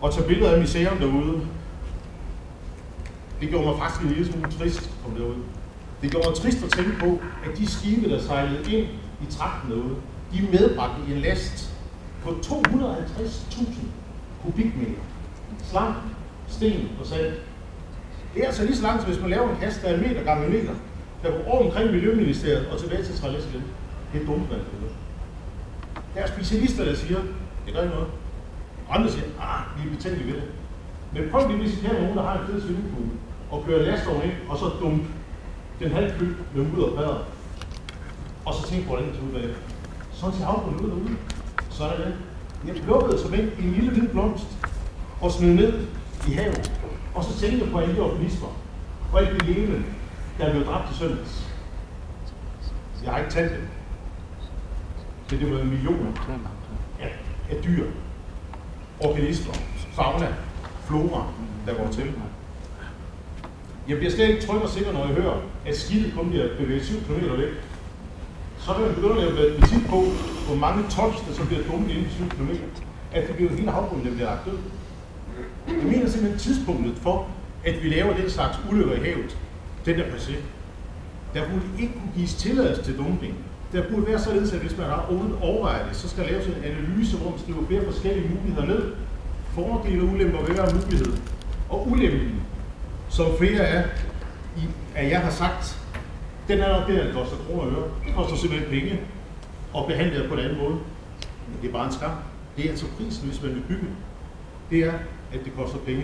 og tage billeder af museum derude. Det gjorde mig faktisk en lille smule trist at komme derude. Det gjorde mig trist at tænke på, at de skibe, der sejlede ind i trakten derude, de medbragte en last på 250.000 kubikmeter slang, sten og sand. Det er altså lige så langt, hvis man laver en kast, der er meter gange meter, der går over omkring Miljøministeriet og tilbage til Trælles igen. Det er dumt, hvad det er. Der er specialister, der siger, det gør ikke noget. Andre siger, vi er betænkelige ved det. Men prøv lige at visitere nogen, der har en fed swimmingpool, og kører lastvogn ind, og så dumpe den halvfyldt med mudder og padder. Og så tænk på, hvordan det ser ud bagefter. Sådan ser havbunden ud derude. Sådan er det. Jeg plukkede som en lille hvid blomst, og smed ned i havet. Og så tænkte jeg på alle de organismer, og alle de levende, der blev dræbt i søndags. Jeg har ikke talt dem. Men det var millioner af dyr, organismer, fauna, flora, der går til. Jeg bliver slet ikke tryg og sikker, når jeg hører, at skibet kun bliver bevæget 7 km væk. Så vil man begynde at lave matematik på, hvor mange tons, der så bliver dumpet inden for 7 km. At det bliver hele havbunden, der bliver lagt død. Jeg mener simpelthen tidspunktet for, at vi laver den slags ulykker i havet, den er passé. Der burde ikke kunne gives tilladelse til dumpning. Der burde være således, at hvis man har overvejet det, så skal laves en analyse, hvor man skriver flere forskellige muligheder ned. Fordele og ulemper ved hver mulighed. Og ulempen, som flere af jer har sagt, den er nok det, at det koster kroner og øre. Det koster simpelthen penge at behandle det på en anden måde. Men det er bare en skam. Det er altså prisen, hvis man vil bygge. Det er, at det koster penge.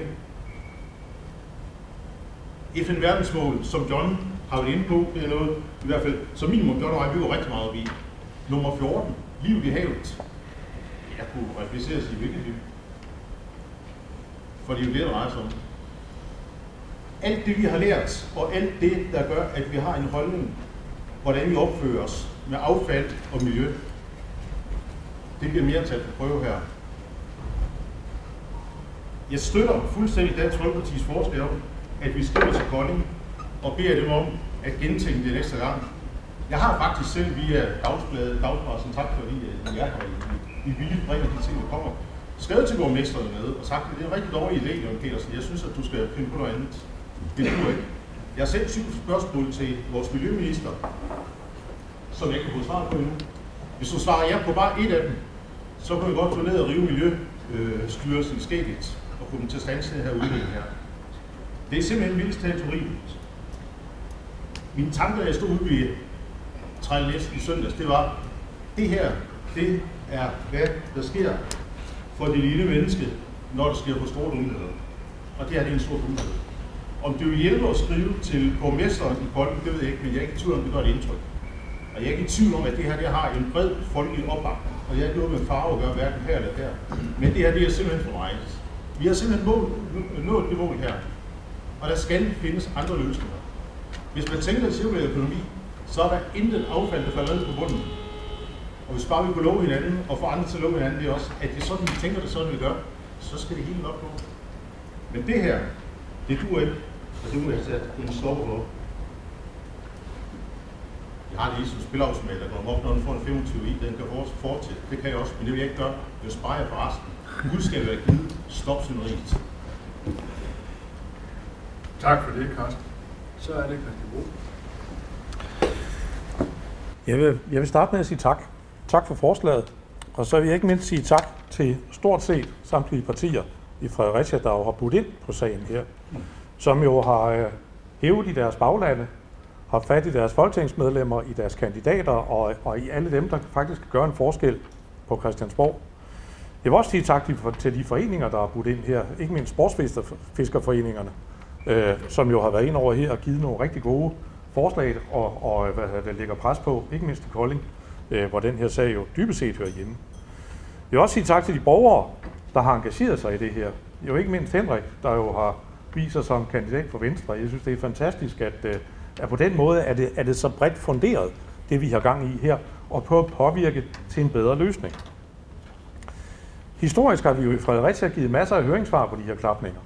FN-verdensmål, som John har været inde på, det er noget, i hvert fald som minimum, John og jeg bygger rigtig meget op i. Nummer 14, liv i havet. Jeg kunne repliceres i hvilket liv. For det er jo det, der drejer sig om. Alt det, vi har lært, og alt det, der gør, at vi har en holdning, hvordan vi opfører os med affald og miljø, det bliver mere taget på prøve her. Jeg støtter fuldstændig Dansk Folkepartis forslag om, at vi skriver til Kolding og beder dem om at gentænke det næste gang. Jeg har faktisk selv via dagspressen, tak fordi I er her, I vildt bringer de ting, der kommer, skrevet til borgmesterne med og sagt, at det er en rigtig dårlig idé, Jørgen Petersen. Jeg synes, at du skal finde på noget andet. Det duer ikke. Jeg har selv 7 spørgsmål til vores miljøminister, som jeg kan få svar på endnu. Hvis du svarer ja på bare et af dem, så kan vi godt få ned og rive Miljøstyrelsen i skægget og få dem til at standse den her udvikling her. Det er simpelthen vildest talt horribelt. Mine tanker, da jeg stod ude ved Trælles i søndags, det var, det her, det er, hvad der sker for det lille menneske, når det sker på store dumheder. Og det her det er en stor dumhed. Om det vil hjælpe at skrive til borgmesteren i Kolding, det ved jeg ikke, men jeg er ikke i tvivl om, det gør et indtryk. Og jeg er ikke i tvivl om, at det her det har en bred folkelig opbakning. Og jeg er ikke noget med farve at gøre, hverken her eller der. Men det her det er simpelthen for mig. Vi har simpelthen nået det mål her. Og der skal findes andre løsninger. Hvis man tænker cirkulær økonomi, så er der intet affald, der falder ned på bunden. Og hvis bare vi kunne love hinanden, og få andre til at love hinanden, det er også, at det er sådan, vi tænker, det er sådan, vi gør, så skal det hele nok gå. Men det her, det duer ikke, og det må jeg sætte en stopper på. Jeg har det som spilafsmag, der går op, når den får en 25 i, den kan fortsætte. Det kan jeg også, men det vil jeg ikke gøre. Det sparer jeg for resten. Gud skal være givet. Stop syneriet. Tak for det, Carsten. Så er det Christian Bro. Jeg vil starte med at sige tak. Tak for forslaget. Og så vil jeg ikke mindst sige tak til stort set samtlige partier i Fredericia, der har budt ind på sagen her, som jo har hævet i deres baglande, har fat i deres folketingsmedlemmer, i deres kandidater og i alle dem, der faktisk gør en forskel på Christiansborg. Jeg vil også sige tak til de foreninger, der har budt ind her, ikke mindst sportsfiskerforeningerne, som jo har været ind over her og givet nogle rigtig gode forslag, og hvad der ligger pres på, ikke mindst i Kolding, hvor den her sag jo dybest set hører hjemme. Jeg vil også sige tak til de borgere, der har engageret sig i det her. Jo ikke mindst Henrik, der jo har vist sig som kandidat for Venstre. Jeg synes, det er fantastisk, at på den måde er det så bredt funderet, det vi har gang i her, og på at påvirke til en bedre løsning. Historisk har vi jo i Fredericia givet masser af høringssvar på de her klapninger.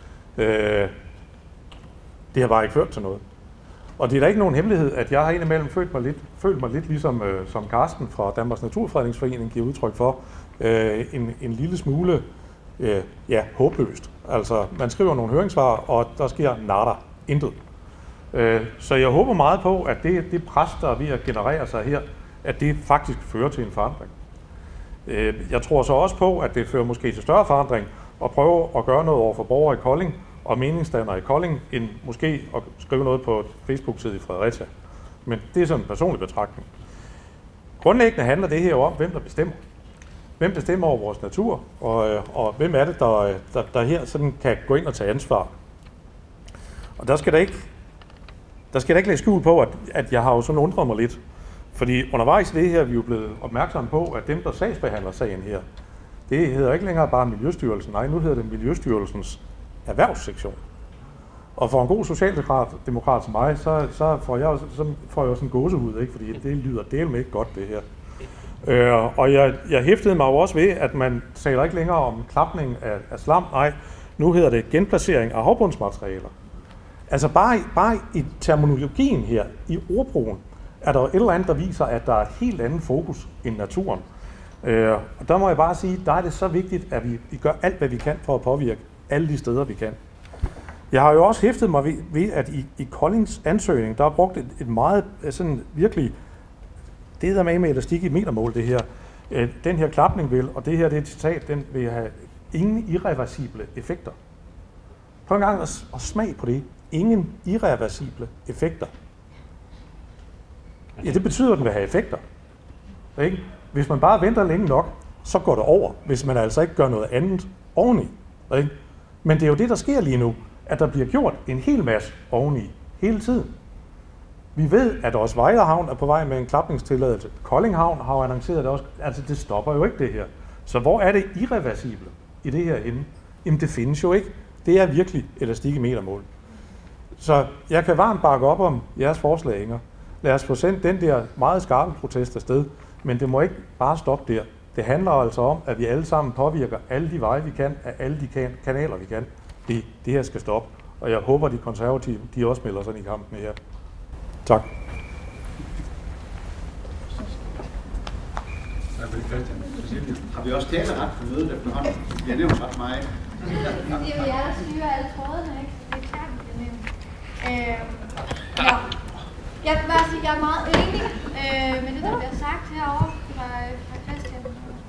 Det har bare ikke ført til noget. Og det er da ikke nogen hemmelighed, at jeg har indimellem følt mig lidt ligesom som Carsten fra Danmarks Naturfredningsforening giver udtryk for, en lille smule håbløst. Altså, man skriver nogle høringssvar, og der sker nada, intet. Så jeg håber meget på, at det pres, der er ved at generere sig her, at det faktisk fører til en forandring. Jeg tror så også på, at det fører måske til større forandring at prøve at gøre noget over for borgere i Kolding og meningsdannere i Kolding, end måske at skrive noget på et Facebook-side i Fredericia. Men det er sådan en personlig betragtning. Grundlæggende handler det her om, hvem der bestemmer. Hvem bestemmer over vores natur, og hvem er det, der her sådan kan gå ind og tage ansvar. Og der skal der ikke lægge skjul på, at jeg har jo sådan undret mig lidt. Fordi undervejs i det her er vi jo blevet opmærksomme på, at dem, der sagsbehandler sagen her, det hedder ikke længere bare Miljøstyrelsen, nej, nu hedder det Miljøstyrelsens erhvervssektion. Og for en god socialdemokrat som mig, så får jeg sådan en gåsehud, ikke? Fordi det lyder delt med ikke godt, det her. Og jeg hæftede mig jo også ved, at man taler ikke længere om klapning af slam, nej, nu hedder det genplacering af havbundsmaterialer. Altså bare i terminologien her, i ordbrugen, er der et eller andet, der viser, at der er et helt andet fokus end naturen. Og der må jeg bare sige, der er det så vigtigt, at vi gør alt, hvad vi kan for at påvirke alle de steder, vi kan. Jeg har jo også hæftet mig ved at i Koldings ansøgning, der er brugt et meget sådan virkelig, det der med elastik i metermål, det her. Den her klapning vil, og det her det er et citat, den vil have ingen irreversible effekter. Prøv en gang at smage på det. Ingen irreversible effekter. Ja, det betyder, at den vil have effekter. Ikke? Hvis man bare venter længe nok, så går det over, hvis man altså ikke gør noget andet oveni. Ikke? Men det er jo det, der sker lige nu, at der bliver gjort en hel masse oveni hele tiden. Vi ved, at også Vejle Havn er på vej med en klapningstilladelse. Kolding Havn har jo annonceret det også. Altså, det stopper jo ikke det her. Så hvor er det irreversible i det her ende? Jamen, det findes jo ikke. Det er virkelig elastik i metermål. Så jeg kan varmt bakke op om jeres forslag, Inger. Lad os få sendt den der meget skarpe protest afsted, men det må ikke bare stoppe der. Det handler altså om, at vi alle sammen påvirker alle de veje, vi kan, af alle de kanaler, vi kan. Det her skal stoppe, og jeg håber, de konservative, de også melder sig i kampen her. Tak. Har vi også taleret for mødet efterhånden? Vi har nævnt ret meget. Det er jo jer, der styrer alle trådene, ikke? Det er klart, det er nævnt. Jeg vil bare sige, at jeg er meget enig med det, der bliver sagt herovre fra Christian.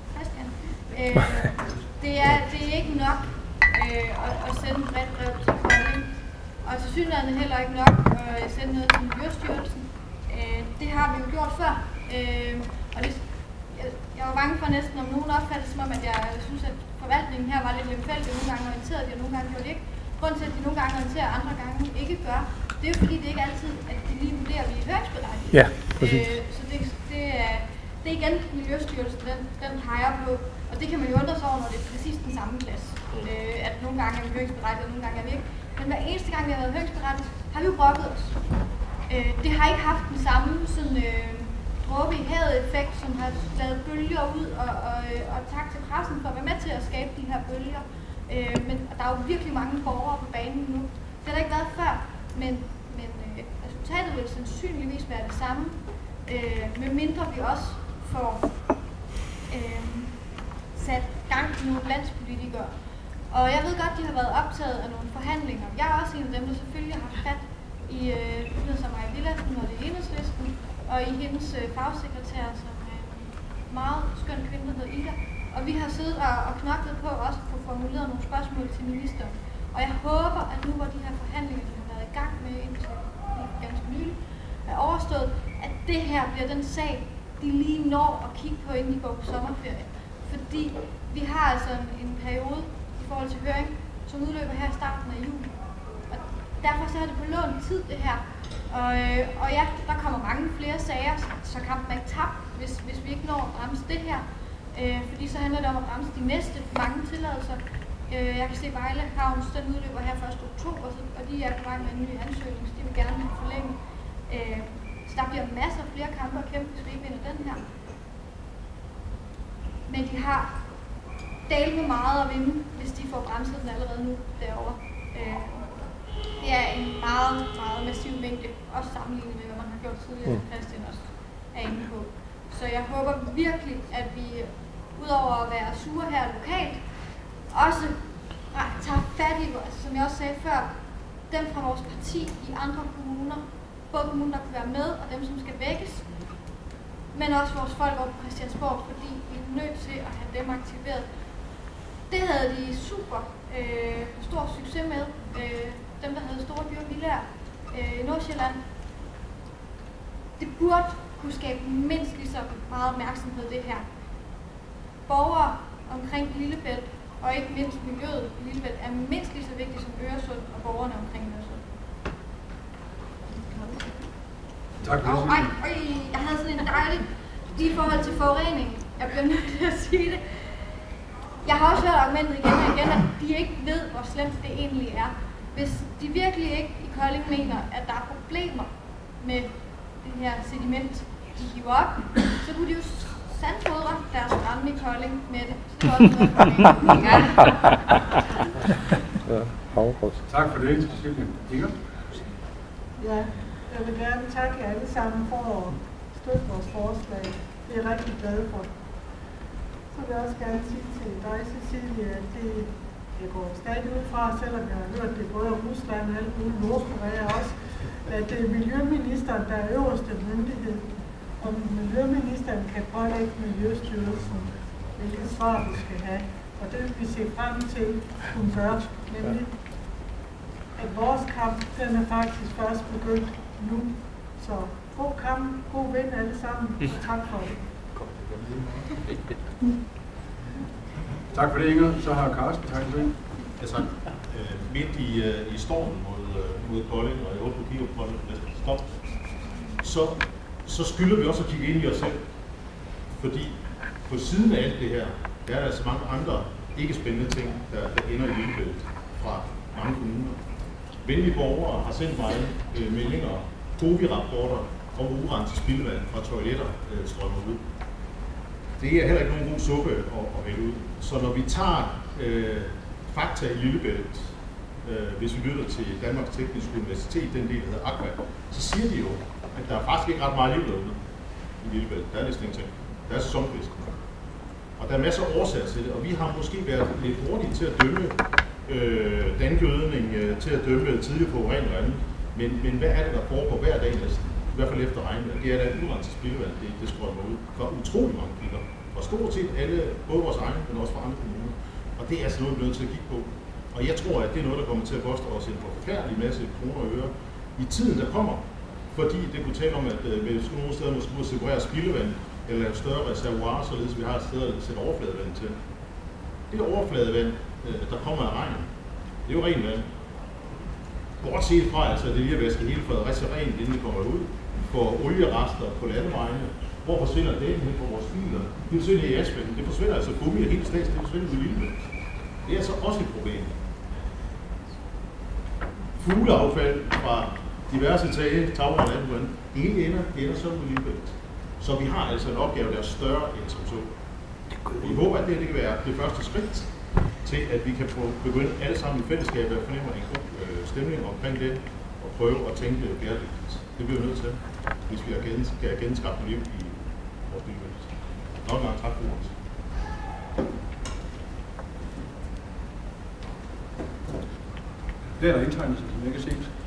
Det er ikke nok at sende et bredt brev til Kolding, og til synligheden heller ikke nok at sende noget til Miljøstyrelsen. Det har vi jo gjort før, og det, jeg var bange for næsten, om nogen opfattede som om, at jeg synes, at forvaltningen her var lidt lemfældig, nogle gange orienteret de, og nogle gange gjorde de ikke. Grunden til, at de nogle gange orienterer, andre gange ikke gør, det er jo fordi, det ikke altid, at de lige vurderer, at vi er høringsberettigede. Ja, præcis. Så det er igen Miljøstyrelsen, den peger på, og det kan man jo undre sig over, når det er præcis den samme klasse. At nogle gange er vi høringsberettigede, og nogle gange er vi ikke. Men hver eneste gang, vi har været høringsberettigede, har vi jo brokket os. Det har ikke haft den samme sådan, dråbe i havet-effekt, som har lavet bølger ud, og tak til pressen for at være med til at skabe de her bølger. Men der er jo virkelig mange borgere på banen nu. Det har der ikke været før, men resultatet vil sandsynligvis være det samme, medmindre vi også får sat gang i nogle landspolitikere. Og jeg ved godt, de har været optaget af nogle forhandlinger. Jeg er også en af dem, der selvfølgelig har haft fat i som Maja Villadsen og det Enhedslisten, og i hendes fagsekretær, som er en meget skøn kvinde, der hedder Ida. Og vi har siddet og knoklet på også at få formuleret nogle spørgsmål til ministeren. Og jeg håber, at nu hvor de her forhandlinger, vi har været i gang med indtil ganske nylig, er overstået, at det her bliver den sag, de lige når at kigge på, inden de går på sommerferie. Fordi vi har altså en periode i forhold til høring, som udløber her i starten af juli. Og derfor så er det på lånt tid, det her. Og ja, der kommer mange flere sager, så kampen er ikke tabt, hvis vi ikke når at bremse det her. Fordi så handler det om at bremse de næste mange tilladelser. Jeg kan se, at Vejle Havns, den udløber her 1. oktober, og de er på vej med en ny ansøgning, så de vil gerne forlænge. Så der bliver masser af flere kampe at kæmpe, hvis vi ikke vinder den her. Men de har delt med meget at vinde, hvis de får bremset den allerede nu derovre. Det er en meget, meget massiv mængde, også sammenlignet med, hvad man har gjort tidligere, Christian også er inde på. Så jeg håber virkelig, at vi udover at være sure her lokalt, også tager fat i, altså, som jeg også sagde før, dem fra vores parti i andre kommuner, både kommuner, der kan være med, og dem, som skal vækkes, men også vores folk over på Christiansborg, fordi vi er nødt til at have dem aktiveret. Det havde de super stor succes med, dem der havde store byer villaer i Nordsjælland. Det burde kunne skabe mindst lige så meget opmærksomhed det her. Borgere omkring Lillebælt, og ikke mindst miljøet i Lillebælt, er mindst lige så vigtigt som Øresund og borgerne omkring Øresund. Tak for det. Jeg havde sådan en dejlig, lige i forhold til forurening, jeg bliver nødt til at sige det. Jeg har også hørt argumentet igen og igen, at de ikke ved, hvor slemt det egentlig er. Hvis de virkelig ikke i Kolding mener, at der er problemer med det her sediment, de hiver op, så kunne de jo sandfodre deres brænde i Kolding med det. Så det var også noget Tak for det, Inger. Ja, jeg vil gerne takke jer alle sammen for at støtte vores forslag. Det er jeg rigtig glad for. Så vil jeg også gerne sige til dig, Cecilie, at det går stadig ud fra, selvom jeg har hørt det både om Rusland og alt muligt, Nordkorea også, at det er miljøministeren, der er øverste myndighed. Og miljøministeren kan pålægge Miljøstyrelsen, hvilket svar vi skal have. Og det vil vi se frem til, hun gør, nemlig at vores kamp, den er faktisk først begyndt nu. Så god kamp, god vind alle sammen, og tak for det. Tak for det, Inger. Så har Carsten tak for det. Altså, midt i stormen mod Kolding, og jeg håber, du kigger på næste stop, så skylder vi også at kigge ind i os selv. Fordi på siden af alt det her, der er der så mange andre ikke spændende ting, der ender i Lillebælt fra mange kommuner. Venlige borgere har sendt mig meldinger, COVID-rapporter om urenset spildevand fra toiletter strømmer ud. Det er heller ikke nogen god suppe at hælde ud. Så når vi tager fakta i Lillebælt, hvis vi lytter til Danmarks Tekniske Universitet, den del, der hedder Aqua, så siger de jo, at der er faktisk ikke ret meget liv derude i Lillebælt. Der er næsten ingenting. Der er sæsonfisk. Og der er masser af årsager til det, og vi har måske været lidt hurtige til at dømme dandgødning, til at dømme tidligere på forurening og andet. Men hvad er det, der foregår hver dag næsten? I hvert fald efter regnvejr. Det er da urenset spildevand, det strømmer ud fra utrolig mange kilder. Fra stort set alle, både vores egne, men også fra andre kommuner. Og det er altså noget, vi er nødt til at kigge på. Og jeg tror, at det er noget, der kommer til at koste os en forfærdelig masse kroner og øre i tiden, der kommer. Fordi det kunne tale om, at vi skulle nogle steder måske kunne separere spildevand eller lave større reservoirer, således vi har et sted at sætte overfladevand til. Det overfladevand, der kommer af regn, det er jo rent vand. Bortset fra, altså, det lige at vaske hele Fredericia rent, inden det kommer ud. For olierester på landevejene. Hvor forsvinder det hen på vores biler? Det forsvinder i asfalten. Det forsvinder altså gummi og helt stads, det forsvinder i Lillebælt. Det er altså også et problem. Fugleaffald fra diverse tage, tagre og landvand, det hele ender sådan i Lillebælt. Så vi har altså en opgave, der er større end som så. Vi håber, at det kan være det første skridt til, at vi kan få begyndt alle sammen i fællesskab at fornemme en god stemning omkring det, og prøve at tænke bæredygtigt. Det bliver vi nødt til, hvis vi skal genskabe liv i vores Lillebælt. Nok en gang tak for ordet. Det er der indtegnet, som jeg ikke har set.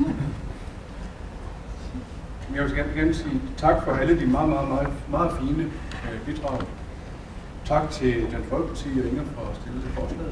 Jeg vil gerne sige tak for alle de meget fine bidrag. Tak til Dansk Folkeparti og Inger for at stille til forslaget.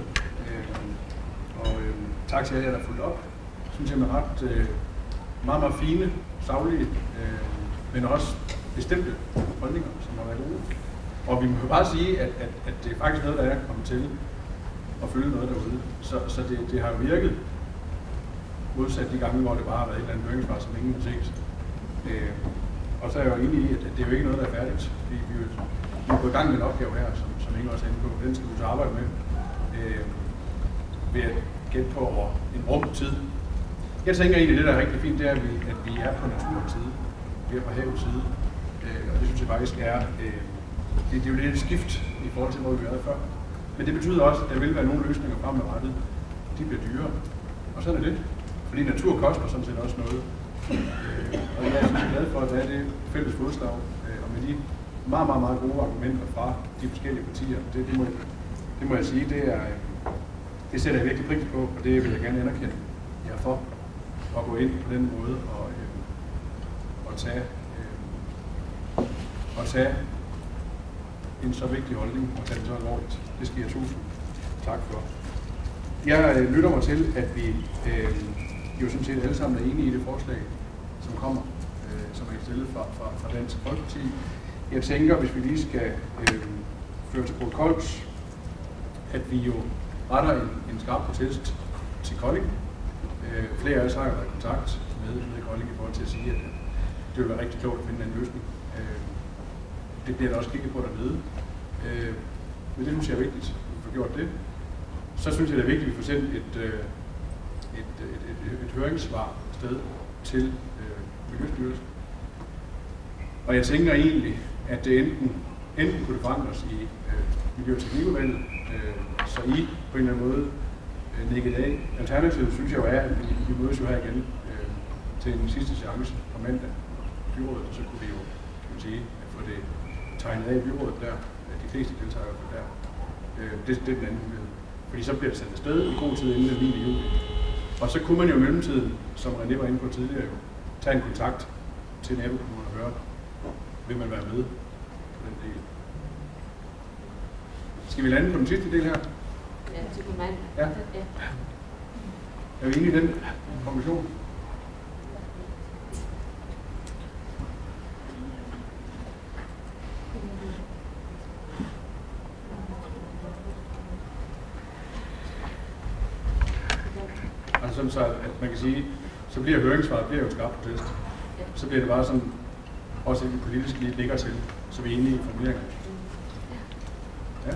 Tak til jer, der har fulgt op. Jeg synes, jeg er ret meget fine, saglige, men også bestemte holdninger, som har været gode. Og vi må jo bare sige, at det er faktisk noget, der er kommet til at følge noget derude. Så det har jo virket modsat de gange, hvor det bare har været et eller andet høringssvar, som ingen har set. Og så er jeg jo enig i, at det er jo ikke noget, der er færdigt. Vi er på i gang med en opgave her, som ingen også er inde på. Den skal vi så arbejde med ved at gætte på over en rum tid. Jeg tænker egentlig, det der er rigtig fint, det er, at vi er på naturens side. Vi er på havets side. Og det synes jeg faktisk er, det er jo lidt et skift i forhold til, hvor vi er før. Men det betyder også, at der vil være nogle løsninger fremadrettet. De bliver dyre. Og sådan er det. Fordi natur koster sådan set også noget. Og jeg er synes glad for, at der er det fælles fodslag. Og med de meget gode argumenter fra de forskellige partier, det må Det må jeg sige, det sætter jeg virkelig pris på, og det vil jeg gerne anerkende jer for, at gå ind på den måde og tage en så vigtig holdning og tage det så alvorligt. Det skal jeg tusind tak for. Jeg lytter mig til, at vi jo sådan set alle sammen er enige i det forslag, som kommer, som er stillet fra Dansk Folkeparti. Jeg tænker, hvis vi lige skal føre til protokols, at vi jo retter en skarp protest til Kolding. Flere af os har jo været i kontakt med Kolding i forhold til at sige, at det vil være rigtig klogt at finde en løsning. Det bliver der også kigget på dernede. Men det synes jeg er vigtigt, at vi får gjort det. Så synes jeg, det er vigtigt, at vi får sendt et høringssvar sted til Miljøstyrelsen. Og jeg tænker egentlig, at det enten kunne det forankres i Miljø- og Teknikudvalget, så I på en eller anden måde nikket af. Alternativet synes jeg jo er, at vi mødes jo her igen til en sidste chance på mandag i byrådet, og så kunne vi jo sige, at få det tegnet af i byrådet der. De fleste deltager jo der. Det er den anden mulighed. Fordi så bliver det sendt afsted i god tid inden den 9. juli. Og så kunne man jo i mellemtiden, som René var inde på tidligere, jo, tage en kontakt til nabokommunen og høre, vil man være med på den del. Skal vi lande på den sidste del her? Ja, til på mandag. Ja. Er vi enige i den konklusion? Altså sådan så, at man kan sige, så bliver høringssvaret jo skarpt protest. Så bliver det bare sådan, også et politisk lige ligger til, så vi er enige i formuleringerne. Ja.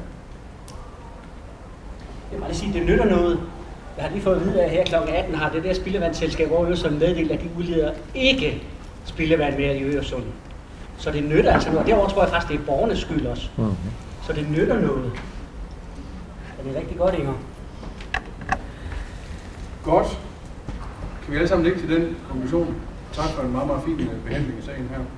Jeg må lige sige, det nytter noget. Jeg har lige fået at vide, at her kl. 18 har det der spildevandsselskab over Øresund meddelt, at de udleder ikke spildevand mere i Øresund. Så det nytter altså noget. Derovre tror jeg faktisk, det er borgernes skyld også. Så det nytter noget. Og det er rigtig godt, Inger. Godt. Kan vi alle sammen lægge til den konklusion? Tak for en meget, meget fin behandling i sagen her.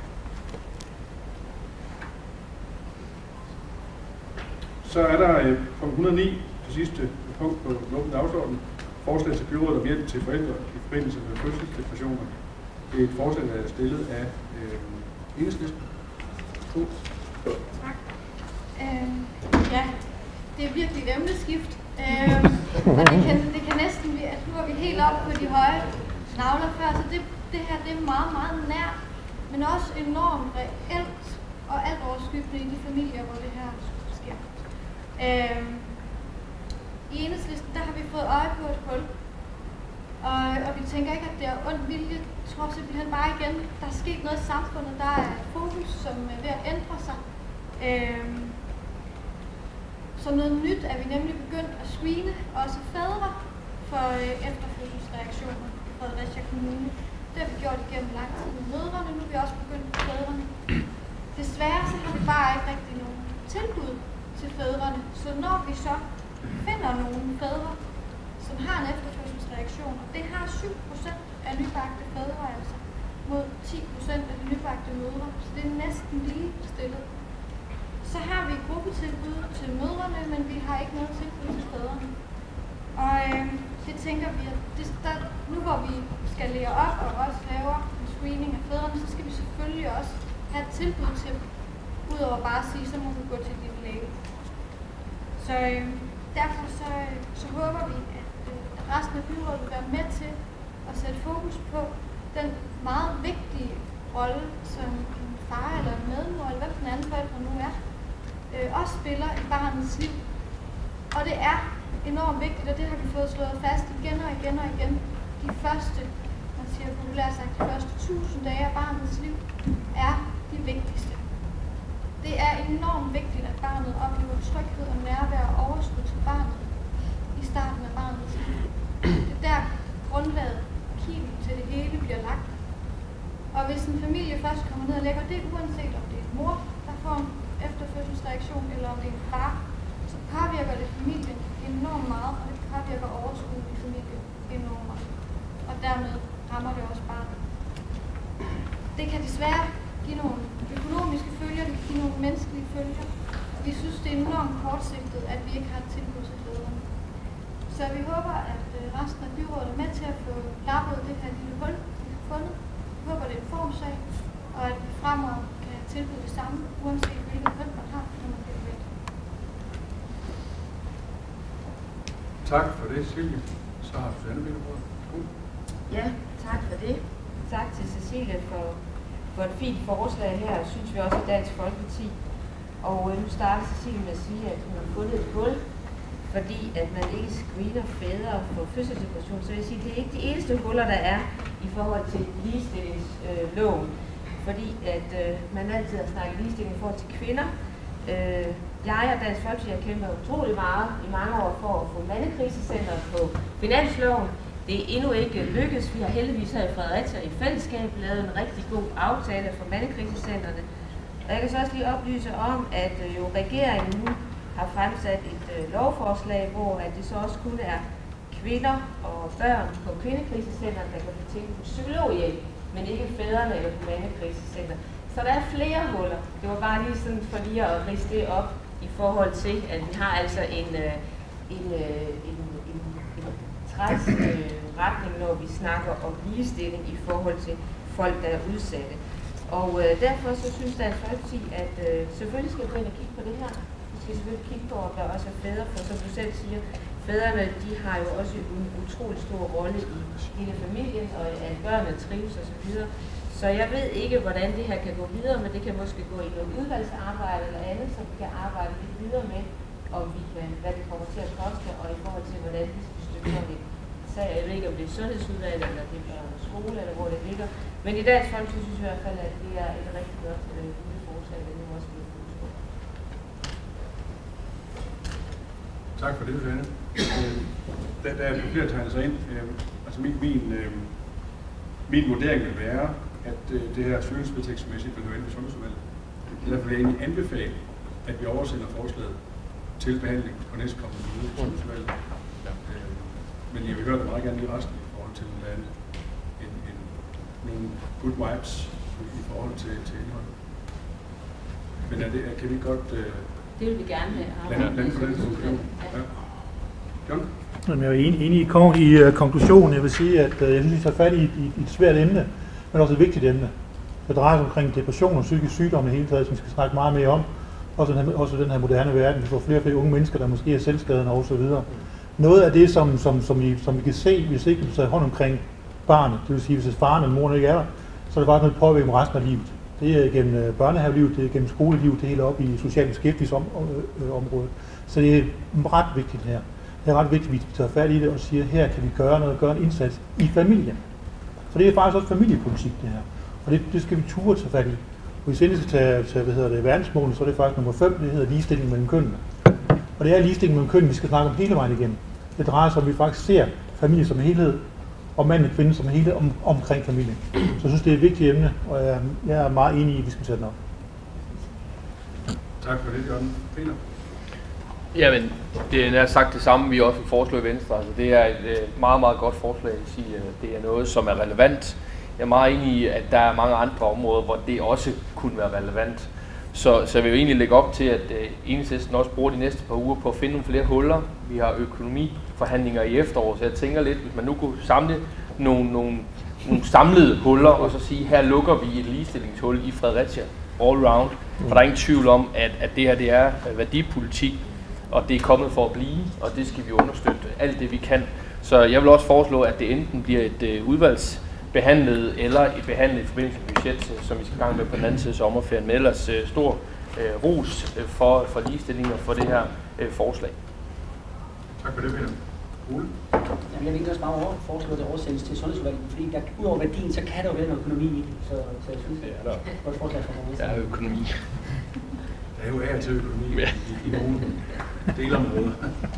Så er der punkt 109, det sidste punkt på lovens dagsorden. Forslag til byrådet om hjælp til forældre i forbindelse med fødselsdepressioner. Det er et forslag, der er stillet af Enhedslisten. Tak. Ja, det er virkelig et emneskift. Og det kan næsten blive, at nu er vi helt oppe på de høje navler før, så det her det er meget, meget nært, men også enormt reelt og alt overskyggende i de familier, hvor det her sker. I Enhedslisten, der har vi fået øje på et hul, og vi tænker ikke, at det er ond vilje. Jeg tror simpelthen bare igen, der er sket noget i samfundet, der er et fokus, som er ved at ændre sig. Som noget nyt er vi nemlig begyndt at screene også fædre for efterfødselsreaktioner i Fredericia Kommune. Det har vi gjort igennem lang tid med mødrene, nu er vi også begyndt på fædrene. Desværre så har vi bare ikke rigtig nogen tilbud til fædrene, så når vi så finder nogle fædre, som har en efterfødselsreaktion, og det har 7% af nybagte fædre altså, mod 10% af de nybagte mødre, så det er næsten lige stillet. Så har vi gruppetilbud til mødrene, men vi har ikke noget tilbud til fædrene. Og det tænker vi, at nu hvor vi skal lære op og også laver en screening af fædrene, så skal vi selvfølgelig også have et tilbud til dem, udover bare at sige, så må du gå til din læge. Så derfor så håber vi, at resten af byrådet vil være med til at sætte fokus på den meget vigtige rolle, som en far eller en medmor, eller hvem den anden forældre nu er, også spiller i barnets liv. Og det er enormt vigtigt, og det har vi fået slået fast igen og igen og igen. De første, man siger populært sagt, de første 1000 dage af barnets liv er de vigtigste. Det er enormt vigtigt, at barnet oplever tryghed og nærvær og overskud til barnet i starten af barnets liv. Det er der grundlaget, kimen til det hele bliver lagt. Og hvis en familie først kommer ned og lægger det, uanset om det er en mor, der får en efterfødselsreaktion, eller om det er en far, så påvirker det familien enormt meget, og det påvirker overskuddet i familien enormt meget. Og dermed rammer det også barnet. Det kan desværre give nogle økonomiske følger, det kan give nogle menneskelige følger. Og vi synes, det er enormt kort kortsigtet, at vi ikke har tilbud til fædrene. Så vi håber, at resten af byrådet er med til at få lappet det her lille hul, vi har fundet. Vi håber, det er en formsag, og at vi fremover kan tilbyde det samme, uanset hvilket køn man har, når man bliver født. Tak for det, Silje. Så har Susanne bedt om ordet. Ja, tak for det. Tak til Cecilie for et fint forslag her, synes vi også i Dansk Folkeparti. Og nu starter Cecilie med at sige, at hun har fundet et hul, fordi at man ikke screener fædre for fødselsdepression. Så jeg vil sige, at det er ikke de eneste huller, der er i forhold til ligestillingsloven. Fordi at man altid har snakket ligestilling i forhold til kvinder. Jeg og Dansk Folkeparti har kæmpet utrolig meget i mange år for at få mandekrisecenter på finansloven. Det er endnu ikke lykkedes. Vi har heldigvis her i Fredericia i fællesskab lavet en rigtig god aftale for mandekrisecentrene. Og jeg kan så også lige oplyse om, at jo regeringen nu har fremsat et lovforslag, hvor at det så også kun er kvinder og børn på kvindekrisecentrene, der kan få tilbudt psykologhjælp, men ikke fædrene eller på mandekrisecenter. Så der er flere huller. Det var bare lige sådan for lige at ridse det op i forhold til, at vi har altså en retning, når vi snakker om ligestilling i forhold til folk, der er udsatte. Og derfor så synes Dansk Folkeparti, at selvfølgelig skal vi gå ind og kigge på det her. Vi skal selvfølgelig kigge på, om der også er fædre, for som du selv siger, fædrene de har jo også en utrolig stor rolle i hele familien, og at børnene trives osv. Så jeg ved ikke, hvordan det her kan gå videre, men det kan måske gå i noget udvalgsarbejde eller andet, som vi kan arbejde lidt videre med, om vi kan, hvad det kommer til at koste, og i forhold til, hvordan vi skal støtte det. Så jeg ved ikke, om det er sundhedsudvalg, eller det er skole, eller hvor det ligger. Men i Dansk Folkeparti synes jeg i hvert fald, at det er et rigtig godt lille forslag, der nu også bliver fokus på. Tak for det, Susanne. Der er flere tegnet sig ind. Altså min vurdering vil være, at det her styringsvedtægtsmæssigt vil høre ind i sundhedsudvalget. Derfor vil jeg egentlig anbefale, at vi oversender forslaget til behandling på næstkommende møde i sundhedsudvalget. Men jeg vil høre det meget gerne i resten i forhold til nogle good vibes i forhold til indholdet. Men kan vi godt det vil vi gerne have. lande på den diskussion? Ja. John? Jeg er enig i konklusionen. Jeg vil sige, at jeg synes, vi tager fat i et svært emne, men også et vigtigt emne. Det drejer sig omkring depression og psykisk sygdom i hele taget, som vi skal snakke meget mere om. Også den her moderne verden. Vi får flere og flere unge mennesker, der måske er selvskadende og så videre. Noget af det, som vi kan se, hvis ikke vi tager hånd omkring barnet, det vil sige, hvis faren eller moren ikke er der, så er det faktisk noget påvirker med resten af livet. Det er gennem børnehavelivet, det er gennem skolelivet, det er helt op i social beskæftigelsesområdet. Så det er ret vigtigt her. Det er ret vigtigt, at vi tager fat i det og siger, her kan vi gøre en indsats i familien. For det er faktisk også familiepolitik, det her. Og det skal vi turde tage fat i. Og hvis vi skal tage verdensmålene, så er det faktisk nummer 5, det hedder ligestilling mellem kønnene. Og det er ligestilling mellem kønnene, vi skal snakke om hele vejen igen. Det drejer sig om, at vi faktisk ser familie som en helhed, og mand og kvinde som en helhed omkring familien. Så jeg synes, det er et vigtigt emne, og jeg er meget enig i, at vi skal sætte den op. Tak for det, Jørgen. Peter? Jamen, det er sagt det samme, vi også foreslår i Venstre. Altså, det er et meget, meget godt forslag at sige, at det er noget, som er relevant. Jeg er meget enig i, at der er mange andre områder, hvor det også kunne være relevant. Så jeg vil jo egentlig lægge op til, at Enhedslisten også bruger de næste par uger på at finde nogle flere huller. Vi har økonomiforhandlinger i efteråret, så jeg tænker lidt, hvis man nu kunne samle nogle samlede huller, og så sige, her lukker vi et ligestillingshul i Fredericia all round. For der er ingen tvivl om, at det her det er værdipolitik, og det er kommet for at blive, og det skal vi understøtte alt det vi kan. Så jeg vil også foreslå, at det enten bliver et udvalgsbehandlet eller et behandlet i forbindelse med budget, som vi skal i gang med på den anden side af sommerferien, med ellers stor ros for ligestilling og for det her forslag. Tak for det, Peter. Ole? Jamen, jeg vil ikke også bare foreslå, at det oversendes til sundhedsudvalget, fordi der, udover værdien, så kan der jo være noget økonomi i det. Så jeg synes, det er et godt forslag for mig. Der er økonomi. Der er jo af til økonomi i nogle delområder.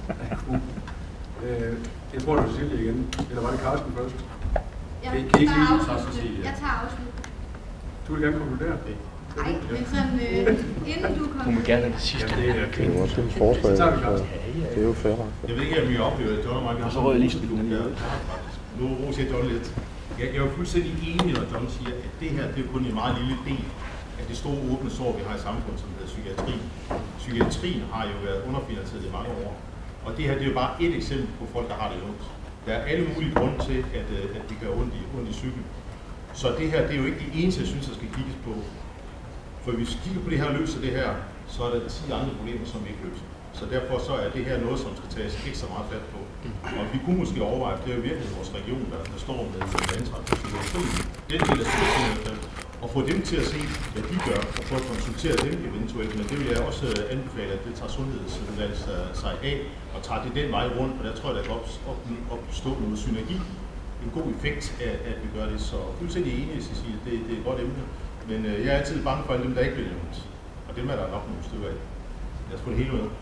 Jeg tror, du vil sige det igen. Eller var det Carsten først? Jeg tager afslut. Du vil gerne konkludere det? Nej, men sådan, inden du kommer... Hun vil gerne have det sidste. Det er jo også et forslag, så det er jo fair. Jeg ved ikke, om I oplever det. John og mig, så rød jeg lige spillet ned. Nu roser jeg John lidt. Jeg er jo fuldstændig enig, når John siger, at det her det er kun en meget lille del af det store åbne sår, vi har i samfundet, som hedder psykiatri. Psykiatrien har jo været underfinansieret i mange år. Og det her, det er jo bare et eksempel på folk, der har det ondt. Der er alle mulige grunde til, at vi kan have ondt i psyken. Så det her, det er jo ikke det eneste, jeg synes, der skal kigges på. For hvis vi kigger på det her og løser det her, så er der 10 andre problemer, som vi ikke løser. Så derfor så er det her noget, som skal tages ekstra meget fat på. Og vi kunne måske overveje, at det er jo virkelig vores region, der står med ansvar for psykiatrien. Den del af psykiatrien, og få dem til at se, hvad de gør, og få at konsultere dem eventuelt. Men det vil jeg også anbefale, at det tager sundhedsudvalget sig af, og tager det den vej rundt, og der tror jeg, der kan opstå noget synergi. En god effekt af, at vi gør det. Så fuldstændig enig, Cecilie, det er et godt emne. Men jeg er altid bange for alle dem, der ikke bliver nævnt. Og dem er der nok nogle stykker af. Lad os få det hele med.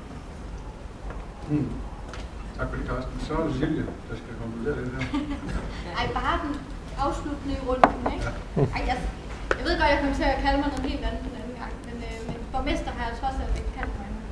Tak for det, Carsten. Så er det Cecilie, der skal konkludere det her. Ej, bare den afsluttende i runden, ikke? Ej, jeg ved godt, jeg kommer til at kalde mig noget helt andet den anden gang, men borgmester har jeg trods alt ikke kaldt mig endnu.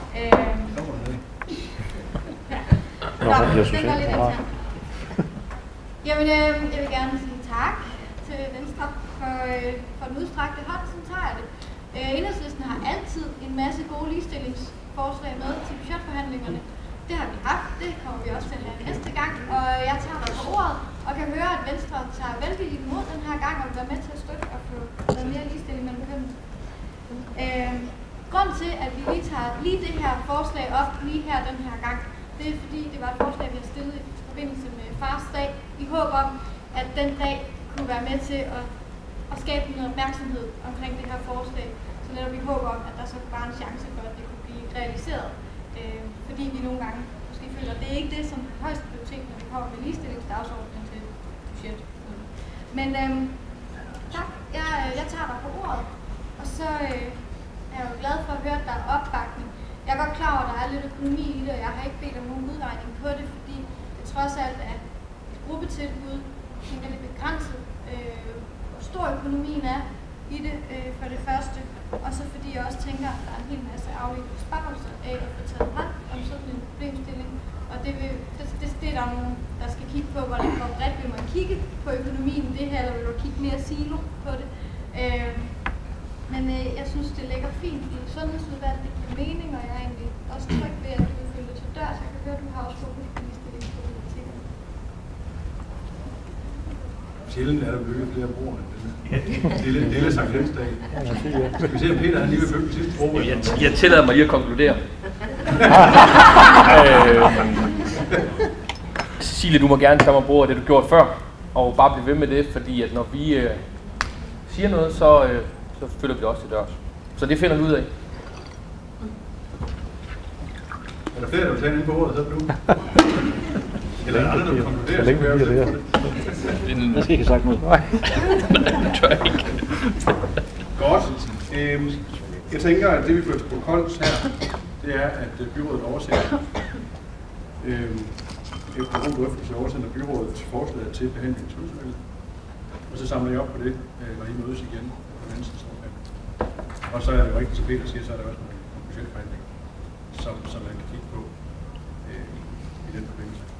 Den var lidt intern. Jamen, jeg vil gerne sige tak til Venstre for den udstrakte hånd, sådan tager jeg det. Enhedslisten har altid en masse gode ligestillingsforslag med til budgetforhandlingerne. Det har vi haft, det kommer vi også til at have næste gang, og jeg tager dig på ordet og kan høre, at Venstre tager velvilligt imod den her gang og vil være med til at støtte og få noget mere ligestilling mellem kønnene. Grunden til, at vi lige tager det her forslag op lige her den her gang, det er fordi, det var et forslag, vi har stillet i forbindelse med Fars Dag, i håb om, at den dag kunne være med til at skabe noget opmærksomhed omkring det her forslag. Så netop vi håber om, at der så var en chance for, at det kunne blive realiseret. Fordi vi nogle gange måske føler, at det er ikke det, som er højst prioritet, når vi kommer med ligestillingsdagsordenen til budget. Men tak, jeg tager dig på ordet, og så er jeg jo glad for at høre, at der er opbakning. Jeg er godt klar over, at der er lidt økonomi i det, og jeg har ikke bedt om nogen udregning på det, fordi det trods alt er et gruppetilbud, som er lidt begrænset, hvor stor økonomien er i det for det første, og så fordi jeg også tænker, at der er en hel masse afledte besparelser af at få taget hånd om sådan en problemstilling, og det er der nogen, der skal kigge på, hvor bredt vil man kigge på økonomien i det her, eller vil du kigge mere silo på det. Men jeg synes, det ligger fint i sundhedsudvalget, det giver mening, og jeg er egentlig også tryg ved, at du vil følge det til dør, så jeg kan høre, at du har også fokus på ligestillingsproblematikker. Sjældent er der bygget flere broer end det. Det er lidt Sankt Jensdag. Skal vi se, om Peter han lige vil følge sidste bro? Jeg tillader mig lige at konkludere. Cecilie, du må gerne tage mig bruge det, du gjorde før, og bare blive ved med det, fordi at når vi siger noget, så følger vi det også til dørs. Så det finder vi ud af. Er der flere, der vil tage ind på ordet, så er det nu? Eller er der andre, der konkluderer, så kan jeg også det. Jeg skal ikke have sagt noget. Nej, det tør jeg ikke. Godt. Jeg tænker, at det vi fører til protokolls her, det er, at byrådet oversætter efter en drøftelse oversender byrådet forslaget til behandling i sundhedsudvalget. Og så samler jeg op på det, når I mødes igen på Venstres råd. Og så er det jo rigtigt, som Peter siger, så er der også nogle budgetforhandlinger, som man kan kigge på i den forbindelse.